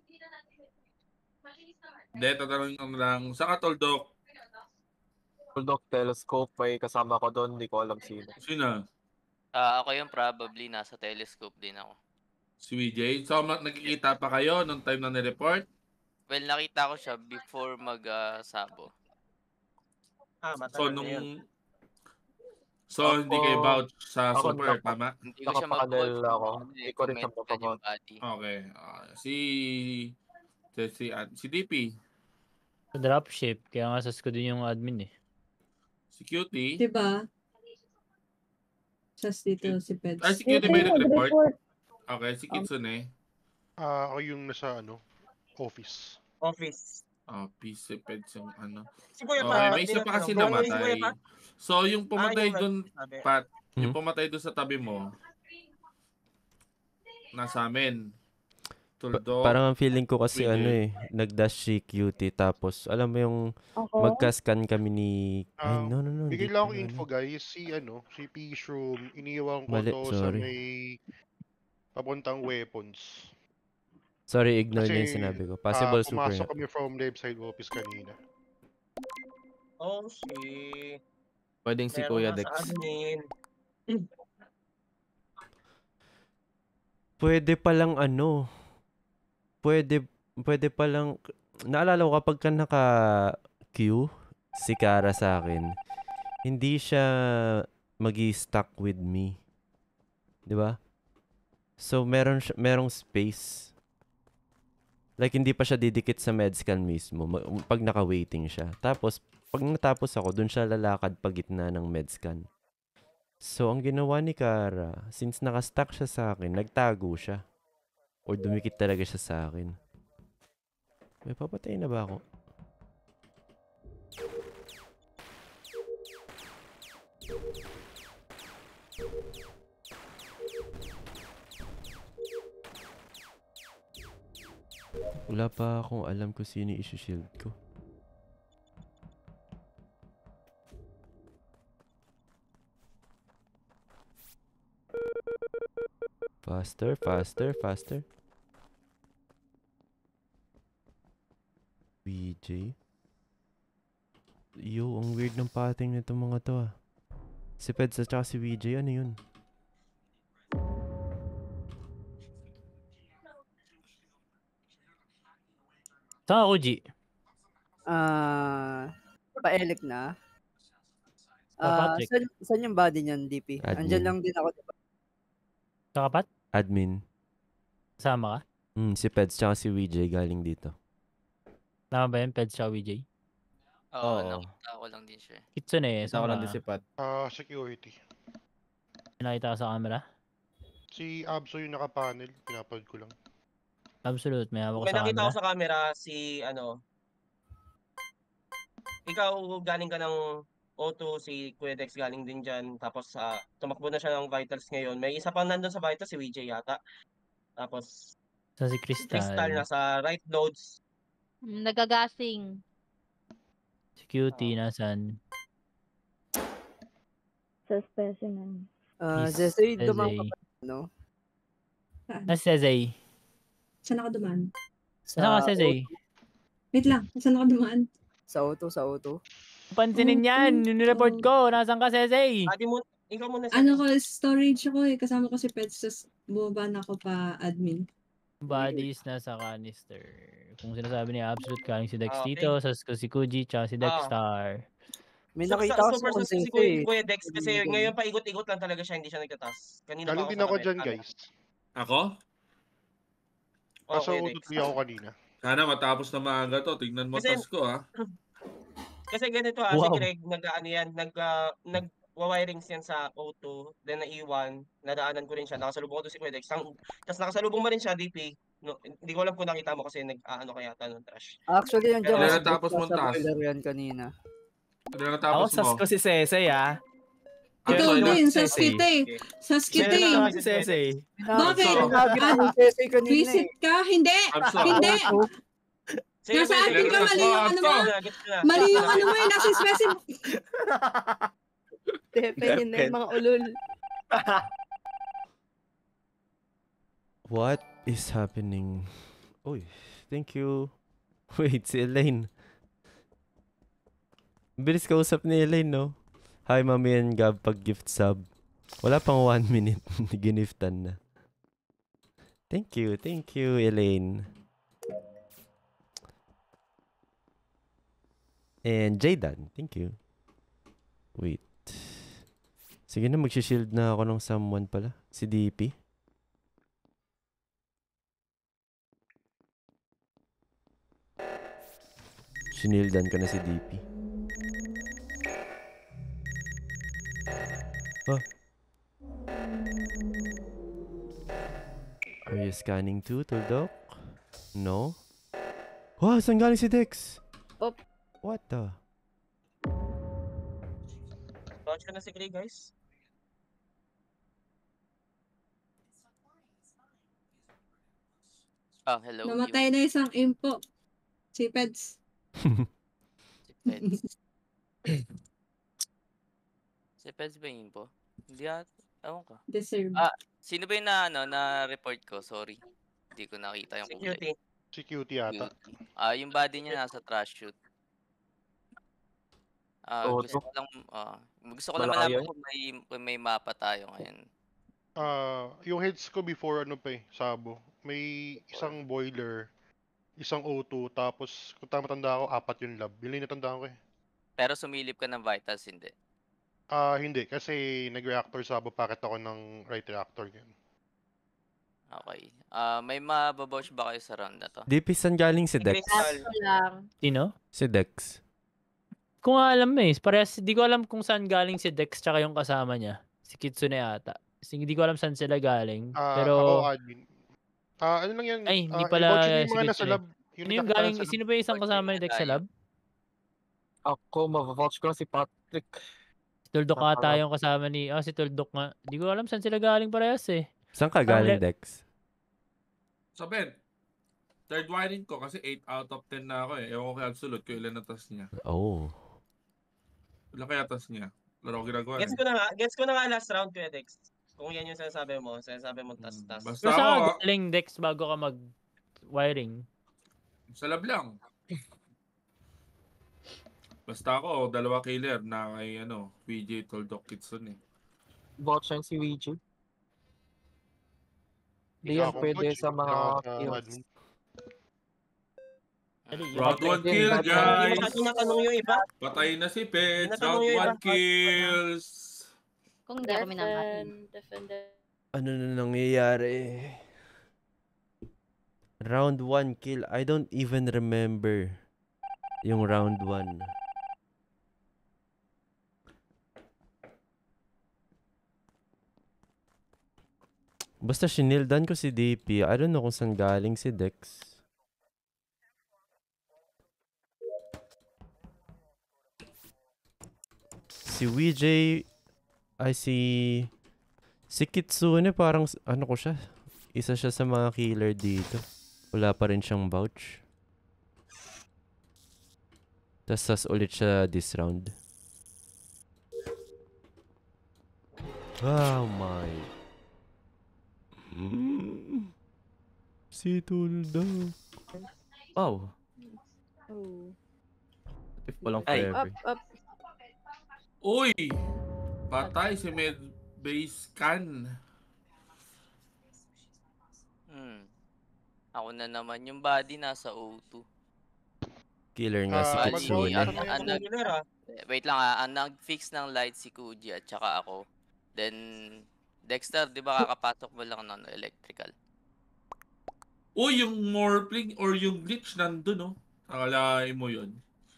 Hindi, tatanungin ko lang. Saan ka, Toldok? Bulldog Telescope, may kasama ko doon, hindi ko alam sino. Sino? Ah, ako yung probably nasa telescope din ako. Si V J? So, ma- nagkikita pa kayo nung time na nireport? Well, nakita ko siya before mag-sabo. Ah, So, matagal na yun. nung... So, hindi kayo vouch sa ako super, naka- tama? Hindi ko siya Nakapakanel mag-vouch. ako. Ano Hindi eh, ko rin siya comment ka yung mapapavote. body. Okay. ah, si... Si, si, si D P. Sa dropship, kaya nga sas ko din yung admin eh. Si Cutie. Diba? Sas dito si Peds. Ay, si Cutie may nag-report. Okay, si Kitsune. Ah, ako yung nasa ano, office. Office. Office, si Peds yung ano. Si Kuya Okay, pa, may isa pa kasi tinatanong. Gawa mo yung si Kuya namatay. pa? So, yung pumatay Ah, yung doon, nagsabi. Pat, yung Hmm? pumatay doon sa tabi mo, nasa amin. Tuldo. Parang ang feeling ko kasi Pwede. ano eh, nag-dash si Cutie tapos alam mo yung Ako? magka-scan kami ni... Ay, Um, no, no, no. Bigay Hindi lang ako pala, info ano. guys, si ano, si Peace Room, iniwan ko Mali, to sa sorry. may papuntang weapons. Sorry, ignore Kasi niya yung sinabi ko. ah, Possible super pumasok nga. kami from left side office kanina. Oh, shit. Pwedeng si Meron Kuya nga Dex. sa admin. Pwede palang ano, pwede, pwede palang, naalala ko kapag ka naka-queue si Kara sa akin, hindi siya magi-stuck with me. Di ba? So, meron siya, merong space. Like, hindi pa siya didikit sa medscan mismo ma- pag naka-waiting siya. Tapos, pag natapos ako, dun siya lalakad pa gitna ng medscan. So, ang ginawa ni Kara, since naka-stuck siya sa akin, nagtago siya. Or dumikit talaga siya sa akin. May papatay na ba ako? Wala pa akong alam kung sino yung issue-shield ko. Faster, faster, faster. V J. Yo, ang weird ng pattern nito mga to ah. Si Peds at saka si V J, ano yun? Saan ako, G? Ah, pa-elec na. Oh, Ah, Patrick. saan, saan yung body niyan, D P? Admin. Andyan lang din ako, diba? Saka Pat? Admin. Kasama ka? Hmm, si Peds tsaka si V J galing dito. Tama ba yun, Peds siya, V J? Oo, Oo. nakita ko lang din siya. eh. Kitsune eh. Kita ko lang saan din ka? si Pat. Ah, security. Nakita ka sa camera? Si Abso yung naka-panel, pinapad ko lang. Absolute, may hawak May ka sa nakita ko camera. sa camera si ano. Ikaw galing ka ng O two, si Kuya Dex galing din dyan. Tapos sa tumakbo na siya ng Vitals ngayon. May isa pang nandun sa Vitals, si V J yata. Tapos Sa si si Crystal Crystal. nasa right nodes. Mm, Nagagasing. Si Cutie, nasan? Sa specimen. Ah, Is Zesay, Zezay. dumang ka pa, no? Saan? Nasa Zezay. Saan ako dumaan? Saan ka, Zezay? Wait lang, saan ako dumaan? Sa auto, sa auto. Pansinin yan! Yung report ko! Nasaan ka, Zezay? Adi mo, ikaw muna sa Ano ko, storage ako eh. Kasama ko si Pets, tapos bumaba na ako pa admin. Bodies nasa canister. Kung sinasabi ni Absolute, kaling si Dex Ah, okay. dito, sa si Kuji, tsaka si Ah. Dexstar. May So, nakita sa, ko super sa sa si konsensya Kuya, eh. Kuya Dex kasi Nabibigay. ngayon pa igot-igot lang talaga siya, hindi siya nagtatas. Kanina pa Galing ako din sa ako camera. dyan, camera. guys. Ako? Oh, Kaso Kuya O Dex. two ako kanina. Sana matapos na maaga to. Tignan mo Kasi, task ko, ha? kasi ganito ha, si Wow. Greg, nag-ano yan, nag, uh, nag-wirings yan sa O two, then na E one, nadaanan ko rin siya, nakasalubong ko to si Quedex. Tapos nakasalubong mo rin siya, D P. No, hindi ko alam kung nakita mo kasi nag-ano kaya tanong trash. Actually, nandiyan Pero, kasi Ilan natapos basta mong sa task? boiler yan kanina. Ilan Ako, natapos mo? sas ko si Sesey, ah. Ang Ikaw solid. din, Saskite. Saskite. Meron ako si Sesey. Bakit? Sinabi ko ni Sesey kanina eh. Visit ka? Hindi. Abso. Hindi. Sige, Nasa sige, atin ka, sige, mali sige, yung ano mo. gets ko na, gets ko na. Mali yung ano mo eh. Nasa specific. Depen yun na yung mga ulol. What is happening? Uy, thank you. Wait, si Elaine. Bilis ka usap ni Elaine, no? Hi, Mami and Gab, pag-gift sub. Wala pang one minute. Giniftan na. Thank you, thank you, Elaine. And Jaydan, thank you. Wait. Sige na, mag-shield na ako ng someone pala. Si D P. Sinildan ko na si D P. Oh. Are you scanning too, Tuldok? No? Wow, saan galing si Dex? Op. What the? Launch ka na si Greg, guys. Ah, hello. Namatay na isang impo. Si Peds. Si Peds. Si Peds ba yun po? Hindi at, ewan ko. Deserve. Ah, sino ba yung na, ano, na report ko? Sorry. Hindi ko nakita yung kulay. Security. Security yata. Ah, yung body niya nasa trash chute. Ah, Oo, gusto to. ko lang, ah, gusto ko lang Malayo malaman yun? kung may, kung may mapa tayo ngayon. Ah, yung heads ko before ano pa eh, Sabo. May isang boiler, isang O two, tapos kung tama tanda ako, apat yung lab. Yun lang yung natandaan ko eh. Pero sumilip ka ng vitals, hindi. Ah, hindi. Kasi nag-reactor Sabo, pakit ako ng right reactor. Yan. Okay. Ah, may mababouch ba kayo sa round na to? D P, saan galing si Dex? Last ko lang. Sino? Si Dex. Kung alam mo eh, parehas, di ko alam kung saan galing si Dex tsaka yung kasama niya. Si Kitsune ata. Hindi ko alam saan sila galing. Ah, pero... ako admin. Ah, ano lang yan? Ay, hindi ah, pala i-vouch yung si mga nasa Kitsune. lab. Ano yung galing, sino ba yung isang kasama ni Dex sa lab? Ako, mavouch ko lang si Patrick. Si Tuldok ata yung kasama ni, ah si Tuldok nga. Di ko alam saan sila galing parehas eh. Saan ka galing, Dex? Sa Ben. Third wiring ko kasi eight out of ten na ako eh. Ewan ko kay Absolute kung ilan na task niya. Oh. Ilan kaya task niya? Laro ko ginagawa Gets eh. ko na nga, gets ko na nga last round, Quedex. Kung yan yung sinasabi mo, sinasabi mo tas-tas. Basta Pero ako, saan ah, ka galing Dex bago ka mag-wiring? sa lab lang. Basta ako, dalawa killer na kay ano, V J Toldok Kitsun eh. Vouch yan si Ouija. Hindi Ikaw yan akong pwede coach, sa mga ikaw sa kills. admin. Round one kill, Hindi guys! masyadong natanong yung iba. Patay na si Pets. Natanong Round yung one iba. kills! Kung hindi ako minamatin. Defender. Ano na nangyayari? Round one kill. I don't even remember yung round one. Basta sinildan ko si D P. I don't know kung saan galing si Dex. Si V J ay si si Kitsune parang s- ano ko siya. Isa siya sa mga killer dito. Wala pa rin siyang vouch. Tas sas ulit siya this round. Oh my. Mm. Si Tuldok. Wow. Oh. If walang Ay. forever. Up, up. Uy! Patay si Med Base Can. Hmm. Ako na naman. Yung body nasa O two. Killer nga si Ah, Bali, Kitsune. ang, Ano yung ang, nag, killer ah? wait lang ah, ang nag-fix ng light si Kuji at saka ako. Then, Dexter, di ba kakapasok mo lang ng electrical? Uy, yung morphling or yung glitch nandun, no? Akalain mo yun.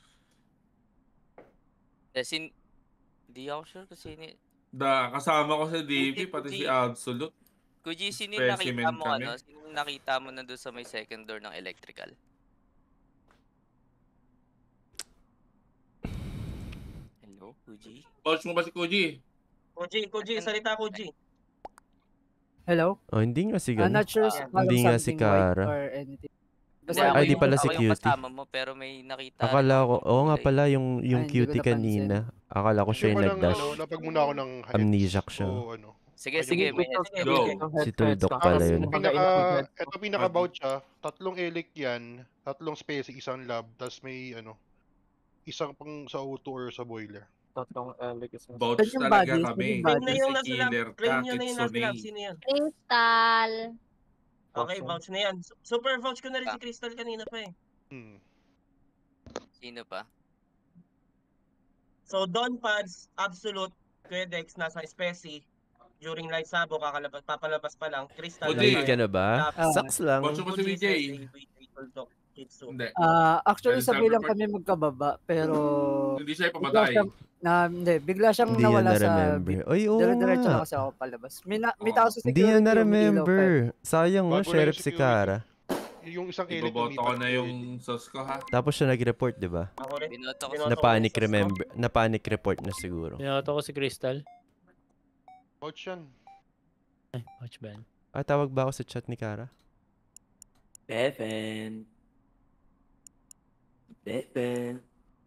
Eh, sin... Di ako sure kasi ni... Da, kasama ko sa D Kuji, P, pati si Kuji. Absolute. Kuji, sino yung nakita Specimen mo, kami. ano? Sino yung nakita mo nandun sa may second door ng electrical? Hello, Kuji? Coach mo ba si Kuji? Koji, Koji, salita Koji. Hello? Oh, hindi nga si I'm Gano. not sure Ah, parang Hindi nga si something white Kara. or anything. Hindi, Basta ako Ay, di yung, pala si ako yung Cutie. kasama mo, pero may nakita rin Akala ko, akong oo nga kulay. pala, yung, yung Ay, hindi ko cutie napansin. kanina. Akala ko siya Gusto yung ko lang, nag-dash. ano, lapag muna ako ng heads. Amnesiac siya. O ano. Sige, Ayun sige, po. may heads. Sige, Go. sige. Si Tuldok Ah, pala yun. pinaka, ito pinaka-bout siya. Tatlong elec yan. Tatlong specie, isang lab. Tapos may ano, isang pang sa O two or sa boiler. Tatlong elec. Vouch Saan yung talaga bodies? kami. Saan yung Claim na bodies? yung Kasi nasa lab. killer ka, Claim nyo na yung nasa lab. Kitsune. Sino yan? Crystal. Okay, Okay. vouch na yan. Su- Super vouch ko na rin si Crystal kanina pa eh. Hmm. Sino pa? So, Don Pads, Absolute, Kuya Dex, nasa Specie. During light sabo, kakalabas, papalabas pa lang. Crystal, Kuji. Late ka na ba? Ah. Sucks lang. Vouch mo ba si Kuji, B J? Sensei, Kuji, Tuldok, Kitsu. Hindi. Ah, actually Dahil sabay lang self-report. kami magkababa pero Hindi siya bigla ipamatay. siyang na hindi bigla siyang Hindi niya nawala sa na-remember. Ay, oo dire-diretso nga. lang kasi ako palabas. May na, may tao sa Hindi niya security umiilaw pa eh. na-remember. Sayang, no? Bago na Sheriff yung si security. Kara. Yung isang elec Iboboto ko na yung sos ko, ha? Tapos siya nag-report, di ba? Ako rin. Binoto ko Binoto sa... ko Na-panic yung sus ko. remember. Na-panic report na siguro. Binoto ko si Crystal. Vouch yan. Ay, watch ban. Ah, tawag ba ako sa chat ni Kara? Devin. Devin.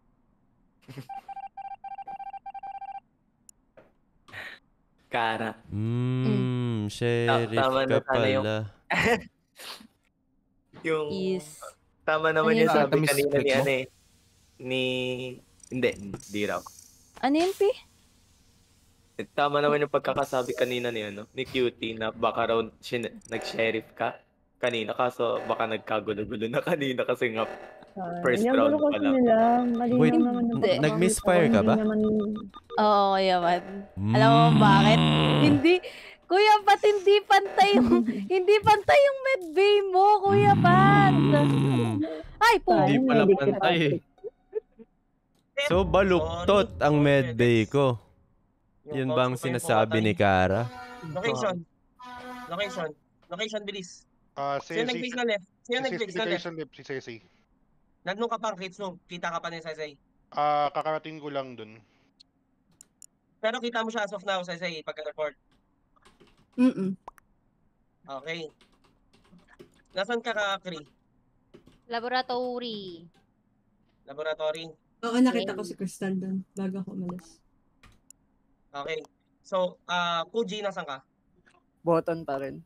Kara. Hmm, sheriff tama na ka sana yung- pala. Yung Is, tama naman Ano yung yun? sabi Miss kanina Click ni mo? ano eh. Ni hindi, di raw. ano yun, P? Tama naman yung pagkakasabi kanina ni ano, ni Cutie na baka raw sin- nag-sheriff ka kanina kaso baka nagkagulo-gulo na kanina kasi nga Ah, first yung round gulo pa kasi lang. nila, mali Wait, lang naman yung Hindi. pagkakakita nag-misfire ko, ka hindi ba? naman, Oo, Kuya Pat. Alam mo bakit? Hindi, Kuya Pat, hindi pantay yung, hindi pantay yung medbay mo, Kuya Pat. Ay, po. Hindi Sayang, pala hindi pantay eh. So, baluktot Sorry, ang sorry, medbay Dex. ko. Yung Yun vouch ba ang ko pa yung sinasabi ni pumatay. Kara? Location. Location. Location, bilis. Ah, Sino Sesi. nag-fix na left? Sino Si Sesi nag-fix na kayo left? sa left, si Sesi. Nandun ka pang Kitsu. Kita ka pa ni Sensei. Ah, kakarating ko lang dun. Pero kita mo siya as of now, Sensei, pagka-report. Mm-mm. Okay. Nasaan ka ka, Kri? Laboratory. Laboratory. Oo, nakita ko si Crystal doon bago ako umalis. Okay. So, ah, Kuji, nasaan ka? Button pa rin.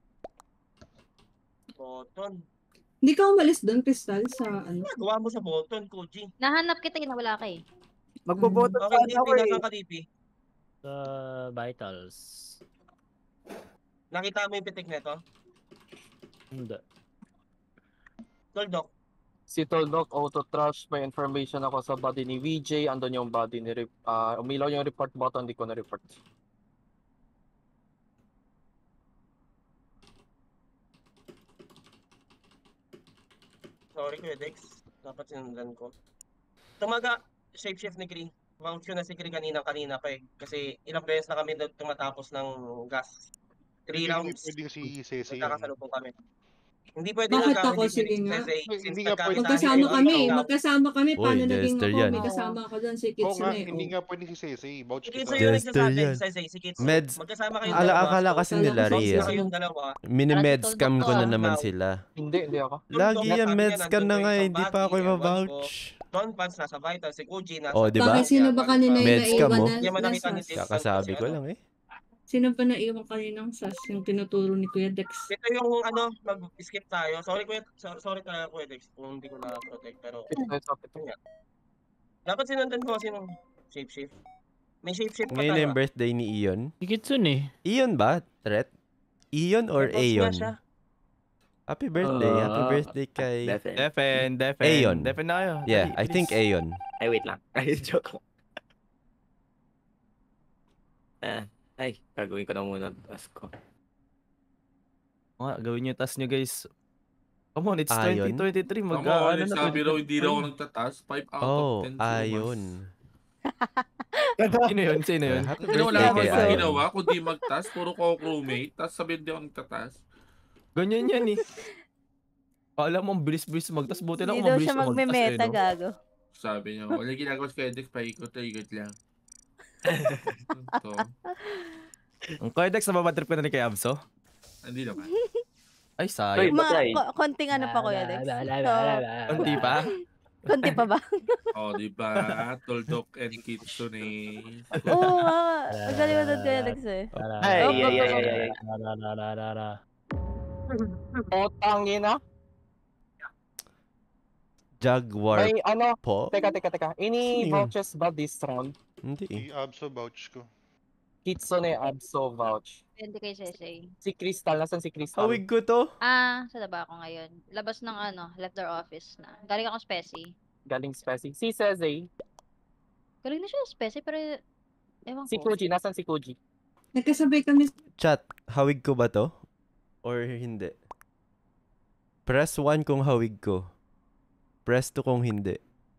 Button. Hindi ka umalis doon, Crystal, sa ano? Gawa mo sa button, Kuji. Nahanap kita, wala ka eh. Magbo-button Okay, pa D P, ako eh. nasaan ka, D P? Sa vitals. Nakita mo yung pitik neto? Hindi. Tuldok. Si Tuldok, auto trash, may information ako sa body ni V J, andun yung body ni Rip, ah umilaw yung report button, hindi ko na-report. Sorry, Kuya Dex. Dapat sinundan ko. Tumaga, shapeshift ni Kri. Vouch ko na si Kri kanina-kanina pa eh. Kasi ilang beses na kami na- tumatapos ng gas. Three Hindi, hindi rounds. pwedeng si Sesi yan. Magkakasalubong kami. Hindi pwede Bakit nagka- ako? hindi Sige pwede nga. si Sensei. Since Hindi nga pwede. nagkakitaan Magkasama kayo, kami, ikaw. magkasama kami. Uy, Paano naging Dexter ako? yan. May kasama ako doon, si Oo nga, Kitsune. hindi Oh. nga pwede si Sesi. Vouch Si kita. Kitsu yung Jester nagsasabi, yan. Sensei, si Kitsu. Meds. Magkasama kayong Ala, dalawa. akala So, kasi Kala nila ko bounce Ria. na kayong dalawa. Mini-meds cam ko na Tuldok naman now. sila. Hindi, hindi ako. Lagi Tuldok, yan, sabi niya, meds cam nandun na yung nga, isang hindi pa body, ako ewan ko. i-vouch. Don Pans nasa vital, si Kuji nasa... Oh, di ba? Bakit sino ba kanina yung Meds cam naiwan mo? na Hindi mo nakita ni na Tim. sas? Kakasabi ko lang eh. Sino ba naiwan kaninang sas yung tinuturo ni Kuya Dex? Ito yung ano, mag-skip tayo. Sorry kuya, so- sorry talaga Kuya Dex kung hindi ko na-protect pero yun nga. Dapat sinundan ko kasi nung shapeshift. May shapeshift pa Ngayon na tayo. yung birthday ni Ion. Si Kitsune eh. Ion ba? Threat? Ion or May post nga Aeon? siya. Happy birthday. Happy Uh, birthday kay... Defen. Defen, Defen. Aeon. Defen na kayo. Yeah, Dali, I think bilis. Aeon. Ay, wait lang. Ay, joke lang. Ah, ay, gagawin ko na muna ang task ko. Mga, gawin nyo task nyo guys. Come on, it's Ayon? twenty twenty-three. Mag, Tama, ah, ano ulit na, sabi raw, hindi raw ako twenty twenty-five. nagtataas. five out Oh, of ten. ayon. Sino yun? Sino yun? Happy Ano, wala birthday akong kay ibang Ayon. ginawa, kundi magtaas. Puro ko crewmate. Tapos sabihin di ako nagtataas. Ganyan yan eh. Alam mo, ang bilis-bilis magtas. Buti lang Hindi kung daw mabilis siya ka magtas eh, magme-meta, no? gago. Sabi niya, wala ginagawa si Kedex, paikot-ikot lang. So, Ang Kodex, nababatrip ka na ni kay Abso? hindi naman. Ay, sayang. Ma, ko- konting ano pa, Kuya Dex. So, Konti pa? konti pa ba? Oh, di ba? Tuldok and Kitsune. Oo nga. Ang galing mo doon, Kuya Dex eh. Ay, Oh, ay, go, ay, go, ay, go. ay. O, tangin na. Jaguar May ano, po? teka, teka, teka. Any Sino yun? vouchers ba this round? Hindi eh. Si Abso vouch ko. Kitsune, Abso, vouch. Depende kay Sesay. Si Crystal, nasan si Crystal? Hawig ko to. Ah, sa laba ako ngayon. Labas ng ano, left their office na. Galing ako Speci. Galing Speci. Si Seze. Galing na siya Speci, pero ewan Si ko. Koji, nasan si Koji? Nagkasabay kami. Chat, hawig ko ba to? Or hindi? Press one kung hawig ko. Press two kung hindi.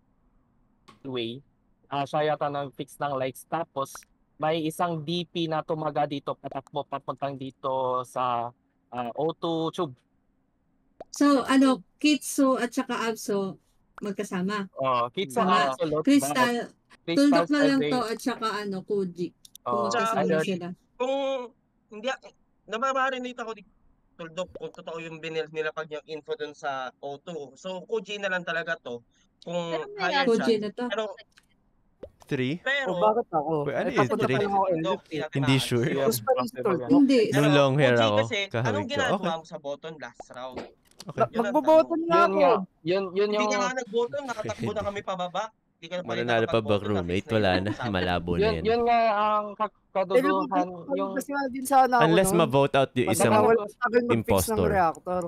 Way. Ah, siya yata nag-fix ng lights. Tapos, may isang D P na tumaga dito, patakbo papuntang dito sa ah, O two tube. So, ano, Kitsu at saka Abso, magkasama. Oh, Kitsu, Tama. Absolute, Crystal, Crystal, tuldok na lang Seze. to at saka ano, Koji. Kung Oh, magkasama ayun. sila. Kung hindi, namamarinate ako dito. Tuldok, kung totoo yung binil nila pag yung info dun sa O two. So, Koji na lang talaga to. Kung higher Koji siya. na to. Pero, Three? pero, O bakit ako? Wait, ano Eh, yun? papunta Three? pa lang ako Tuldok, L F eh. Hindi sure. Gusto pa rin si Tuldok. Hindi. Nung Pero, long hair Koji ako, kasi, kahawig anong ko. ginagawa Okay. mo sa button last round? Okay. Yun ang Magboboton nga Yun ako. nga, yun, yun Hindi yung... ka nga nag-button, nakatakbo na kami pababa. Hindi ka pa rin Mananalo pa ba nakapag-button, crewmate? na-fix na Wala yung na. usapan. Malabo na Yun, yan. yun nga ang ka- kaduduhan, yung... Kasi nga din sana ako Unless nun. ma-vote out yung Basta isang wala sa akin mag-fix ng impostor. reactor.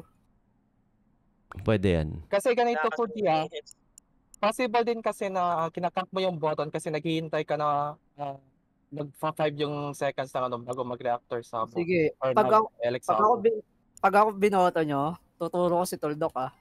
Pwede yan. Kasi ganito po diya, possible din kasi na kinakat mo yung button kasi naghihintay ka na uh, nag-five yung seconds na ano bago mag-reactor sa button. Sige, Or pag ako, nag-elect pag sa ako, button. bin, pag ako binoto nyo, tuturo ko si Tuldok ah.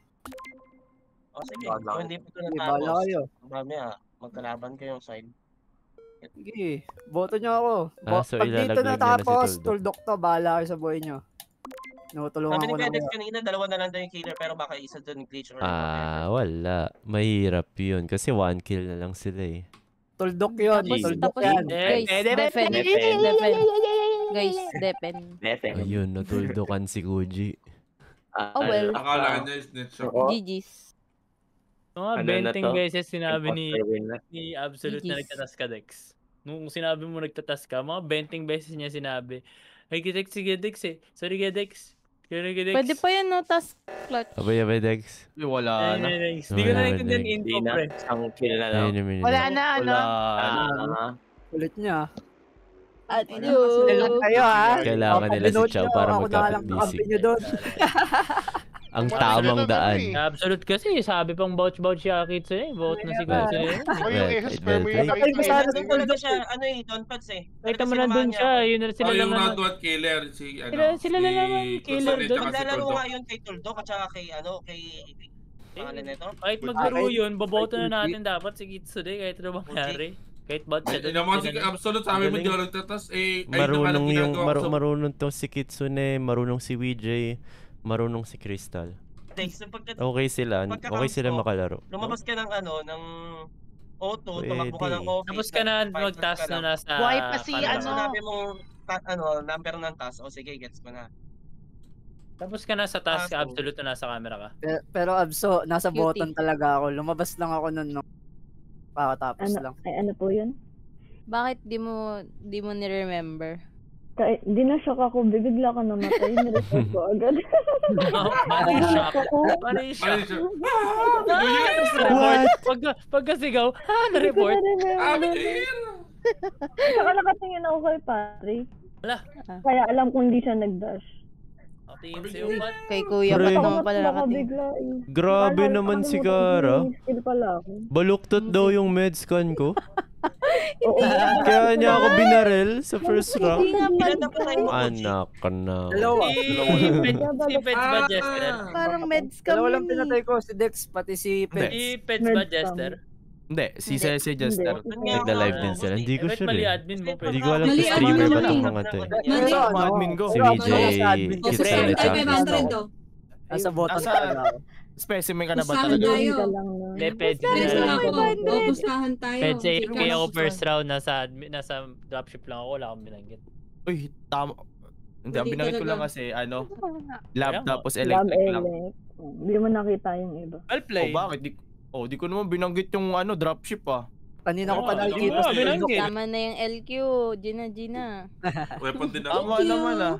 O sige, Bahala kung kayo. hindi pa ito Sige, bahala natapos, kayo. mamaya, magkalaban kayong side. Sige, boto nyo ako. Bo- Ah, so pag dito ilalaglag nyo na si natapos, Tuldok. Tuldok to, bahala kayo sa buhay nyo. Tinutulungan Sabi ko ni na Kedex kayo. kanina, dalawa na lang daw yung killer, pero baka isa doon glitch or Ah, wala. Mahirap yun. Kasi one kill na lang sila eh. Tuldok yun, Tapos, Tuldok tapos, yan. guys, defen. Defen. Defen. Guys, defen. Nefe. Ayun, natuldukan si Koji. Ah, Oh, well. Akala niya snitch ako. G G's. Mga Ano na benting to? beses sinabi ni, Imposter win na. ni Absolute na G Gs. nagtatas ka, Dex. Nung sinabi mo nagtatas ka, mga benting beses niya sinabi, ay, Gedex, sige, Dex eh. Sorry, Gedex. Sorry, Gedex. Pwede pa yan, no? Tas, clutch. Abay, abay, Dex. Ay, wala na. Hindi ko na Wala na, naintindihan Dex. info, Hindi na. pre. Isang kill na lang. Ayun, ayun, ayun. Wala na, ano? Wala na. Ah, Ulit niya. Adios. Kayo ha. Kailangan nila si Chow para magka-busy. nyo doon. Ang tamang daan. Absolute kasi, sabi pang vouch-vouch siya Kitsu eh. Vote na si Kitsu eh. Ako yung Well, Aces well pero may played. nakita Ay, sana ko. Hindi talaga siya, ano eh, Don Pads eh. Kahit naman nandun siya, yun na sila Oh, yung naman. Radwat killer, si ano, Sila- sila na si naman, killer Kusane, doon. tsaka si Maglalaro Tuldok. nga yun kay Tuldok at saka kay, ano, kay, pangalan nito? Kahit maglaro yun, boboto na natin dapat si Kitsu eh. Kahit ano mangyari. Kahit bad siya. Ay, naman si Absolute, sabi mo hindi ako nagtatas, eh, ayun naman ang Marunong yung, ginagawa mar- ko sa- marunong to si Kitsune, marunong si V J, marunong si Crystal. Dex, so pagka, Okay sila, okay sila makalaro. lumabas ka ng ano, ng auto, tumakbo ka ng Pwede. office. Tapos ka na nag-fight mag-task ka na lang. nasa... Buhay pa si kanila. Tapos ano. sinabi mong, ta- ano, number ng task, o sige, gets ko na. Tapos ka na sa task, Ah, so- Absolute na nasa camera ka. Pero, pero Abso, nasa Cutie. button talaga ako. Lumabas lang ako nun nung pakatapos Ano, lang. ay, ano po yun? Bakit di mo, di mo ni-remember? Kahit, di na shock ako, bibigla ka namatay, nireport ko agad. Oh, paano yung shock? Paano yung shock? Ano siya? What? Pagka, pagkasigaw, ah, na-report. Saka nakatingin ako kay Pari. Wala. Kaya alam kong hindi siya nag-dash. Tingin sa'yo, Pat. Kay Kuya, Pre. ba't Ako naman mas pala nakatingin? nakabigla eh. Grabe Akala- naman akala si mo, Gara. may skill pala ako. Baluktot daw yung medscan ko. Oo. Kaya niya ako binarel sa first round. Hindi nga Ilan pala. na patay mo, Koji? Anak ka na. Dalawa. Si, Dalawa si, lang. Ped, si Peds ba, Ah! Jester? Parang meds Dalawa kami lang pinatay ko. Si Dex, pati si Hindi. Peds. Si Peds ba, Jester? Hindi, si Hindi. Ceci Jester. Nagla-live din sila. Hindi ko Eh, ba't sure mali eh. admin mo? Hindi ko alam Mali kung streamer admin ba mo itong eh. mga to eh. Mali. Ito ang admin ko. Si Pero, V J, mali sa admin. O, Kitsune, friend, ay, tsaka may Chris. friend oh. Nasa bottom Nasa talaga ako. specimen ka na ba Pustahan talaga? tayo. Hindi, Peds. Pwede na- na ako. O, pustahan tayo. Peds, A F K Sige. ako first round. Nasa, admin, nasa dropship lang ako. Wala akong binanggit. Uy, tama. Hindi, ang Hindi binanggit ko talaga. lang kasi, ano, lab Kaya nga. tapos Lab electric lang. elect. Hindi mo nakita yung iba. I'll play. Oh, bakit? Di, oh, di ko naman binanggit yung ano, dropship ah. Kanina ko Oo, pa hindi nakikita mo sa binanggit. Facebook. Tama na yung L Q. Gina, Gina. Weapon din ako. Tama naman ah.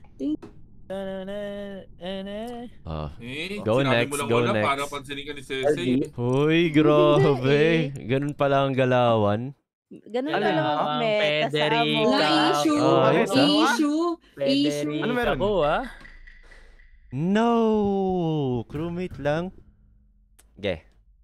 Ah. Eh, Go sinabi next, mo lang go wala next. para pansinin ka ni Ceci. Uy, grabe. Ganun pala ang galawan. Ganun Alam na lang mo, ang ang meta sa Federica. amo. Wala issue. Oh, Bakit, ah? Issue. Issue. Ano meron? Ako ah. No! Crewmate lang? Ge.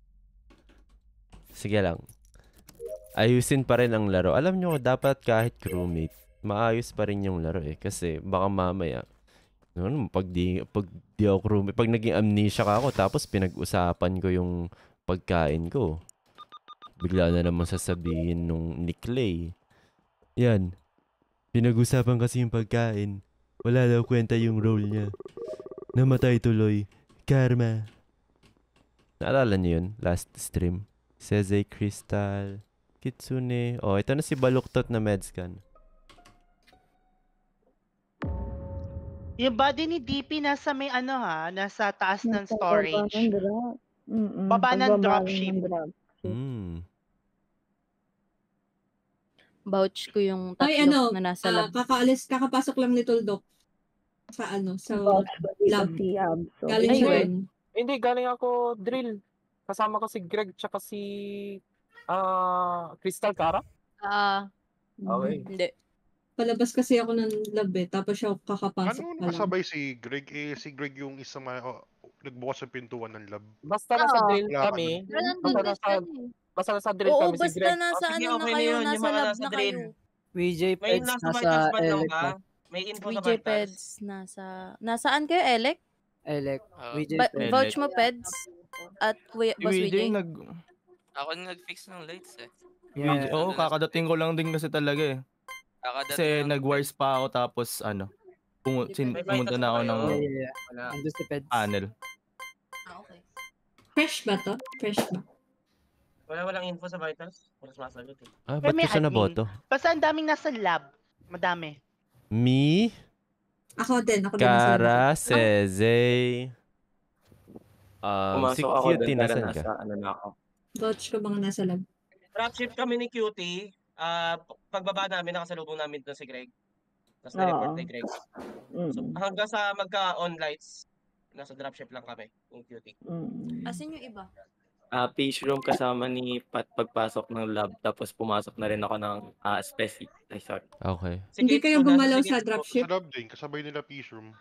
Sige lang. Ayusin pa rin ang laro. Alam nyo, dapat kahit crewmate, maayos pa rin yung laro eh. Kasi baka mamaya, ano, pag di, pag di ako crewmate, pag naging amnesia ka ako, tapos pinag-usapan ko yung pagkain ko. Bigla na naman sasabihin nung ni Clay. Yan. Pinag-usapan kasi yung pagkain. Wala daw kwenta yung role niya. Namatay tuloy. Karma. Naalala niyo yun? Last stream. Seze Crystal. Kitsune. Oh, ito na si Baluktot na Medscan. Yung body ni D P nasa may ano ha, nasa taas ng Nasa storage. baba ng drop. Mm-mm. Baba ng Pagbaba dropship. ng drop. Hmm. Vouch ko yung Ay, tatlo ano, na nasa ah, lab. kakaalis, kakapasok lang ni Tuldok. Sa ano, sa Box ba dito lab. si Abso? Galing Ay, siya wait. dun. Hindi, galing ako drill. Kasama ko si Greg tsaka si ah Crystal Cara. Ah, Okay. Hindi. Palabas kasi ako ng lab eh, tapos siya kakapasok Ano pa lang. nakasabay si Greg? Eh, si Greg yung isa ma... Oh, nagbukas ng pintuan ng lab. Basta nasa Oo. drill Wala ka kami. pero nandun Basta din nasa, siya eh. basta nasa drill Oo, kami si basta Greg. nasa Oh, sige, ano na okay na kayo, yun, yung nasa mga lab nasa na drill. kayo. V J May Peds nasa nasa Vitals man lang Elec ba? na. May info V sa J Vitals. Peds, nasa... Nasaan kayo, Elec? Elec. Ah, V J Ba- Peds. vouch mo, Peds? At Kuya, Si Boss V V J J? nag... Ako na nag-fix ng lights eh. Yeah. Oo, kakadating ko lang din kasi talaga eh. Kakadating Kasi lang- nag-wires pa ako tapos ano, pumu- sin- May pumunta vitals na ako ba ng Yeah, kayo? yeah, yeah. Wala. Nandun si Peds. panel. Ah, okay. Fresh ba to? Fresh ba? Wala walang info sa Vitals. Wala sumasagot eh. Ah, Pero ba't may ko siya admin. naboto? Basta ang daming nasa lab. Madami. Me, Ako din, ako din nasa lab. Kara, Seze, um, si Pumasok ako Cutie, doon para nasan ka? nasa ano na ako. Vouch ko mga nasa lab. Dropship kami ni Cutie. Ah, p- pagbaba namin, nakasalubong namin doon si Greg. Tapos Oo. na-report ni Greg. So, Mm. hanggang sa magka-on lights, nasa dropship lang kami, ni Cutie. Mm. Asan yung iba? Ah, page room kasama ni Pat pagpasok ng lab tapos pumasok na rin ako ng ah speci. Ay, sorry. Okay. Si Hindi Kate kayo po, nasa gumalaw si sa Kate po. dropship? Sa lab din, kasabay nila peace room.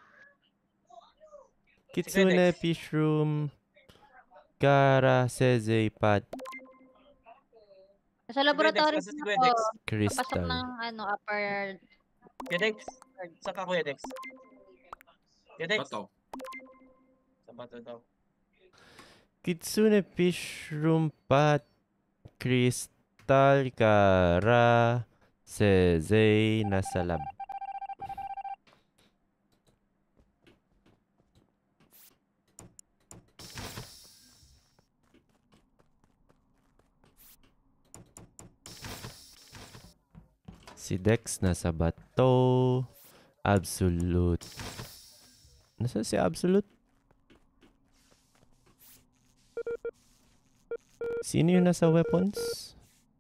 Kitsune, Fish Room, Kara, Seze, Pat, Sa laboratory Nasa si din Kuya ako. Dex. Papasok Crystal. ng ano, upper... Kuya Dex. Saan ka, Kuya Dex? Kuya Dex. Bato. Sa bato daw. Kitsune, Fish Room, Pat, Crystal, Kara, Seze, nasa lab. Si Dex nasa bato. Absolute. Nasa si Absolute? Sino yung nasa weapons?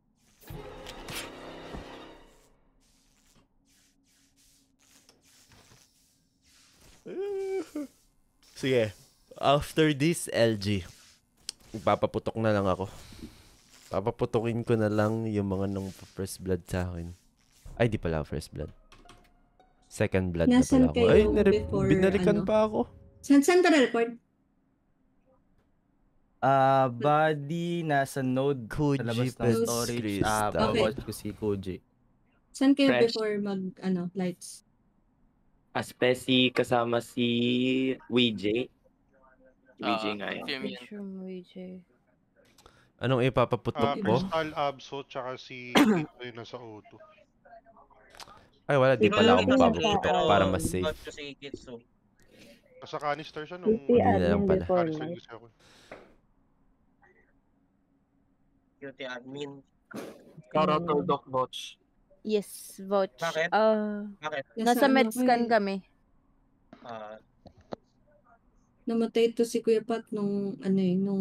Sige. After this, L G. Papaputok na lang ako. Papaputokin ko na lang yung mga nung first blood sa akin. Ay, di pala first blood. Second blood na Nasaan pala ako. Ay, kayo nare- before, binalikan ano? pa ako. Saan, saan ka na-report? Ah, body nasa node sa Koji labas ng Pets storage. Ah, Crystal. Okay. mababotch ko si Koji. Saan kayo Fresh. before mag, ano, lights? Aspesi kasama si Weejay. Weejay Ah, nga yun. confirm yun. Picture mo, V J. Anong ipapaputok Ah, ko? Crystal, Abso, tsaka si Kito yun nasa O two. Ay, wala. Di Ikaw pala yung ako ito si magpaputok Kay, pero para mas safe. vote ko si Kitsu. Nasa canister siya Q nung... T Hindi na lang admin pala. before Canister light. kasi ako. Q T admin. Karo Mm. Tuldok Botch. Yes, vouch. Bakit? Ah, Bakit? Nasa nasa ano medscan ako eh. kami. Ah, Namatay to si Kuya Pat nung, ano eh, nung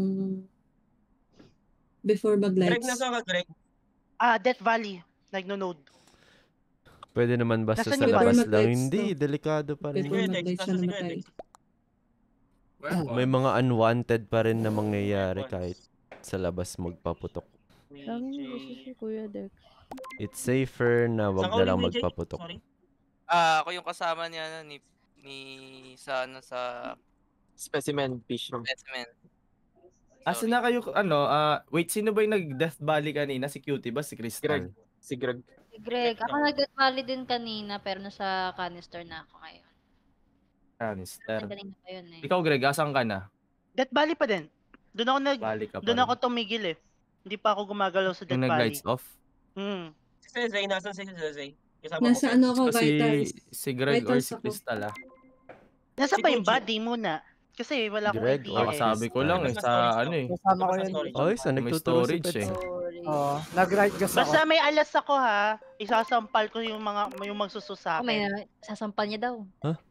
before Greg, mag-lights. nasa ka, Greg? Ah, Death Valley. Nag-node. Pwede naman basta Nasaan sa yung labas body? lang. Mag-lights Hindi, to. delikado pa rin. Before Kuya Dex, mag-lights siya nasa si Kuya namatay. Dex. May mga unwanted pa rin na mangyayari Weapons. kahit sa labas magpaputok. Sabi mo gusto si Kuya Dex. It's safer na Saan wag ka na uli, lang Weejay? magpaputok. Sorry. Ah, ako yung kasama niya ano, ni ni sa ano sa Specimen fish room. specimen. Asa Sorry. na kayo, ano, ah, wait, sino ba yung nag-Death Valley kanina? Si Cutie ba? Si Greg. Crystal? Si Greg. Si Greg, ako nag-valley din kanina pero nasa canister na ako ngayon. Canister. Kanina pa yun eh. Ikaw, Greg, asan ka na? Death Valley pa din. Doon ako nag Valley ka pa doon rin. ako tumigil eh. Hindi pa ako gumagalaw sa Yung Death Valley. nag-lights off? Hmm. Si Sezay, nasan si Sezay? Kasama mo, Nasa Pets? ano ako, Basta si, vitals. si Greg or Vitals si ako. Crystal ah. Nasa Si ba yung Koji. body muna? Kasi wala akong Greg idea or eh. Kakasabi ko lang eh, Labas na sa storage ano to. eh. Kasama ko Labas na yun. storage. Okay, sa May nagtuturo si storage Pets. eh. Sorry. Oo, nag-ride gas ako. Basta may alas ako ha, isasampal ko yung mga yung magsusus sa Oh, may akin. sasampal niya daw.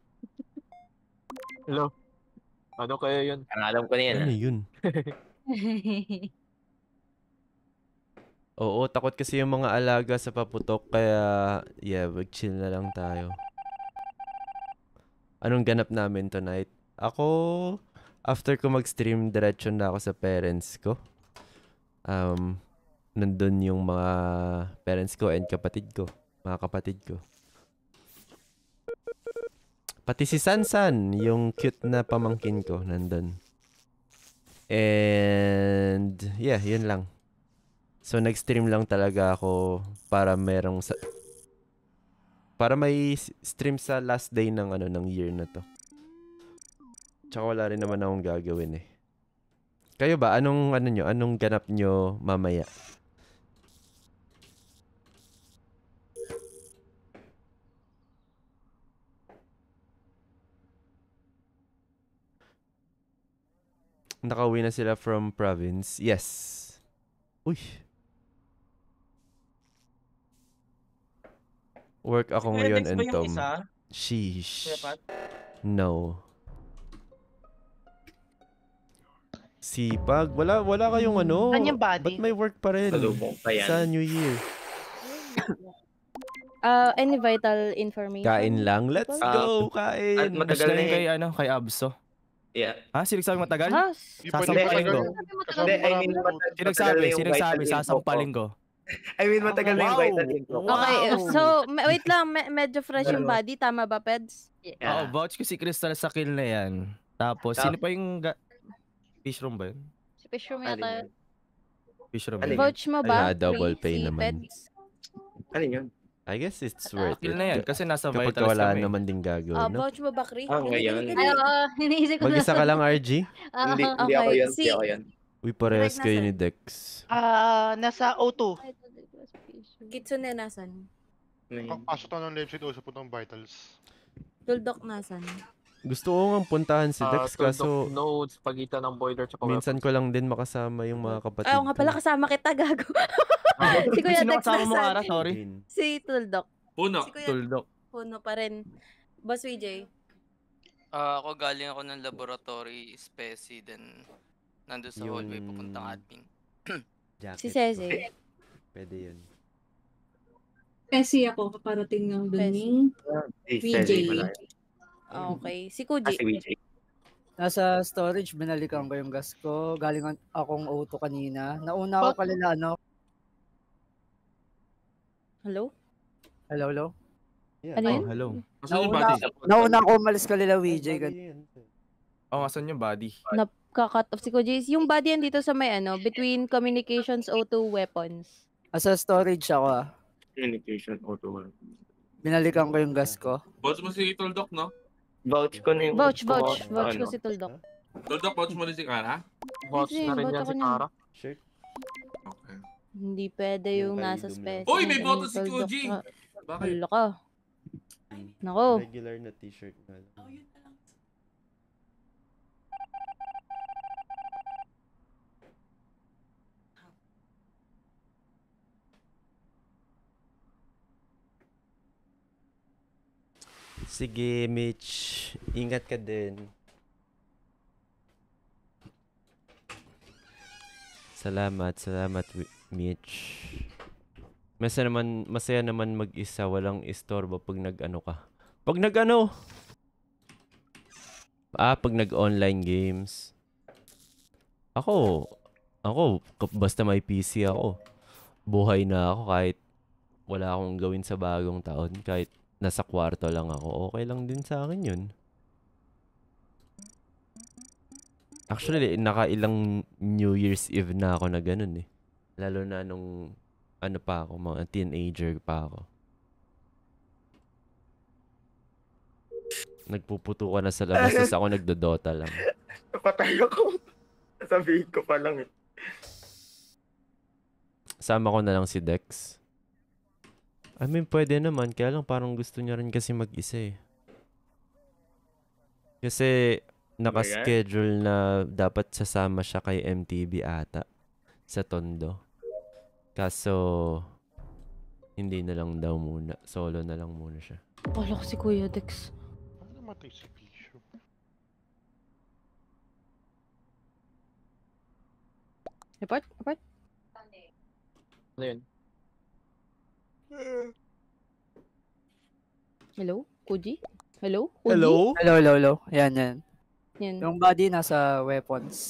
Hello. Ano kaya yun? Ang alam ko na yan. Ano ah. yun? Oo, takot kasi yung mga alaga sa paputok kaya yeah, mag-chill na lang tayo. Anong ganap namin tonight? Ako, after ko mag-stream, diretso na ako sa parents ko. Um, nandun yung mga parents ko and kapatid ko. Mga kapatid ko. Pati si Sansan, yung cute na pamangkin ko, nandun. And yeah, yun lang. So nag-stream lang talaga ako para merong sa para may s- stream sa last day ng ano ng year na to. Tsaka wala rin naman akong gagawin eh. Kayo ba anong ano nyo, anong ganap nyo mamaya? Nakauwi na sila from province. Yes. Uy. Work ako Kuya ngayon Dex and ba yung Tom. isa? Sheesh. Kuya Pat? No. Sipag. Wala, wala kayong ano. Saan yung body? Ba't may work pa rin? Salubong pa yan. Sa New Year. Ah, any vital information? Kain lang. Let's people? Ah, go. At Kain. matagal Touch na lang eh. kay ano, kay Abso. Yeah. Ha? Sino nagsabi matagal? Ah, Hindi pwede Sasampalin matagal ko. yun. Hindi, Kasama I mean, marami mata- po. Sino matagal nagsabi? na yung Sino nagsabi? vital info ko. Sasampalin ko. I mean, matagal na yung Wow! vital info ko. okay, Wow! so, me- wait lang, me- medyo fresh yung Dalawa. body, tama ba, Peds? Oo, Yeah. vouch ko si Crystal sa kill na yan. Tapos, Tap- sino pa yung ga- fish room ba yun? Si Fish Room Alin yata. yun? Fish room Alin yun. yun? Vouch mo ba? Ala, double Free, pay si naman. Peds? Alin yun? I guess it's Ah, worth Kill it. na yan, kasi nasa Kapag vitals wala kami. naman din Ah, gagawin, no? vouch mo ba, Kri? Ah, ngayon. Ay, oo. Hiniisip ko na. Mag-isa ka lang, R G? Oo. Hindi, hindi ako Okay, yun. Hindi si- ako yun. Uy, parehas Greg, kayo nasan? ni Dex. Ah, nasa O two. Kitsune nasan? Ngayon. Pasok tayo ng left side, usap po ng vitals. Tuldok nasan? Gusto ko nga puntahan si Ah, Dex Tuldok kaso nodes, pagitan ng boiler tsaka minsan ko lang din makasama yung mga kapatid Ah, oo nga pala, ko. kasama kita, gago. si Kuya Sino Dex kasama mo nasan? ara? Sorry. Si Tuldok. Puno. Si Kuya Tuldok. Puno pa rin. Boss V J. Ah, ako galing ako ng laboratory speci then nandun sa hallway Yung- papuntang admin. Jacket Si ko. Ceze. Pwede yun. Kasi ako, kaparating ng doon Pesi. ni Si V J. Cezzy pala. Ah, okay. Si Ah, Kuji. si Weejay. Nasa storage, binalikan ko yung gas ko. Galing an- akong auto kanina. Nauna ako But- kalila, ano? Hello? Hello, hello? Yeah. Ano Oh, yun? hello. Asan yung Nauna, body? nauna ako umalis kalila, V J. gan- Oh, asan yung body? Na, nagka-cut off si Koji. Yung body yan dito sa may ano, between communications O two weapons. Asa storage ako ah. Communication auto. Binalikan ko yung gas ko. Vouch mo si Tuldok, no? Vouch ko na yung Vouch, ko, vouch. Vouch ko ano. si Tuldok. Tuldok, vouch mo rin si Kara? Vouch Hindi, na rin vouch yan ako si niyan. Kara. Sure. Okay. Hindi pwede yung nasa special. Uy, may Ano, boto si Tuldok Koji! ka. Bakit? Hala ka. Nako. Regular na t-shirt nga lang. Sige, Mitch. Ingat ka din. Salamat, salamat, Wi- Mitch. Masaya naman, masaya naman mag-isa, walang istorbo pag nag-ano ka. Pag nag-ano? Ah, pag nag-online games. Ako, ako, kap- basta may P C ako. Buhay na ako kahit wala akong gawin sa bagong taon. Kahit nasa kwarto lang ako, okay lang din sa akin yun. Actually, nakailang New Year's Eve na ako na ganun eh. Lalo na nung ano pa ako, mga teenager pa ako. Nagpuputo ka na sa labas, tapos ako nagdodota lang. Napatay ako. Sabihin ko pa lang eh. Sama ko na lang si Dex. I mean, pwede naman. Kaya lang parang gusto niya rin kasi mag-isa eh. Kasi naka-schedule na dapat sasama siya kay M T V ata. Sa Tondo. Kaso, hindi na lang daw muna. Solo na lang muna siya. Wala ko si Kuya Dex. Ano namatay si Bishop? Report? Report? Ano yun? Hello? Koji? Hello? Koji? Hello? Hello, hello, hello. Yan, yan. Yan. Yung body nasa weapons.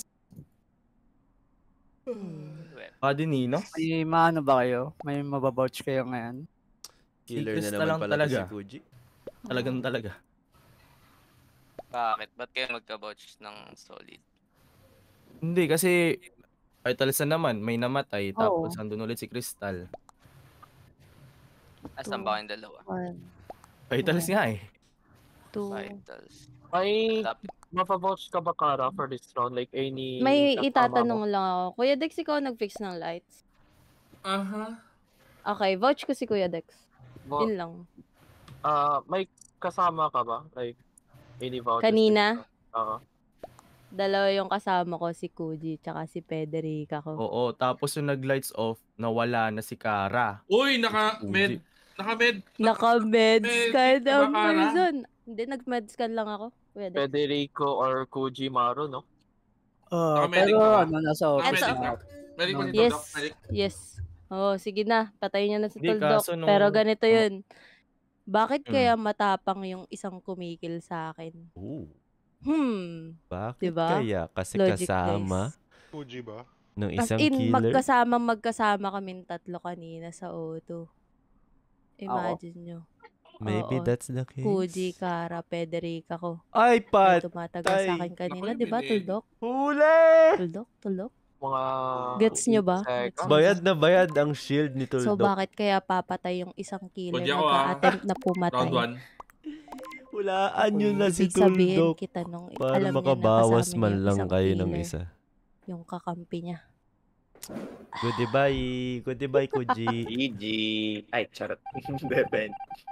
Body Nino? May maano ba kayo? May mababouch kayo ngayon? Killer na Crystal naman lang pala to talaga. si Koji. Talagang talaga. Bakit? Ba't kayo magka-vouch ng solid? Hindi, kasi Vitals na naman, may namatay. Oo. Tapos andun ulit si Crystal. Asan ba kayong dalawa? One. Vitals nga eh. Two. Vitals. May Lapit. mapavouch ka ba, Kara, for this round? Like, any May kasama mo? itatanong lang ako. Kuya Dex, ikaw nag-fix ng lights? Aha. Okay, vouch ko si Kuya Dex. Vo- Yun lang. Ah, may kasama ka ba? Like, any vouchers? Kanina, Oo. dalawa yung kasama ko, si Koji, tsaka si Federica ko. Oo, tapos yung nag-lights off, nawala na si Kara. Uy, naka-med. Naka-med. Naka-meds Med- kind di of ba, Kara? person. Hindi, nag-medscan lang ako. Kuya Dex. Federico or Koji Maru, no? Ah, Naka-medic pero ka ba? ano, nasa office Naka-medic na. ka? Medic ba si Yes. Tuldok? Medic? Yes. Oo, sige na. Patayin niya na si Di, Tuldok. kaso nung- Pero ganito yun. Bakit Hmm. kaya matapang yung isang kumikil sa akin? Ooh. Hmm. Bakit Diba? kaya? Kasi Logic, kasama guys. Fuji ba? ng As isang in, killer. magkasama, magkasama kaming tatlo kanina sa O two. Imagine nyo. Maybe Oo. that's the case. Koji, Kara, Federica ko. Ay, May pat! tumatagal sa akin kanina, Naku, di ba, binig. Tuldok? Huli! Tuldok, Tuldok. Mga... Gets nyo ba? seconds. Gets nyo Bayad ba? na bayad ang shield ni So, Tuldok. bakit kaya papatay yung isang killer Pwede ako ah. nagka-attempt na Round pumatay? one. Hulaan nyo na si Ibig sabihin Tuldok. kita nung Para alam niya na makabawas kasama niya man yung lang isang kayo ng killer. isa. Yung kakampi niya. Goodbye. Goodbye, Koji. G G. Ay, charot. Beben.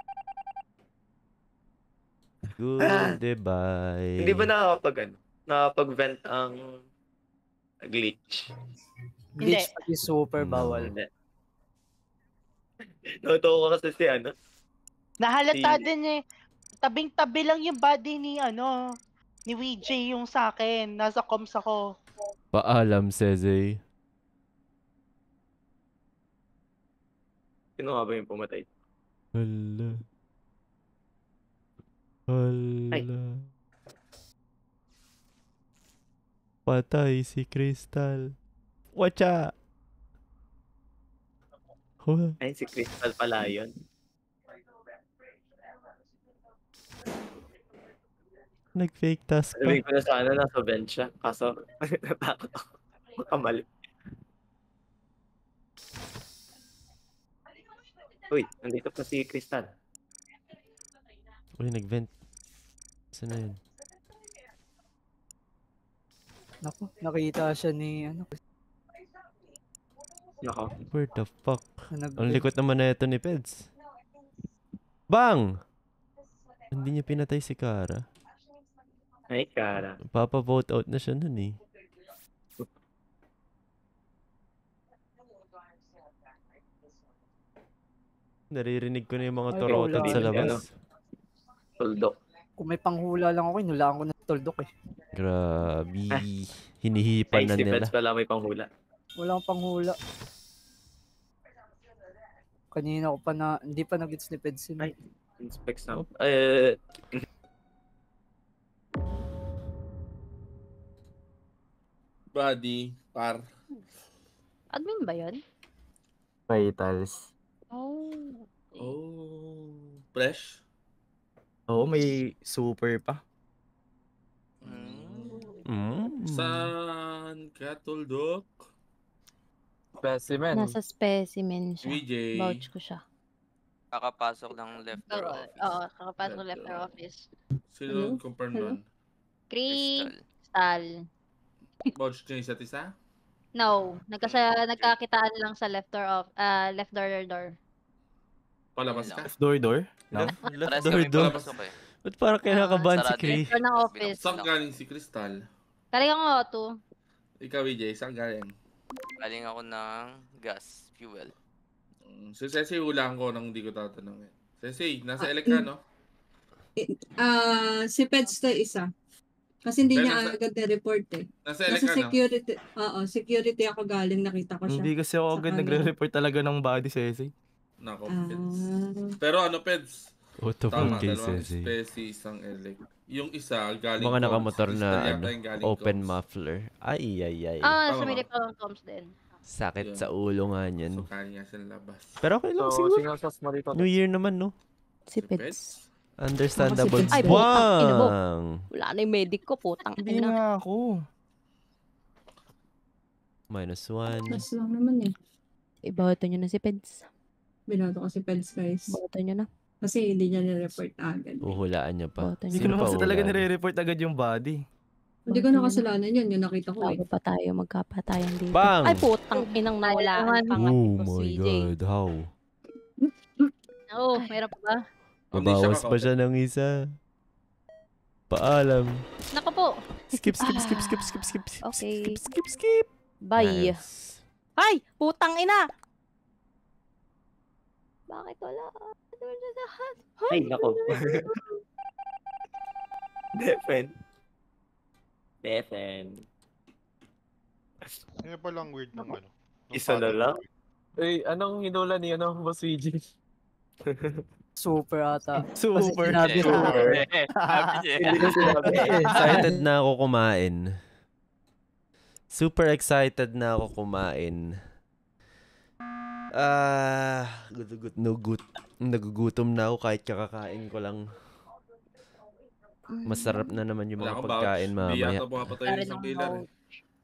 Goodbye. Hindi ba nakakapag ano? Nakakapag-vent ang glitch? Glitch pati super bawal. Hindi. Natuto ko kasi si ano. Nahalata Si- din eh. Tabing-tabi lang yung body ni ano, ni W J yung sa akin. Nasa comms ako. Paalam, Seze. Sino nga ba yung pumatay? Hala. Ay. Hala. Patay si Crystal. Watcha! Huh? Ay, si Crystal pala yun. Nag-fake task pa. Sabihin ko na sana nasa bench siya. Kaso, natakot ako. Makamali. Uy, nandito pa si Crystal. Uy, nag-vent. Saan na yun? Naku, nakita siya ni ano. Nako. Where the fuck? Nag- Ang likot naman na ito ni Peds. Bang! Hindi niya pinatay si Kara. Ay, Kara. Papa-vote out na siya nun eh. Naririnig ko na yung mga Ay, torotot wala. sa Ano? labas. Tuldok. Kung may panghula lang ako, inulaan ko na tuldok eh. Grabe. Hinihipan Ay, na si nila. Pets pala may panghula. Wala akong panghula. Kanina ko pa na, hindi pa nag-gets ni Peds yun. Ay, inspect na. Eh, Body, par. Admin ba yun? Vitals. Oh. Oh, fresh? Oo, may super pa. Mm. Saan ka, Tuldok? Specimen. Nasa specimen siya. V J. Vouch ko siya. Kakapasok ng lefter Oo, office. oo, kakapasok ng left office. Sino confirm Hello? nun? Crystal. Vouch niya isa't isa? No, nagkasa nagkakitaan lang sa left door of uh, left door door. Palabas ka? Left door door? Left, left Pares door kami door. papasok eh. Ba't parang kinakabahan si sarado. Cree? Left door ng office. Saan galing si Crystal? Galing ako auto. Ikaw, V J, saan galing? Galing ako ng gas, fuel. Mm, Si Ceci, hulaan ko nang hindi ko tatanungin. Ceci, nasa elek ka, no? Ah, si Pets to isa. Kasi hindi Pero niya nasa- agad na-report eh. Nasa elek Nasa ka, no? security, oo, security ako galing, nakita ko siya. Hindi kasi ako Sa agad kanya. nagre-report talaga ng body sa essay. Nako, Ah. Peds. Pero ano, Peds? What the Tama, fuck kay dalawang Ceci? specie, isang elek. Yung isa, galing Mga Coms. nakamotor Crystal na yata ano, yung galing open Coms. muffler. Ay, ay, ay. Ah, Tama sa ba? may pa ng comms din. Sakit Yun. sa ulo nga niyan. So, kaya niya sa labas. Pero okay lang So, siguro. sinasas mo dito. New Year naman, no? Si Pets. Understandable. Ay, putang ina mo. Bang! Wala na yung medic ko, putang Hindi ina. nga ako. Minus one. Mas lang naman eh. Ibawato nyo na si Peds. Binoto ko si Peds, guys. Bawato nyo na. Kasi hindi niya ni-report agad. Uhulaan niya pa. Bawato Hindi nyo ko na. naman kasi talaga uhulaan? nire-report agad yung body. Hindi ko nakasalanan yun, yung nakita ko eh. Bago pa tayo magkapatayan dito. Bang! Ay, putang inang nawalaan pa nga si Oh Boss my V J. God, how? Oo, meron pa ba? Mabawas pa siya ng isa. Paalam. Nako po. Skip, skip, skip, skip, skip, skip, skip, Okay. skip, skip, skip. Bye. Nice. Ay, putang ina! Bakit wala? Ay, nako. Defen. Defen. Ano pa lang weird ng ano? ng Isa na pattern. lang? Eh, anong hinula ni ano, Boss V J? Super ata. Super. Kasi sinabi sa Super. Hindi ko sinabi. Excited na ako kumain. Super excited na ako kumain. Ah, gutugut nugut. Nagugutom na ako kahit kakakain ko lang. Masarap na naman yung Wala mga akong pagkain vouch. Hindi mamaya. yata pumapatay Wala yung rin isang akong pillar. eh.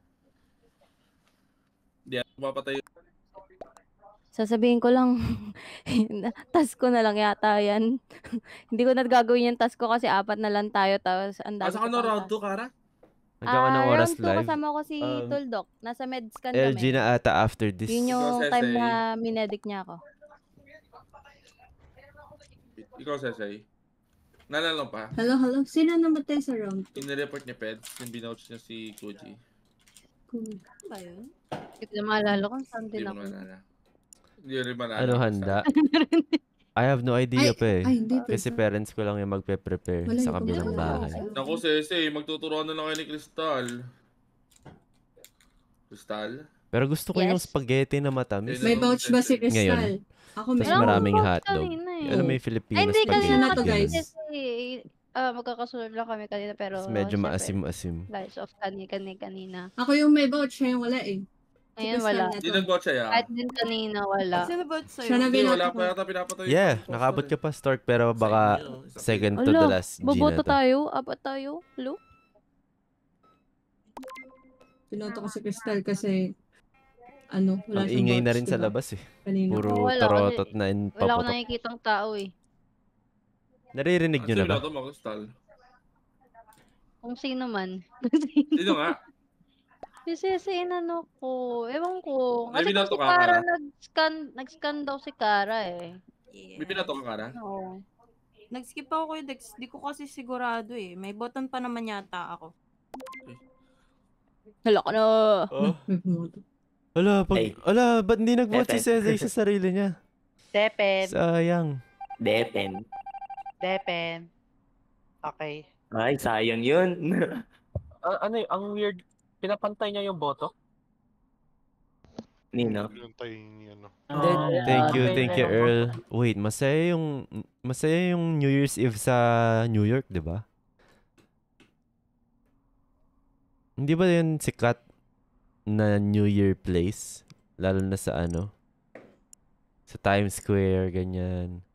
Hindi yata pumapatay yung... Sasabihin ko lang, task ko na lang yata yan. Hindi ko na gagawin yung task ko kasi apat na lang tayo. Tapos ang dami Asa ko ka na pang round task. two, Kara? Hanggang Ah, anong oras round two live? kasama ko si Um, Tuldok. Nasa medscan L G kami. na ata after this. Yun yung Ikaw, time Sesay. na minedic niya ako. Ikaw, Sesay. Nalala pa? Hello, hello. Sino namatay sa round? Inireport niya, Peds. Yung binouch niya si Koji. Kung Ba yun? Hindi ko na maalala kung saan Hindi din mo ako. nalala. Hindi rin malala. Ano handa? I have no idea Ay, pa eh. ay, hindi pa. Kasi parents ko lang yung magpe-prepare Wala, sa hindi ko kabilang nalala. bahay. Naku, Sesay. Magtuturuan na lang kayo ni Crystal. Crystal? Pero gusto ko yung Yes. spaghetti na matamis. may vouch ba si Crystal? Ngayon. Ako Tapos meron. maraming vouch hotdog. kanina eh. Alam mo yung Filipino Ay, hindi kasi spaghetti. na to, kasi guys. kasi ah, magkakasunod lang kami kanina pero Tapos medyo syempre, maasim-asim. Lights off kani kani kanina. Ako yung may vouch, siya yung wala eh. Ngayon Crystal wala. na Hindi to. nag-bot siya, ya. Kahit din kanina wala. Sino ba sa'yo? Siya na Hindi, wala binoto pa ko. yata pinapatay. Yeah, nakabot ka pa, Stork, pero baka second to the Ala, last G na boboto to. tayo? Apat tayo? Hello? Binoto ko si Crystal kasi ano, wala Ang siyang ingay na bots, rin sa diba? labas eh. Kanina. Puro Oo, wala torotot kasi- na in Wala akong paputok. nakikitang tao eh. Naririnig nyo na ba? Sino mo, Crystal? Kung sino man. Sino nga? Si Sese inano ko. Ewan ko. May Kasi kung binoto si ka, Kara Kara? nag-scan, nag-scan daw si Kara eh. May pinato ka, Kara? Oo. Nag-skip ako Kuya Dex. Di ko kasi sigurado eh. May button pa naman yata ako. Hala ka na. Oh. Ala, pag, ala, ba't hindi nag-vote si Sezay sa sarili niya? Depen. Sayang. Depen. Depen. Okay. Ay, sayang yun. Ah, ano eh, ang weird, pinapantay niya yung boto? Nino. Pinantay ni ano. Thank you, thank you, Earl. Wait, masaya yung masaya yung New Year's Eve sa New York, di ba? Hindi ba yun sikat na New Year place? Lalo na sa ano? Sa Times Square, ganyan.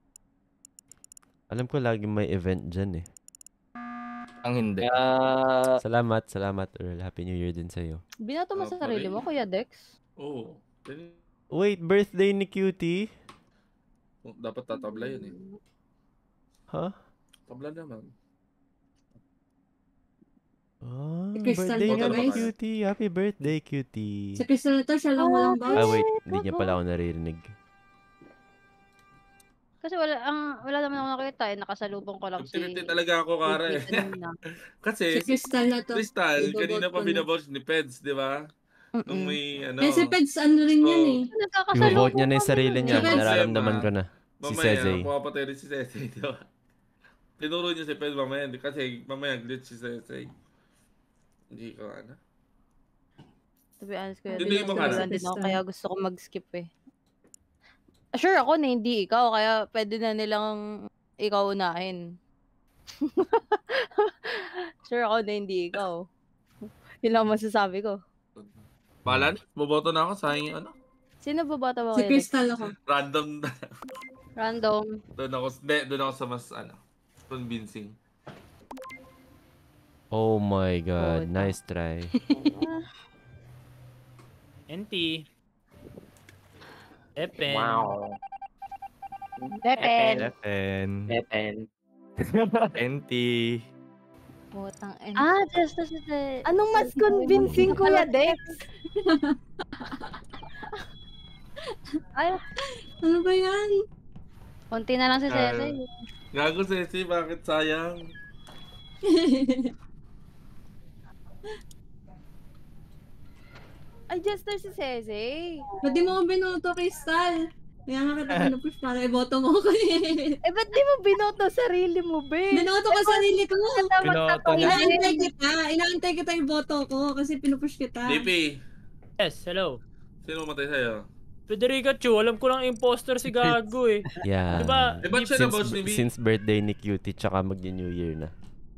Alam ko lagi may event dyan eh. Ang hindi. Uh, Salamat, salamat Earl. Happy New Year din sa'yo. Binato mo Ah, sa sarili mo, Kuya Dex? Oo. Wait, birthday ni Cutie? Dapat tatabla yun eh. Huh? Tabla naman. Ah, Si Crystal birthday na, nga ni guys. Cutie. Happy birthday, Cutie. Sa Crystal na to, siya lang walang bots. Ah, wait. Hindi niya pala ako naririnig. Kasi wala, ang, wala naman ako nakita eh. Nakasalubong ko lang si... fifty-fifty talaga ako, Kara eh. kanina. Kasi, Si Crystal na to. Crystal, Ibobot kanina ko pa na. binabotch ni Peds, di ba? Nung may ano. Eh, si Peds, ano rin yan eh. I-vote niya na yung sarili niya. Si Peds- Nararamdaman ko na. Si Mamaya, Sezay. pumapatay rin si Sezay, di ba? Tinuro niya si Peds mamaya, kasi mamaya glitch si Sezay. Hindi ko ano. To be honest, Kuya Hindi Dex, mo ka na. din ako, kaya gusto ko mag-skip eh. Sure ako na hindi ikaw, kaya pwede na nilang ikaw unahin. Sure ako na hindi ikaw. Yun lang masasabi ko. Balan, boboto na ako, sayang yung ano. Sino babata ba Si Kuya Dex? Crystal ako. Random na. Random. Doon ako, hindi, doon ako sa mas ano, convincing. Oh my God. Nice try. N T. Epen. Wow. Depen. Depen. Depen. N T. Putang ina. Ah, just as the... Anong mas convincing, Kuya Dex? Ay, Ano ba yan? konti na lang si Sese. Gago Sesi, bakit sayang? Ay, Jester si Sese. Ba't di mo ko binoto, Crystal? Kaya nga kita pinupush para iboto mo ko eh. Eh, ba't di mo binoto sarili mo, be? Binoto ko sarili ko. Binoto niya. Inaantay kita. Inaantay kita yung boto ko kasi pinupush kita. D P, Yes, hello. sino matay sa'yo? Federica Chu, alam ko lang imposter si Gago eh. Yeah. Diba? Eh, ba't siya Since, na-boss ni B? since birthday ni Cutie, tsaka mag-New Year na.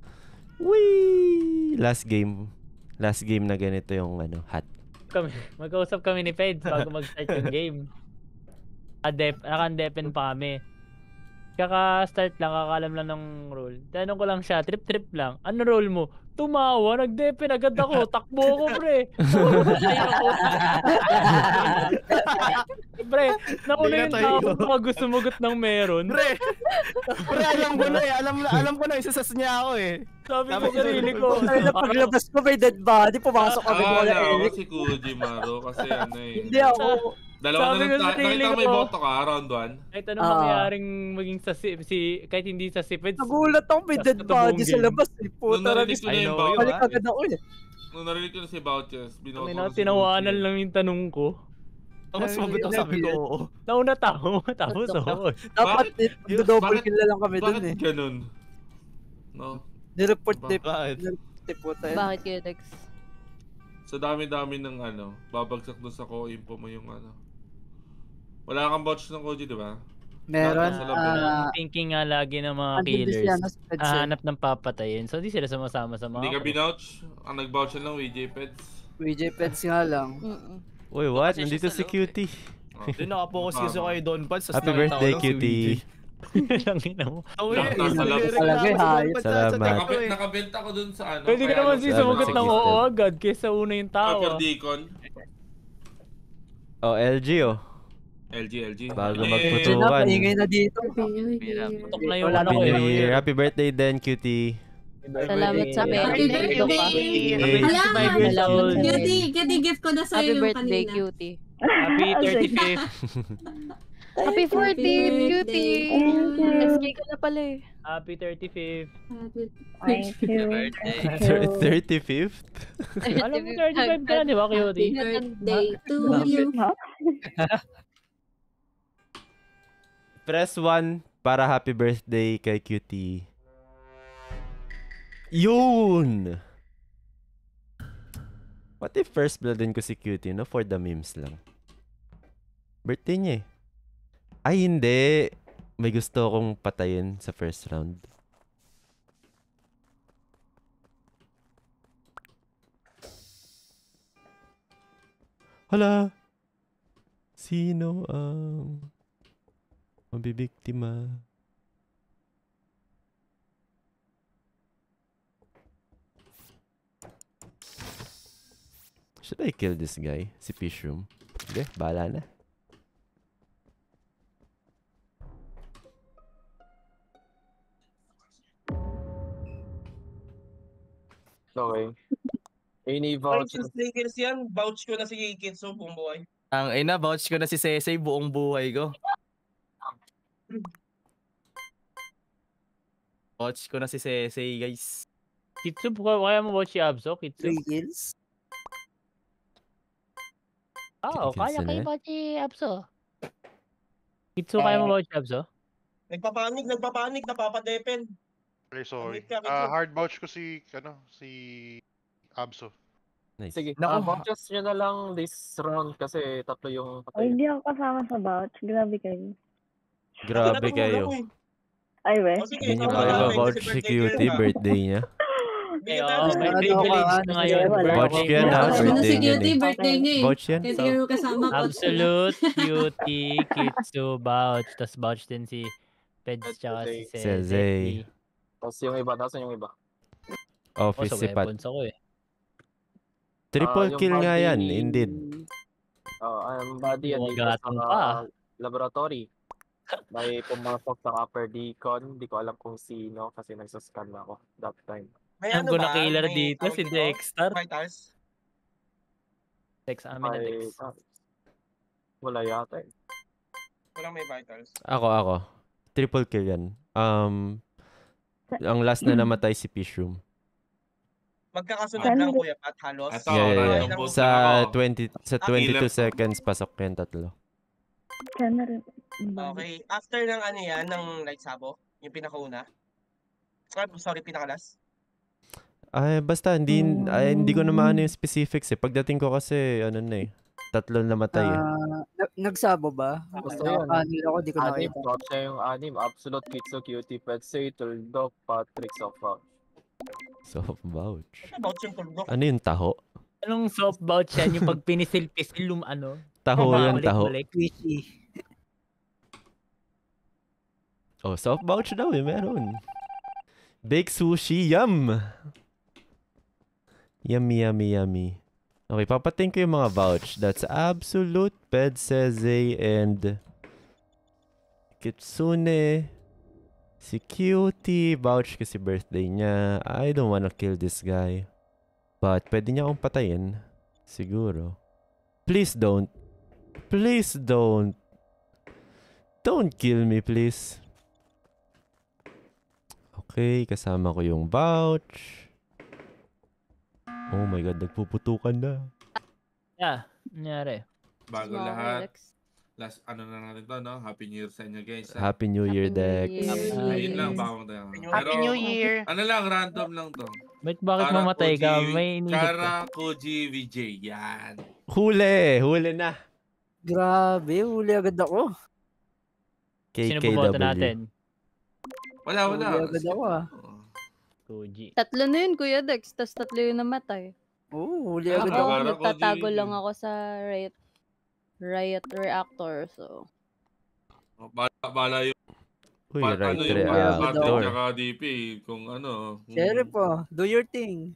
Wee! Last game. Last game na ganito yung ano, hat. Kami, magkausap kami ni Feds bago mag-start yung game. Adep, naka-depen pa kami. Kaka-start lang, kakalam lang ng role. Tanong ko lang siya, trip-trip lang. Ano role mo? Tumawa, nag-depen agad ako. Takbo ko, pre. Pre, nauna yung tao ko pag gusto mugot ng meron. Pre, pre, alam ko na eh. Alam, alam ko na, isasas niya ako eh. Sabi ko sarili ko. Ay, na paglabas ko may dead body, pumasok kami Ah, wala na ako Eric. si Kuji Maro kasi ano eh. Hindi ako. Dalawa Sabi na ko lang sa tayo. sarili Nakita may ko. boto ka, round one. Kahit anong Ah. mangyaring maging sa si, si kahit hindi sa si Feds. Nagulat ako may dead body sa labas. Eh. Nung Puta narinig rabis. ko na yung I know vouchers, Balik agad ako eh. nung narinig ko na si vouchers, binoto Kami ko na, si tinawanan Kuji. lang yung tanong ko. Ang sumagot ako, sabi ko, oo. Nauna tao, tapos oo. Dapat Bakit- double bakit- kill na lang kami dun Bakit eh. ganun? No? Nireport tip. Bakit? Nireport puta yun. Bakit, Kuya Dex? Sa dami-dami ng ano, babagsak doon sa co-info mo yung ano. Wala kang vouch ng Koji, di ba? Meron. Lahat nasa loob yun. ah, Ang thinking nga lagi ng mga Andun din killers, sila, nasa Feds eh. hahanap ng papatayin. So di sila sumasama sa mga Hindi ka crew. binouch? Ang nag-vouch lang, V J Peds. V J Peds nga lang. Mm-mm. Uy, what? Nandito si Cutie. Hindi, nakapokus kasi ako kay Don Pads. Happy birthday, Cutie. Ang ina mo. Oh, yeah. Salamat. Nakabenta ko dun sa ano. Pwede ka naman si sumagot ng oo agad kaysa una yung tao. Upper Deacon. Oh, L G oh. L G, L G. Bago Eh, magputukan. Ingay na dito. Putok na yung Happy ano ko New eh. Year. Happy birthday din, Cutie. Salamat sa Happy birthday. birthday! Salamat. Alam! Cutie, cutie gift ko na sa'yo Happy yung birthday, kanina. Cutie. Happy thirty-fifth. Happy fourteenth, Cutie. S K ka na pala eh. Happy thirty-fifth. Thank you. Thank you. thirty-fifth? Alam mo, thirty-five ka na, di ba, Cutie? Happy birthday to you. Press one para happy birthday kay Cutie. Yun! What if first bloodin ko si Cutie, no? For the memes lang. Birthday niya eh. Ay, hindi. May gusto akong patayin sa first round. Hala! Sino ang mabibiktima? Should I kill this guy? Si Fishroom? Hindi, bahala na. Okay. Ini-vouch. Vouch stickers yan. Vouch ko na si Kitsu buong buhay. Ang ina, vouch ko na si Sesay buong buhay ko. Vouch ko na si Sesay, guys. Kitsu, kaya mo watch si Abso? Kitsu? Three kills? Oo, Kills kaya na kayo eh. watch si Abso. Kitsu, kaya mo watch si Abso? Nagpapanik, nagpapanik, napapadepen. Okay, sorry. Pangit ka, Ah, Kitsu. hard vouch ko si, ano, si Abso. Nice. Sige, Naku. uh, vouchers nyo na lang this round kasi tatlo yung Ay, patay. hindi ako kasama sa batch. Grabe kayo. Grabe kayo. Ay, we. Hindi niyo ba iba-vouch si Cutie, birthday niya? Eh, oo, may Ano privilege ka, na ngayon. Vouch ko yan ha, Ano si birthday niya Cutie, eh. birthday niya eh. Vouch yan. Kaya hindi ko kasama ko. Absolute Cutie, Kitsu, vouch. Tapos vouch din si Peds tsaka si Sezay. Sezay. Tapos yung iba, tapos yung iba. Office sa si Pat. weapons ako eh. Triple Ah, yung kill nga body- yan, indeed. Oh, ang body yan Yung dito gatong sa pa. laboratory. May pumasok sa upper deacon. Hindi ko alam kung sino kasi nagsascan ako that time. May Ang ano guna ba? killer May dito, tawag si dito? Dexter. Vitals? Dex, amin na May- Dex. ah, Wala yata eh. Walang may vitals. Ako, ako. Triple kill yan. Um, ang last na namatay si Fishroom. Magkakasunod lang, Kuya Pat, halos. Ito, Yeah, yeah, yeah. random boost Sa lang ako. twenty sa Ah, twenty-two killer. seconds pasok yan tatlo. Sana rin. Okay. After ng ano yan, ng Light Sabo, yung pinakauna. Ah, Sorry, pinakalas. Ay, basta hindi ay, hindi ko na maano yung specifics eh. Pagdating ko kasi ano na eh. Tatlo namatay eh. Ah, na- nagsabo ba? Basta yun. Nakapanel ako, di ko Anim, nakita. vouch niya yung anim. Absolute, Kitsu, Cutie, Petsay, Tuldok, Patrick, soft vouch. Soft vouch. About yung tuldok. Ano yung taho? Anong soft vouch yan? Yung pag pinisil-pisil, lum ano? Taho yun, taho. Balik-balik. Squishy. Oh, soft vouch daw eh, meron. Baked sushi, yum! Yummy, yummy, yummy. Okay, papating ko yung mga vouch. That's Absolute, Pedseze, and Kitsune. Si Cutie, vouch kasi birthday niya. I don't wanna kill this guy. But pwede niya akong patayin. Siguro. Please don't. Please don't. Don't kill me, please. Okay, kasama ko yung vouch. Oh my god, nagpuputukan na. Yeah, nangyari. Bago Small lahat. Alex. Last ano na natin to, no? Happy New Year sa inyo, guys. ha? Happy New Year, Happy New Dex. Year. Ayun lang, bawang tayo. Happy New Year. Ano lang, random lang to. Wait, bakit Kara mamatay ka? Koji- May iniisip ka. Kara Koji Vijay. Yan. Huli! Huli na! Grabe, huli agad ako. Sino K K boboto W. natin? Wala, wala. Huli agad ako ah. Koji. Tatlo na yun, Kuya Dex. Tapos tatlo yung namatay. Oo, huli Ako, agad ako. Parang nagtatago Koji. lang ako sa riot, riot reactor, so. Oh, Bala, bala yung, Uy, pa, right ano yung Huli agad Patrick ako. reactor. tsaka D P, kung ano, kung Sheriff po, do your thing.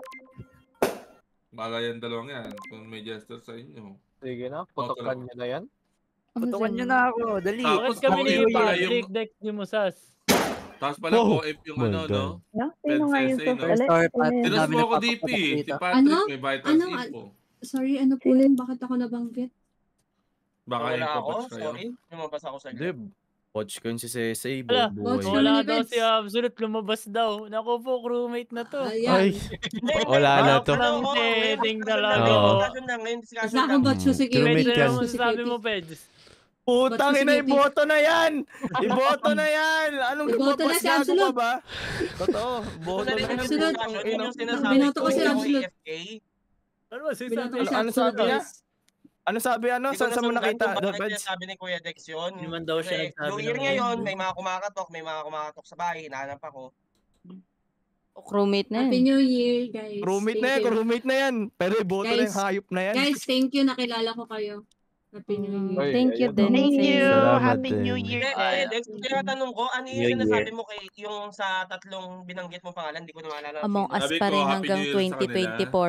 bala yung dalawang yan, kung may jester sa inyo. Sige na, Oh, putokan talaga. nyo na yan. Putukan nyo na ako, dali. Tapos Bakit kami O ni M pala Patrick, yung, Dex, di mo sas? tapos pala Wow! O M yung My ano, no? God. No? Sino nga yung Sensei, sus no? elect? Sorry, Sino Pat. yun? Ang Tinas dami mo ako, D P. nagpapaputok Si dito. Patrick, Ano? may vitals Ano? ah, info. Sorry, ano po Sino? yun? Bakit ako nabanggit? Baka Wala yung ako, papatch kayo. sorry. Lumabas ako sa Hindi, watch ko yun si Sensei, Wala, buhay. Watch wala kami ni daw Peds. si Absolute, lumabas daw. Naku po, crewmate na to. Ay, Ayan. Hindi, hindi. wala na Harap to. ng Ano ko, ngayon setting discussion lang, talaga. ngayon Oo. discussion lang, ngayon Basta discussion ako lang. bot Hmm, security. Peds, crewmate ano yan. mo Bot sabi mo, security. Peds? Bot Putang ina, security. iboto na yan! Iboto na yan! Anong Iboto na lumabas si gago ka Absolute. ba? Totoo, Ito boto na rin na yung yan. Absolute. Putang discussion, yun ina. yung sinasabi Binoto ko, ko si hindi ako Absolute. A F K. Ano ba sinasabi? Binoto ko Ano, si ano Absolute, sabi niya? guys. Ano sabi, ano? Hindi ko Saan saan mo nasundan nakita, kung bakit Dopeds? niya sabi ni Kuya Dex yun. Hindi man daw siya Kasi nagsabi New Year ng ngayon, ganun. may mga kumakatok, may mga kumakatok sa bahay, hinahanap ako. O, crewmate na Happy yan. New Year, guys. Crewmate na Thank yan, you. crewmate na yan. Pero iboto na Guys, yung hayop na yan. guys, thank you. Nakilala ko kayo. Happy New Mm, Year. Ay, thank you ayun din, o. Thank you. Sensei. Salamat Happy New din. Year Kuya, Kuya din. Dex, kaya tanong ko, ano yung New sinasabi Year. mo kay, yung sa tatlong binanggit mo pangalan, hindi ko na maalala ang Among sino. Us Sabi pa ko, rin Happy hanggang New Year sa twenty kanila. twenty-four.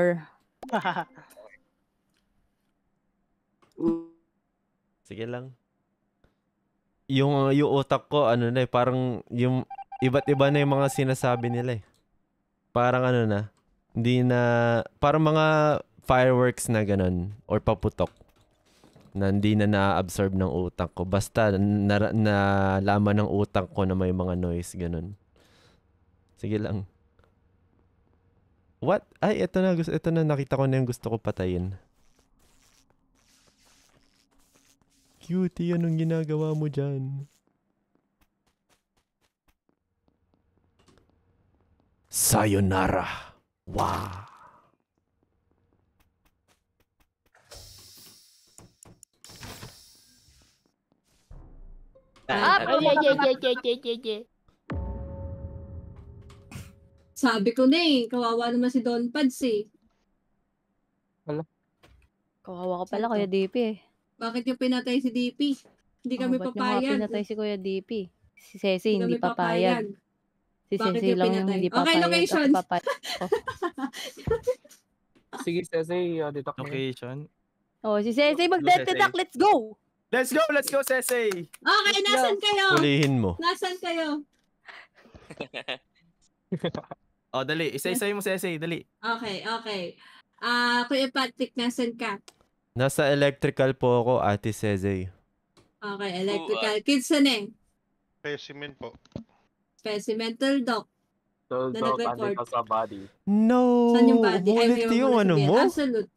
Sige lang. Yung, yung utak ko, ano na eh, parang yung iba't iba na yung mga sinasabi nila eh. Parang ano na, hindi na, parang mga fireworks na ganun, or paputok, na hindi na na-absorb ng utak ko. Basta, na, nalaman ng utak ko na may mga noise, ganun. Sige lang. What? Ay, ito na, gusto, ito na, nakita ko na yung gusto ko patayin. Cutie, anong ginagawa mo dyan? Sayonara. Wow. Ah, yeah, yeah, yeah, yeah, yeah, yeah, yeah. Sabi ko na eh, kawawa naman si Don Pads eh. Kawawa ka pala, Saan to? Kuya D P eh. Bakit yung pinatay si D P? Hindi Oh, kami ba't niyo nga papayag. pinatay si Kuya D P? Si Ceci Hindi hindi kami papayag. papayag. Si Bakit Ceci yung lang yung pinatay? hindi Okay, papayag. Ako location. papayag ako. Sige, Sensei, uh, dito kami. Location. Oh, si Ceci Go, magdededuct. Sensei. Let's go! Let's go, let's go, Sensei! Okay, Let's go. nasan kayo? Hulihin mo. Nasan kayo? Oh, dali. Isa-isa mo, Sensei. Dali. Okay, okay. Ah, Kuya Patrick, nasan ka? Nasa electrical po ako, Ate Sezay. Okay, electrical. Kids na eh. Specimen po. Specimental doc. So, Na so, nag-record. andito sa body. No! Saan yung body? Ay, Umulit ayaw ko yung na ano sabihin. mo? Absolute.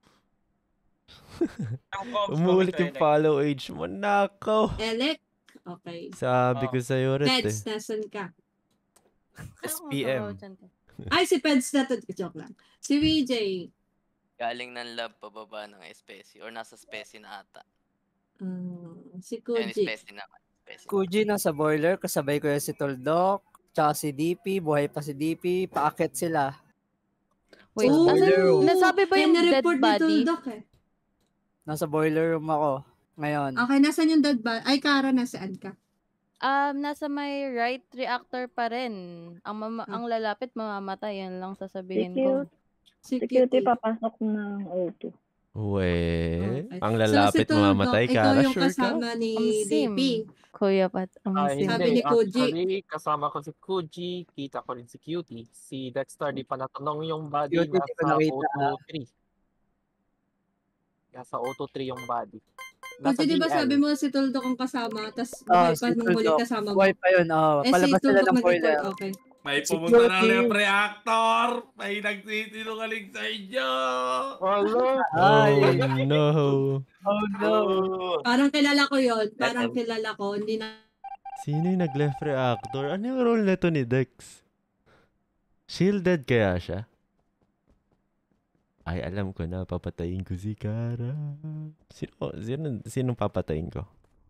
Umulit yung follow age mo. Nako. Elec. Okay. Sabi ko sa'yo rin eh. Peds, nasan ka? S P M. Ay, si Peds na to. Joke lang. Si V J. Galing ng lab pababa ng especie or nasa specie na ata. Mm, si Ayun, Koji. specie naman. Specie. Kuji nasa boiler, kasabay ko yan si Toldok, tsaka si D P, buhay pa si D P, paakit sila. Wait, Sa boiler room. asan, nasabi ba Kaya yung dead na-report ni body? Tuldok eh. Nasa boiler room ako ngayon. Okay, nasan yung dead body? Ay, Kara, nasaan ka? Um, nasa may right reactor pa rin. Ang mama, Ah. ang lalapit mamamatay, yan lang Si sasabihin ko. cute. Si cute papasok ng O two. We, Okay. ang So, si lalapit Tuldok, mamamatay ikaw ka. yung Sure ka? kasama ni Ang D sim. P. Kuya Pat, ang Ah, sim. Sabi hindi. ni Koji. Actually, kasama ko si Koji, kita ko rin si Cutie. Si Dexter, di pa natanong yung body, Cutie, di ko nasa nakita, O two three. Nasa O two three yung body. Nasa Kasi di ba D L. sabi mo si Tuldok ang kasama, tas Ah, buhay pa si nung huli Tuldok. kasama mo. Buhay pa yun, oh. Eh, si Palabas sila Tuldok ng nag-report, boiler. okay. May Si pumunta na Cutie. ng reactor! May nagsisinungaling sa inyo! Hello? Ay. Oh no. Oh no. Parang kilala ko yon, parang kilala ko, hindi na Sino yung nag-left reactor? Ano yung role nito ni Dex? Shielded kaya siya? Ay, alam ko na. Papatayin ko si Kara. Sino, sino, sinong papatayin ko?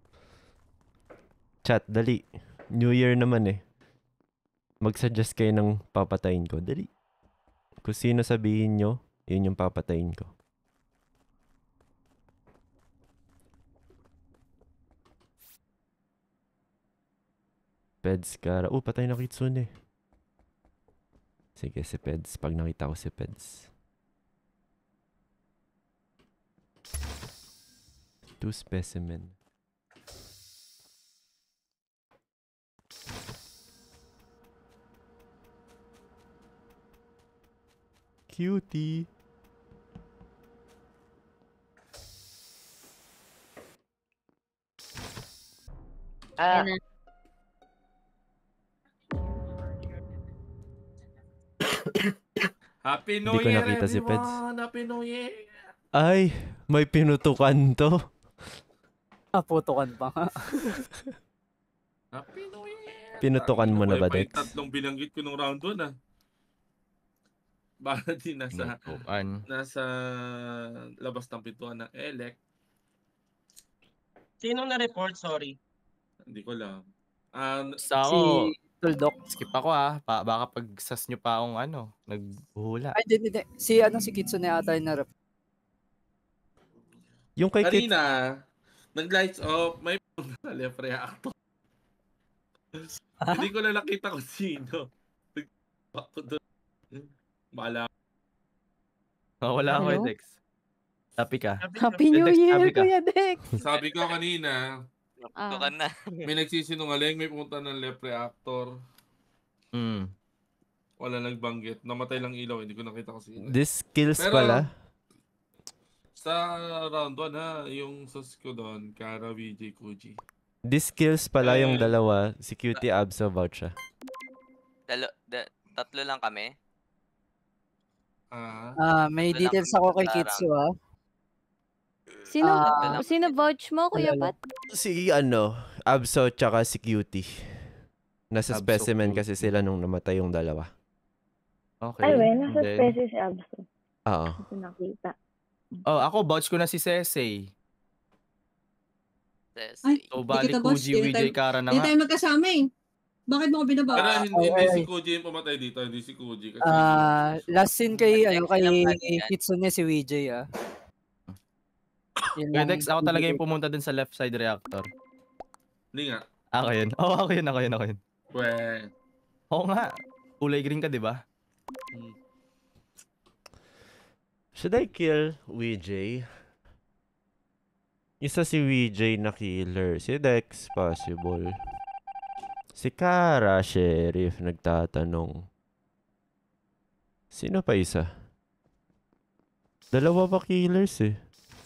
Chat, dali. New Year naman eh. Mag-suggest kayo ng papatayin ko. Dali. Kung sino sabihin nyo, Yun yung papatayin ko. Peds Kara. Oh, patay na Kitsune. Sige, si Peds. Pag nakita ko si Peds. Two specimen. Cutie. Ah. Happy Hindi New ko Year, nakita si Peds. everyone! Happy New Year! Ay, may pinutukan to. Ah, putukan pa nga. Happy New Year! Pinutukan mo na ba, May Dex? tatlong binanggit ko nung round one, ah. Baka di nasa, Pinutukan. nasa labas ng pintuan ng elect. Sinong na-report? Sorry. Hindi ko alam. Um, Sa ako, Tuldok. skip ako ah. Pa, baka pag sas nyo pa akong ano, naghuhula. Ay, hindi, hindi. Si, ano, si Kitsune ata yung narap. Yung kay Kit... Kanina, nag-lights off, may na left reactor. Hindi ko na nakita kung sino. Nag-back ko doon. Bahala. Oh, wala ako, Ano? Dex. Happy ka. Happy New Dex, Year, happy ka. Kuya Dex! Sabi ko kanina, Ito Ah. ka na. may nagsisinungaling, may pumunta ng left reactor. Mm. Wala nagbanggit. Namatay lang ilaw, hindi ko nakita kung sino. This kills Pero, pala. sa round one ha, yung sus ko doon, Kara, V J, Kuji. This kills pala yung Eh. dalawa. Si Cutie Abso vouch siya. Dalo, da, tatlo lang kami. Ah. Ah, may Tatlo lang details kami ako kay sa Kitsu, round. ah. Sino, Ah, sino vouch mo, Kuya Pat? Si ano, Abso tsaka si Cutie. Nasa Abso, specimen Cutie. kasi sila nung namatay yung dalawa. Okay. Ay, we, nasa Then, species si Abso. Oo. Kasi nakita. oh, ako, vouch ko na si Sesey. Ay, So, di bali kita boss. Kuji, Di V J, tayo, Kara na di nga. tayo magkasama eh. Bakit mo ko Pero binabawas? hindi, Ay, hindi ay, si ay. Kuji yung pumatay dito, hindi si Kuji. Kasi Ah, last scene kay, ano, kay Lang bali yan. Kitsune si V J, ah. Yun Kuya lang Dex, ako talaga yung bibigay. pumunta dun sa left side reactor. Hindi nga. Ako yun. Oo, oh, ako yun, ako yun, ako yun. We. Oo nga. Kulay green ka, di ba? Hmm. Should I kill V J? Isa si V J na killer. Si Dex, possible. Si Kara, sheriff, nagtatanong. Sino pa isa? Dalawa pa killers eh.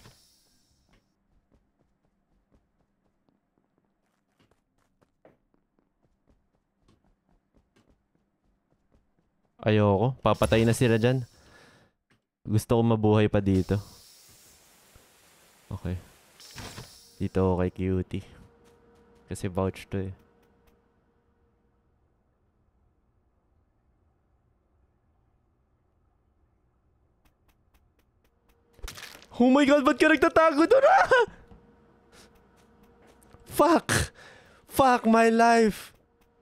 Ayoko. Papatay na sila dyan. Gusto ko mabuhay pa dito. Okay. Dito ako kay Cutie. Kasi vouch to eh. Oh my god, ba't ka nagtatago doon? Ah! Fuck! Fuck my life!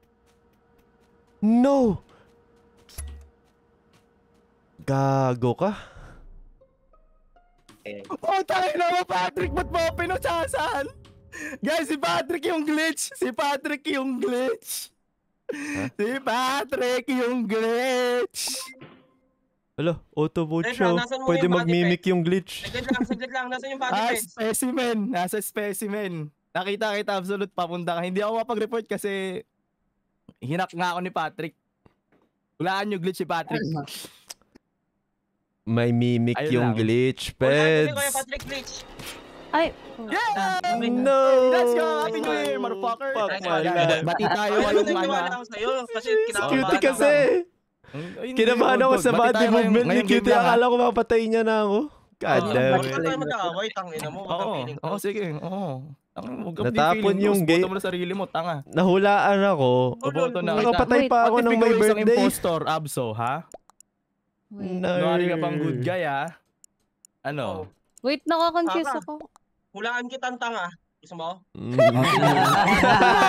No! Gago ka? Oh, tayo na mo, Patrick! Ba't mo pinusasan? Guys, si Patrick yung glitch! Si Patrick yung glitch! Huh? Si Patrick yung glitch! Alo, auto vote Teka, show. nasan mo Pwede yung body mag-mimic yung glitch. Saglit lang, saglit lang. Nasaan yung body Ah, pets? specimen! Nasa specimen. Nakita kita absolute papunta ka. Hindi ako mapag-report kasi hinak nga ako ni Patrick. Hulaan yung glitch si Patrick. May mimic Ayun yung lang. glitch, Peds! Peds. Kuya Patrick Glitch. Ay, Yeah! No! Let's go! Happy New Year, motherfucker! Fuck Thanks, my man. life. Bati tayo Ay, ngayong nagtiwala ano. ako sa'yo kasi Cutie kinakabahan kasi. Ay, hindi, Kinabahan ako wag, sa wag. Bati body tayo ngayong- movement ni ngayong game Cutie. lang, ha? Akala ko mapatay niya na ako. God Oo, damn Huwag it. na tayo mag-aaway, tangina mo. Huwag Oo, kang feeling oo, ko. sige. Oo. Ang huwag kang Natapon feeling yung close, gate. boto mo na sarili mo, tanga. Nahulaan ako. Boto na kita. Nakapatay Wait, pa ako What if ng ikaw may isang birthday. impostor, Abso, ha? wait. No. Kunwari ka pang good guy, ha? Ano? Wait, nakakonfuse Tama. ako. Hulaan kitang tanga. Gusto mo? Mm.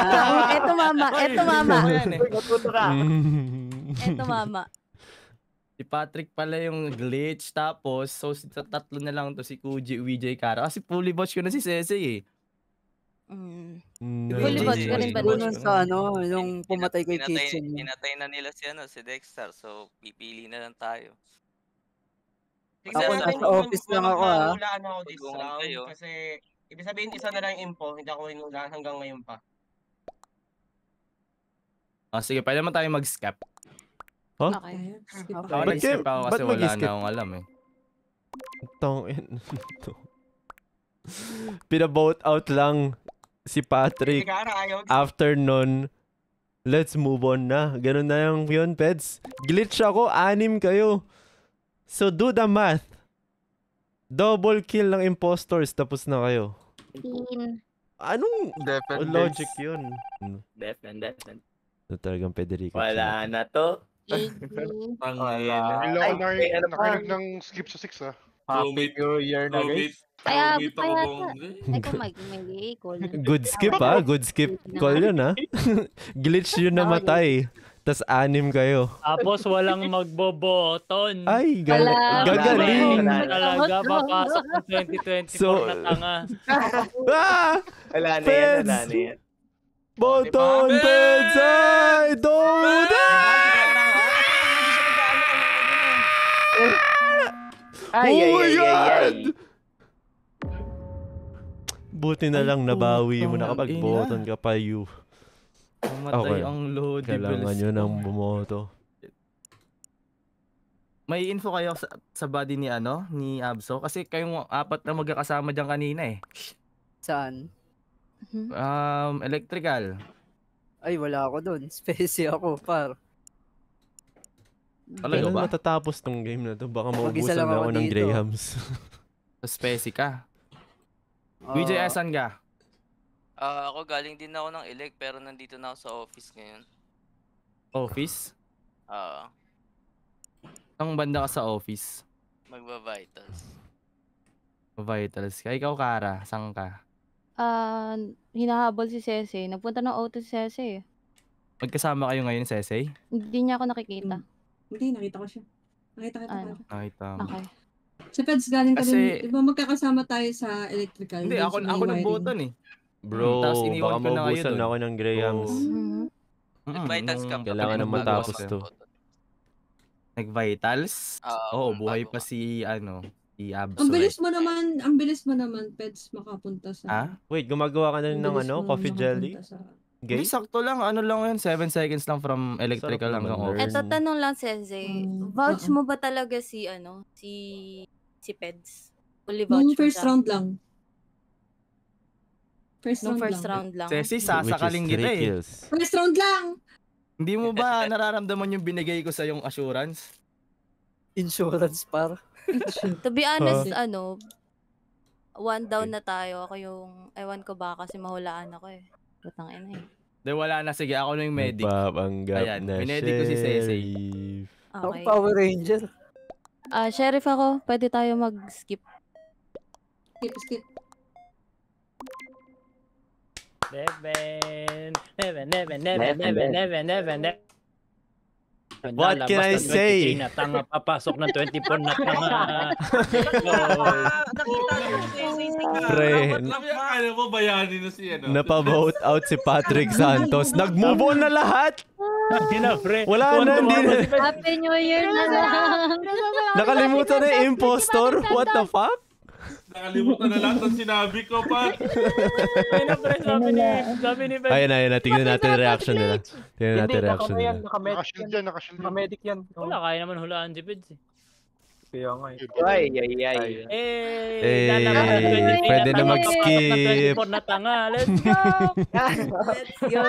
Eto mama, eto mama. Ano yan eh? Natuto ka. Mm. Eto mama. Si Patrick pala yung glitch, tapos so si tatlo na lang to si Kuji, V J, Kara. Kasi fully botch ko na si Sese eh. Mm. Mm, Fully ayun. botch ka rin ba Siguro nun? nun sa ano, yung pumatay kay Pinatay, Kitchen. pinatay na nila si ano, si Dexter. So pipili na lang tayo. Tignan Ako, natin nasa kung office ma- lang ma- ako, ah. mahulaan ako this Tulungan round. kayo. Kasi, ibig sabihin, isa na lang yung info. Hindi ako hinulaan hanggang ngayon pa. Ah, sige, pwede naman tayo mag-skip. Huh? Okay. Skip Ako tayo. Ba't nag-skip kayo- ako ba't kasi wala mag-skip? na akong alam eh. Tongin. Pina-vote out lang si Patrick. Hindi ka na ayaw. After nun, let's move on na. Ganun na yung yun, Peds. Glitch ako, anim kayo. So do the math. Double kill ng impostors, tapos na kayo. Teen. Anong Defend logic this. yun? Defend, defend. Ito talagang Federico. Wala na to. Wala. Bigla Ay, ko na may ano pa. nakinig ng skip sa six ah. Happy New Year na guys. Kaya Roommate pa ako yata. bang... Ay, kung mag may call. Good skip ha? Good skip call yun ha? Glitch yun namatay. Tas anim kayo. Tapos walang magboboton. Ay, gal- Wala. gagaling. Wala. Talaga, papasok ng twenty twenty-four So- na tanga. Ah! Wala na yan, Peds! wala na yan. Boton, Peds! Ay! Doda! Ay, ay, Oh my ay, ay, ay. God! Buti na lang nabawi mo. putang Nakapag-boton ka pa, you. Mamatay ang load. Kailangan nyo nang bumoto. May info kayo sa, sa body ni ano, ni Abso? Kasi kayong apat na magkakasama dyan kanina eh. Saan? Um, electrical. Ay, wala ako dun. Specie ako, par. Talaga Kailan ba? matatapos tong game na to? Baka Mag-isa maubusan lang na ako ako ng dito. Grahams. Specie ka. V J, Ah, asan ka? Ah, ako galing din ako ng elect pero nandito na ako sa office ngayon. Office? Ah, Ang banda ka sa office? magba-vitals. Vitals ka. Ikaw, Kara, saan ka? Ah, hinahabol si Sese. Nagpunta ng auto si Sese. eh. Magkasama kayo ngayon, Sesey? Hindi niya ako nakikita. Hindi, nakita ko siya. Nakita kita Ano? pa. Nakita mo. Okay. Sa Peds, galing ka Kasi- din. Di ba magkakasama tayo sa electrical? Hindi, dun ako, sa may ako wiring? nagboton eh. Bro, Tapos iniwan baka ko na kayo maubusan dun. na ako ng Grahams. Oo. Mhm. Mm, Nag-vitals ka nung- pa. Kailangan na Bago matapos ako to. nagboto. Nag-vitals? Ah, Oo, kung buhay bago pa ka. si, ano, si Abso. Ang eh. bilis mo naman, ang bilis mo naman, Peds, makapunta sa... Ha? Wait, gumagawa ka na rin Ang ng bilis ano? mo Coffee jelly? makapunta sa- Hindi, Gay? sakto lang. Ano lang yun? seven seconds lang from electrical Sarap hanggang naman, office. Eto, tanong lang, Sese. Mm, Vouch oo. mo ba talaga si, ano, si, si Peds? Fully Nung vouch mo first siya? round lang. First Nung round first lang. round lang. Sesi, Which is sasakaling kita three eh. kills. First round lang! Hindi mo ba nararamdaman yung binigay ko sa yung assurance? Insurance, par. To be honest, ano, one down na tayo. Ako yung, ewan ko ba kasi mahulaan ako eh. Putang ina eh. Di wala na. Sige, ako na yung medic. Nagpapanggap Ayan, na minedic ko si Sese. sheriff. Ako Okay. Power Ranger. Ah, sheriff ako. Pwede tayo mag-skip. Skip, skip. Neven, neven, neven, neven, neven, neven, neven, neven. What can I Lalabas ng say? twenty-three na tanga, papasok ng twenty-four na tanga. Pre, Lang yan, kaya mo bayanin na si ano. napavote out si Patrick Santos. Nag-move on na lahat! Ina, pre. Wala na, hindi na. Happy New Year na lang! Nakalimutan na yung impostor? What the fuck? Nakalimutan na lahat ng sinabi ko pa. Ina, pre, sabi ni, sabi ni Ben. Ayun na, ayun na. Tignan natin yung reaction nila. Tignan natin yung reaction naka, yan, nila. naka-medic Nakashield yan, nakashield yan. Naka-medic yan. Wala, kaya naman hulaan si Peds eh. Kaya nga eh. Ay, ay, ay. Eh, Eh, lalabas ng twenty-three pwede na tanga, mag-skip. papasok ng twenty-four na tanga. Let's go! Let's go!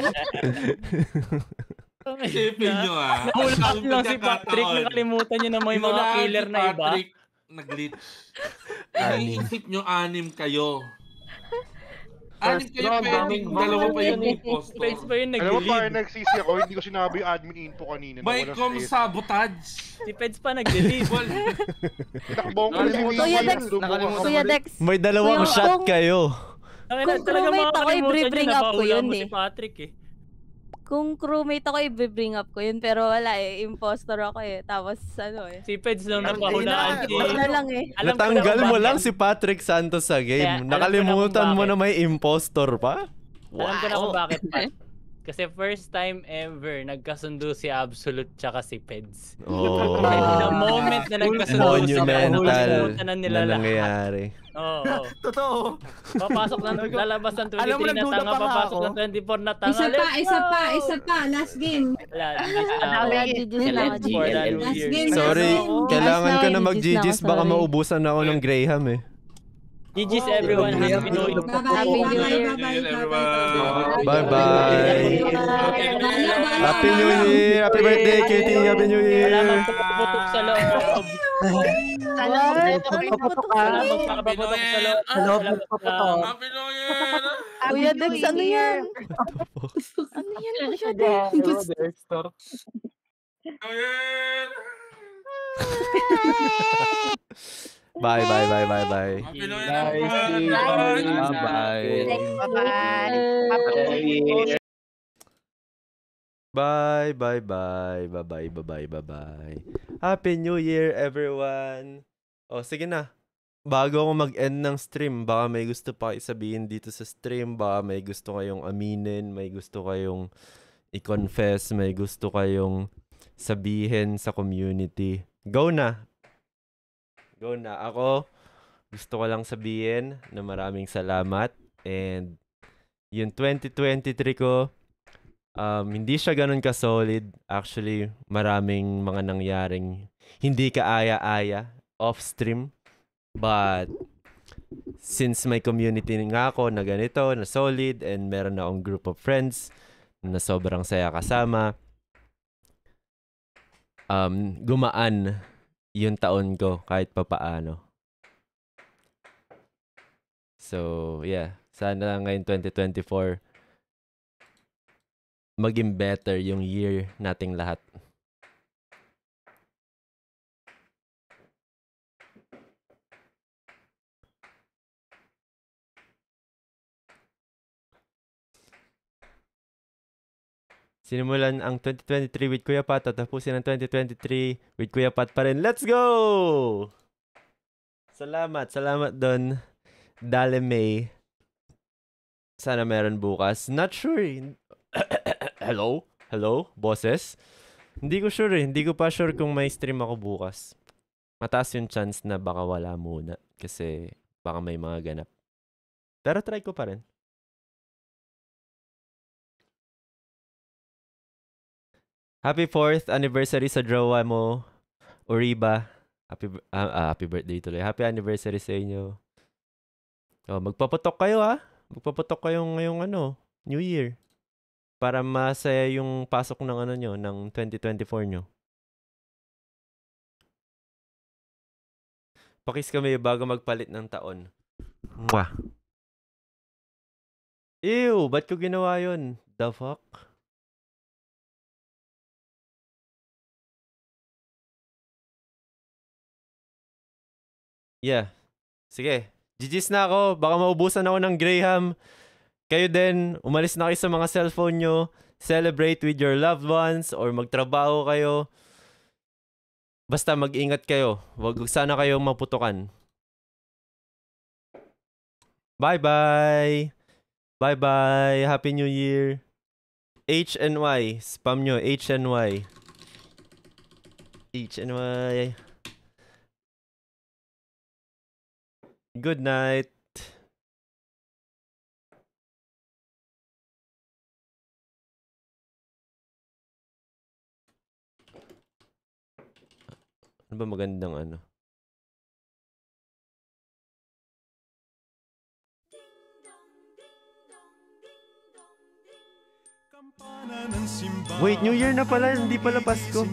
Isipin nyo ah. Nahulaan Ang lang si Patrick. pagkakataon. Nakalimutan niyo na may mga Hinulaan killer si na iba. Patrick, nag-glitch. Iniisip nyo anim kayo. Anim kayo round, pero daming dalawa pa yung Peds impostor. pa yung Alam mo pa, nag-lead. nagsisi ako, hindi ko sinabi yung admin info kanina. na By walang com space. sabotage. Si Peds pa nag-delete. Tinakbong ko si Nakalimutan Kuya Wiz. Dex, Nakalimutan Kuya Dex, May dalawang Kuya, shot kung- kayo. Talaga Kung talaga crewmate ako, makakalimutan i-bring niyo na up ko bahulaan yun mo eh. si Patrick eh. kung crewmate ako, i-bring up ko yun. Pero wala eh, impostor ako eh. Tapos ano eh. Si Peds lang Ang napahulaan. ina, wala lang eh. Alam ko na Natanggal kung mo bakit. lang si Patrick Santos sa game. Kaya, alam ko na Nakalimutan kung mo bakit. na may impostor pa? Alam ko na kung bakit, Pat. Kasi first time ever, nagkasundo si Absolute tsaka si Peds. Oh. The moment na nagkasundo sila, Monumental nakalimutan na nila na lahat. nangyayari. Oo. Oh, Totoo. Papasok ng, lalabas ng Alam mo, twenty-three na nagduda tanga, pa nga papasok ako. ng twenty-four na tanga. Isa pa, Let's isa go! pa, isa pa. Last game. Wala, G Gs na ako. Wala, G Gs na ako, Let's for the New Last Year. game. Sorry, kailangan ko na G Gs mag-G na ako, Gs. Baka sorry. maubusan ako ng Graham eh. G Gs everyone. Happy New Year. Happy New Year. Bye-bye. Happy New Year. Happy birthday, Cutie. Happy New Year. Wala mang puputok sa loob. Sana Putok Wala mang pakapaputok sa loob. Hello, Wala puputok. Happy New Year! Kuya Dex, ano yan? Ano yan, Kuya Dex? Dexter. New Year! Bye, bye, bye, bye, bye. Happy New Bye. Year! Bye-bye. Bye, bye, bye. Bye-bye, bye-bye, bye-bye. Happy New Year, everyone. O, sige na. Bago ako mag-end ng stream, baka may gusto pa kayo sabihin dito sa stream, baka may gusto kayong aminin, may gusto kayong i-confess, may gusto kayong sabihin sa community. Go na! Go na. Ako, gusto ko lang sabihin na maraming salamat and yung twenty twenty-three ko, um, hindi siya ganun ka-solid. Actually, maraming mga nangyaring hindi kaaya-aya off-stream. But since may community nga ako na ganito, na solid, and meron na akong group of friends na sobrang saya kasama, um, gumaan yung taon ko kahit papaano. So, yeah. Sana ngayon twenty twenty-four maging better yung year nating lahat. Sinimulan ang twenty twenty-three with Kuya Pat at tapusin ang twenty twenty-three with Kuya Pat pa rin. Let's go! Salamat, salamat doon. Dale May. Sana meron bukas. Not sure. Hello? Hello? Bosses? Hindi ko sure eh. Hindi ko pa sure kung may stream ako bukas. Mataas yung chance na baka wala muna. Kasi baka may mga ganap. Pero try ko pa rin. Happy fourth anniversary sa jowa mo, Oriba. Happy uh, uh, happy birthday tuloy. Happy anniversary sa inyo. Oh, magpaputok kayo ha. Magpaputok kayo ngayong ano, New Year. Para masaya yung pasok ng ano nyo, ng twenty twenty-four nyo. Pakis kami bago magpalit ng taon. Mwah. Ew, ba't ko ginawa yun? The fuck? Yeah. Sige. G G's na ako. Baka maubusan ako ng Graham. Kayo din, umalis na kayo sa mga cellphone nyo. Celebrate with your loved ones or magtrabaho kayo. Basta mag-ingat kayo. Huwag sana kayong maputukan. Bye-bye. Bye-bye. Happy New Year. H N Y. Spam nyo. H N Y. H N Y. Good night. Ano ba magandang ano? Wait, New Year na pala, hindi pala Pasko.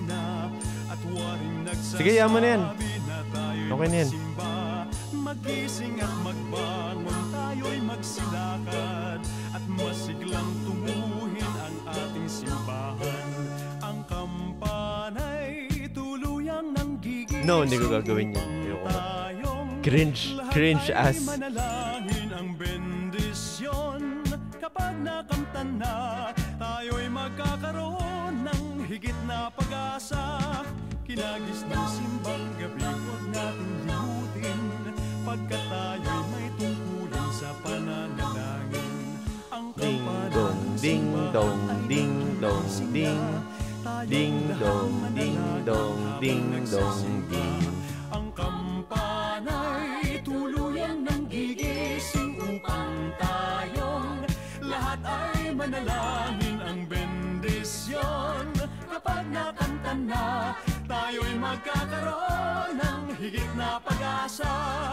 Sige, yaman na yan. Okay na yan. Magising at magbangon, tayo'y magsilakad at masiglang tunguhin ang ating simbahan. Ang kampanay tuluyang nanggigil. No, hindi ko gagawin yan. Ayoko na. Cringe. Cringe as. Manalangin ang bendisyon. Kapag nakamtan na, tayo'y magkakaroon ng higit na pag-asa. Kinagis ng simbang gabi, huwag natin limutin, pagkat tayo'y may tungkulin sa pananalangin. Ang Ding dong, ding dong, ding dong, ding. Ding dong, ding dong, ding dong, ding. Ang kampana'y tuluyan ng gigising upang tayong lahat ay manalangin ang bendisyon. Kapag nakanta na, tayo'y magkakaroon ng higit na pag-asa.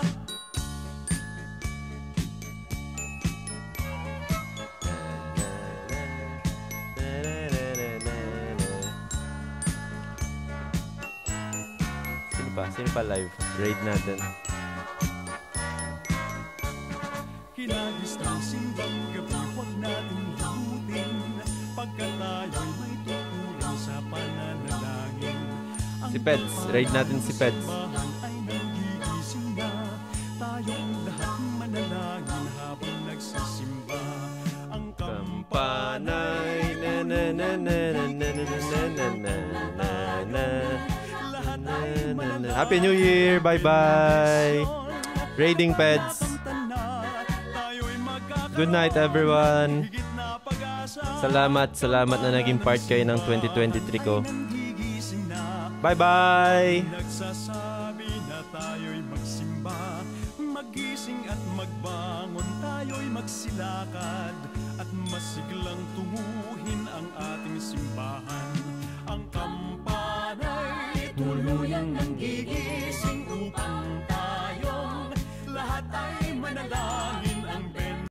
Sino pa? Sino pa live? Raid natin. Kinagis ng simbang gabi, huwag natin limutin, pagkat tayo'y may tungkulin sa pananalangin. Si Peds. Raid natin si Peds. Simbahan ay nagigising na, tayong lahat manalangin habang nagsisimba. Ang Kampanay na na na na na na na na na na na. Happy New Year! Bye-bye! Raiding Peds. Good night, everyone. Salamat, salamat na naging part kayo ng twenty twenty-three ko. Bye-bye! Nagsasabi na tayo'y magsimba, magising at magbangon, tayo'y magsilakad, at masiglang tunguhin ang ating simbahan. Ang kampa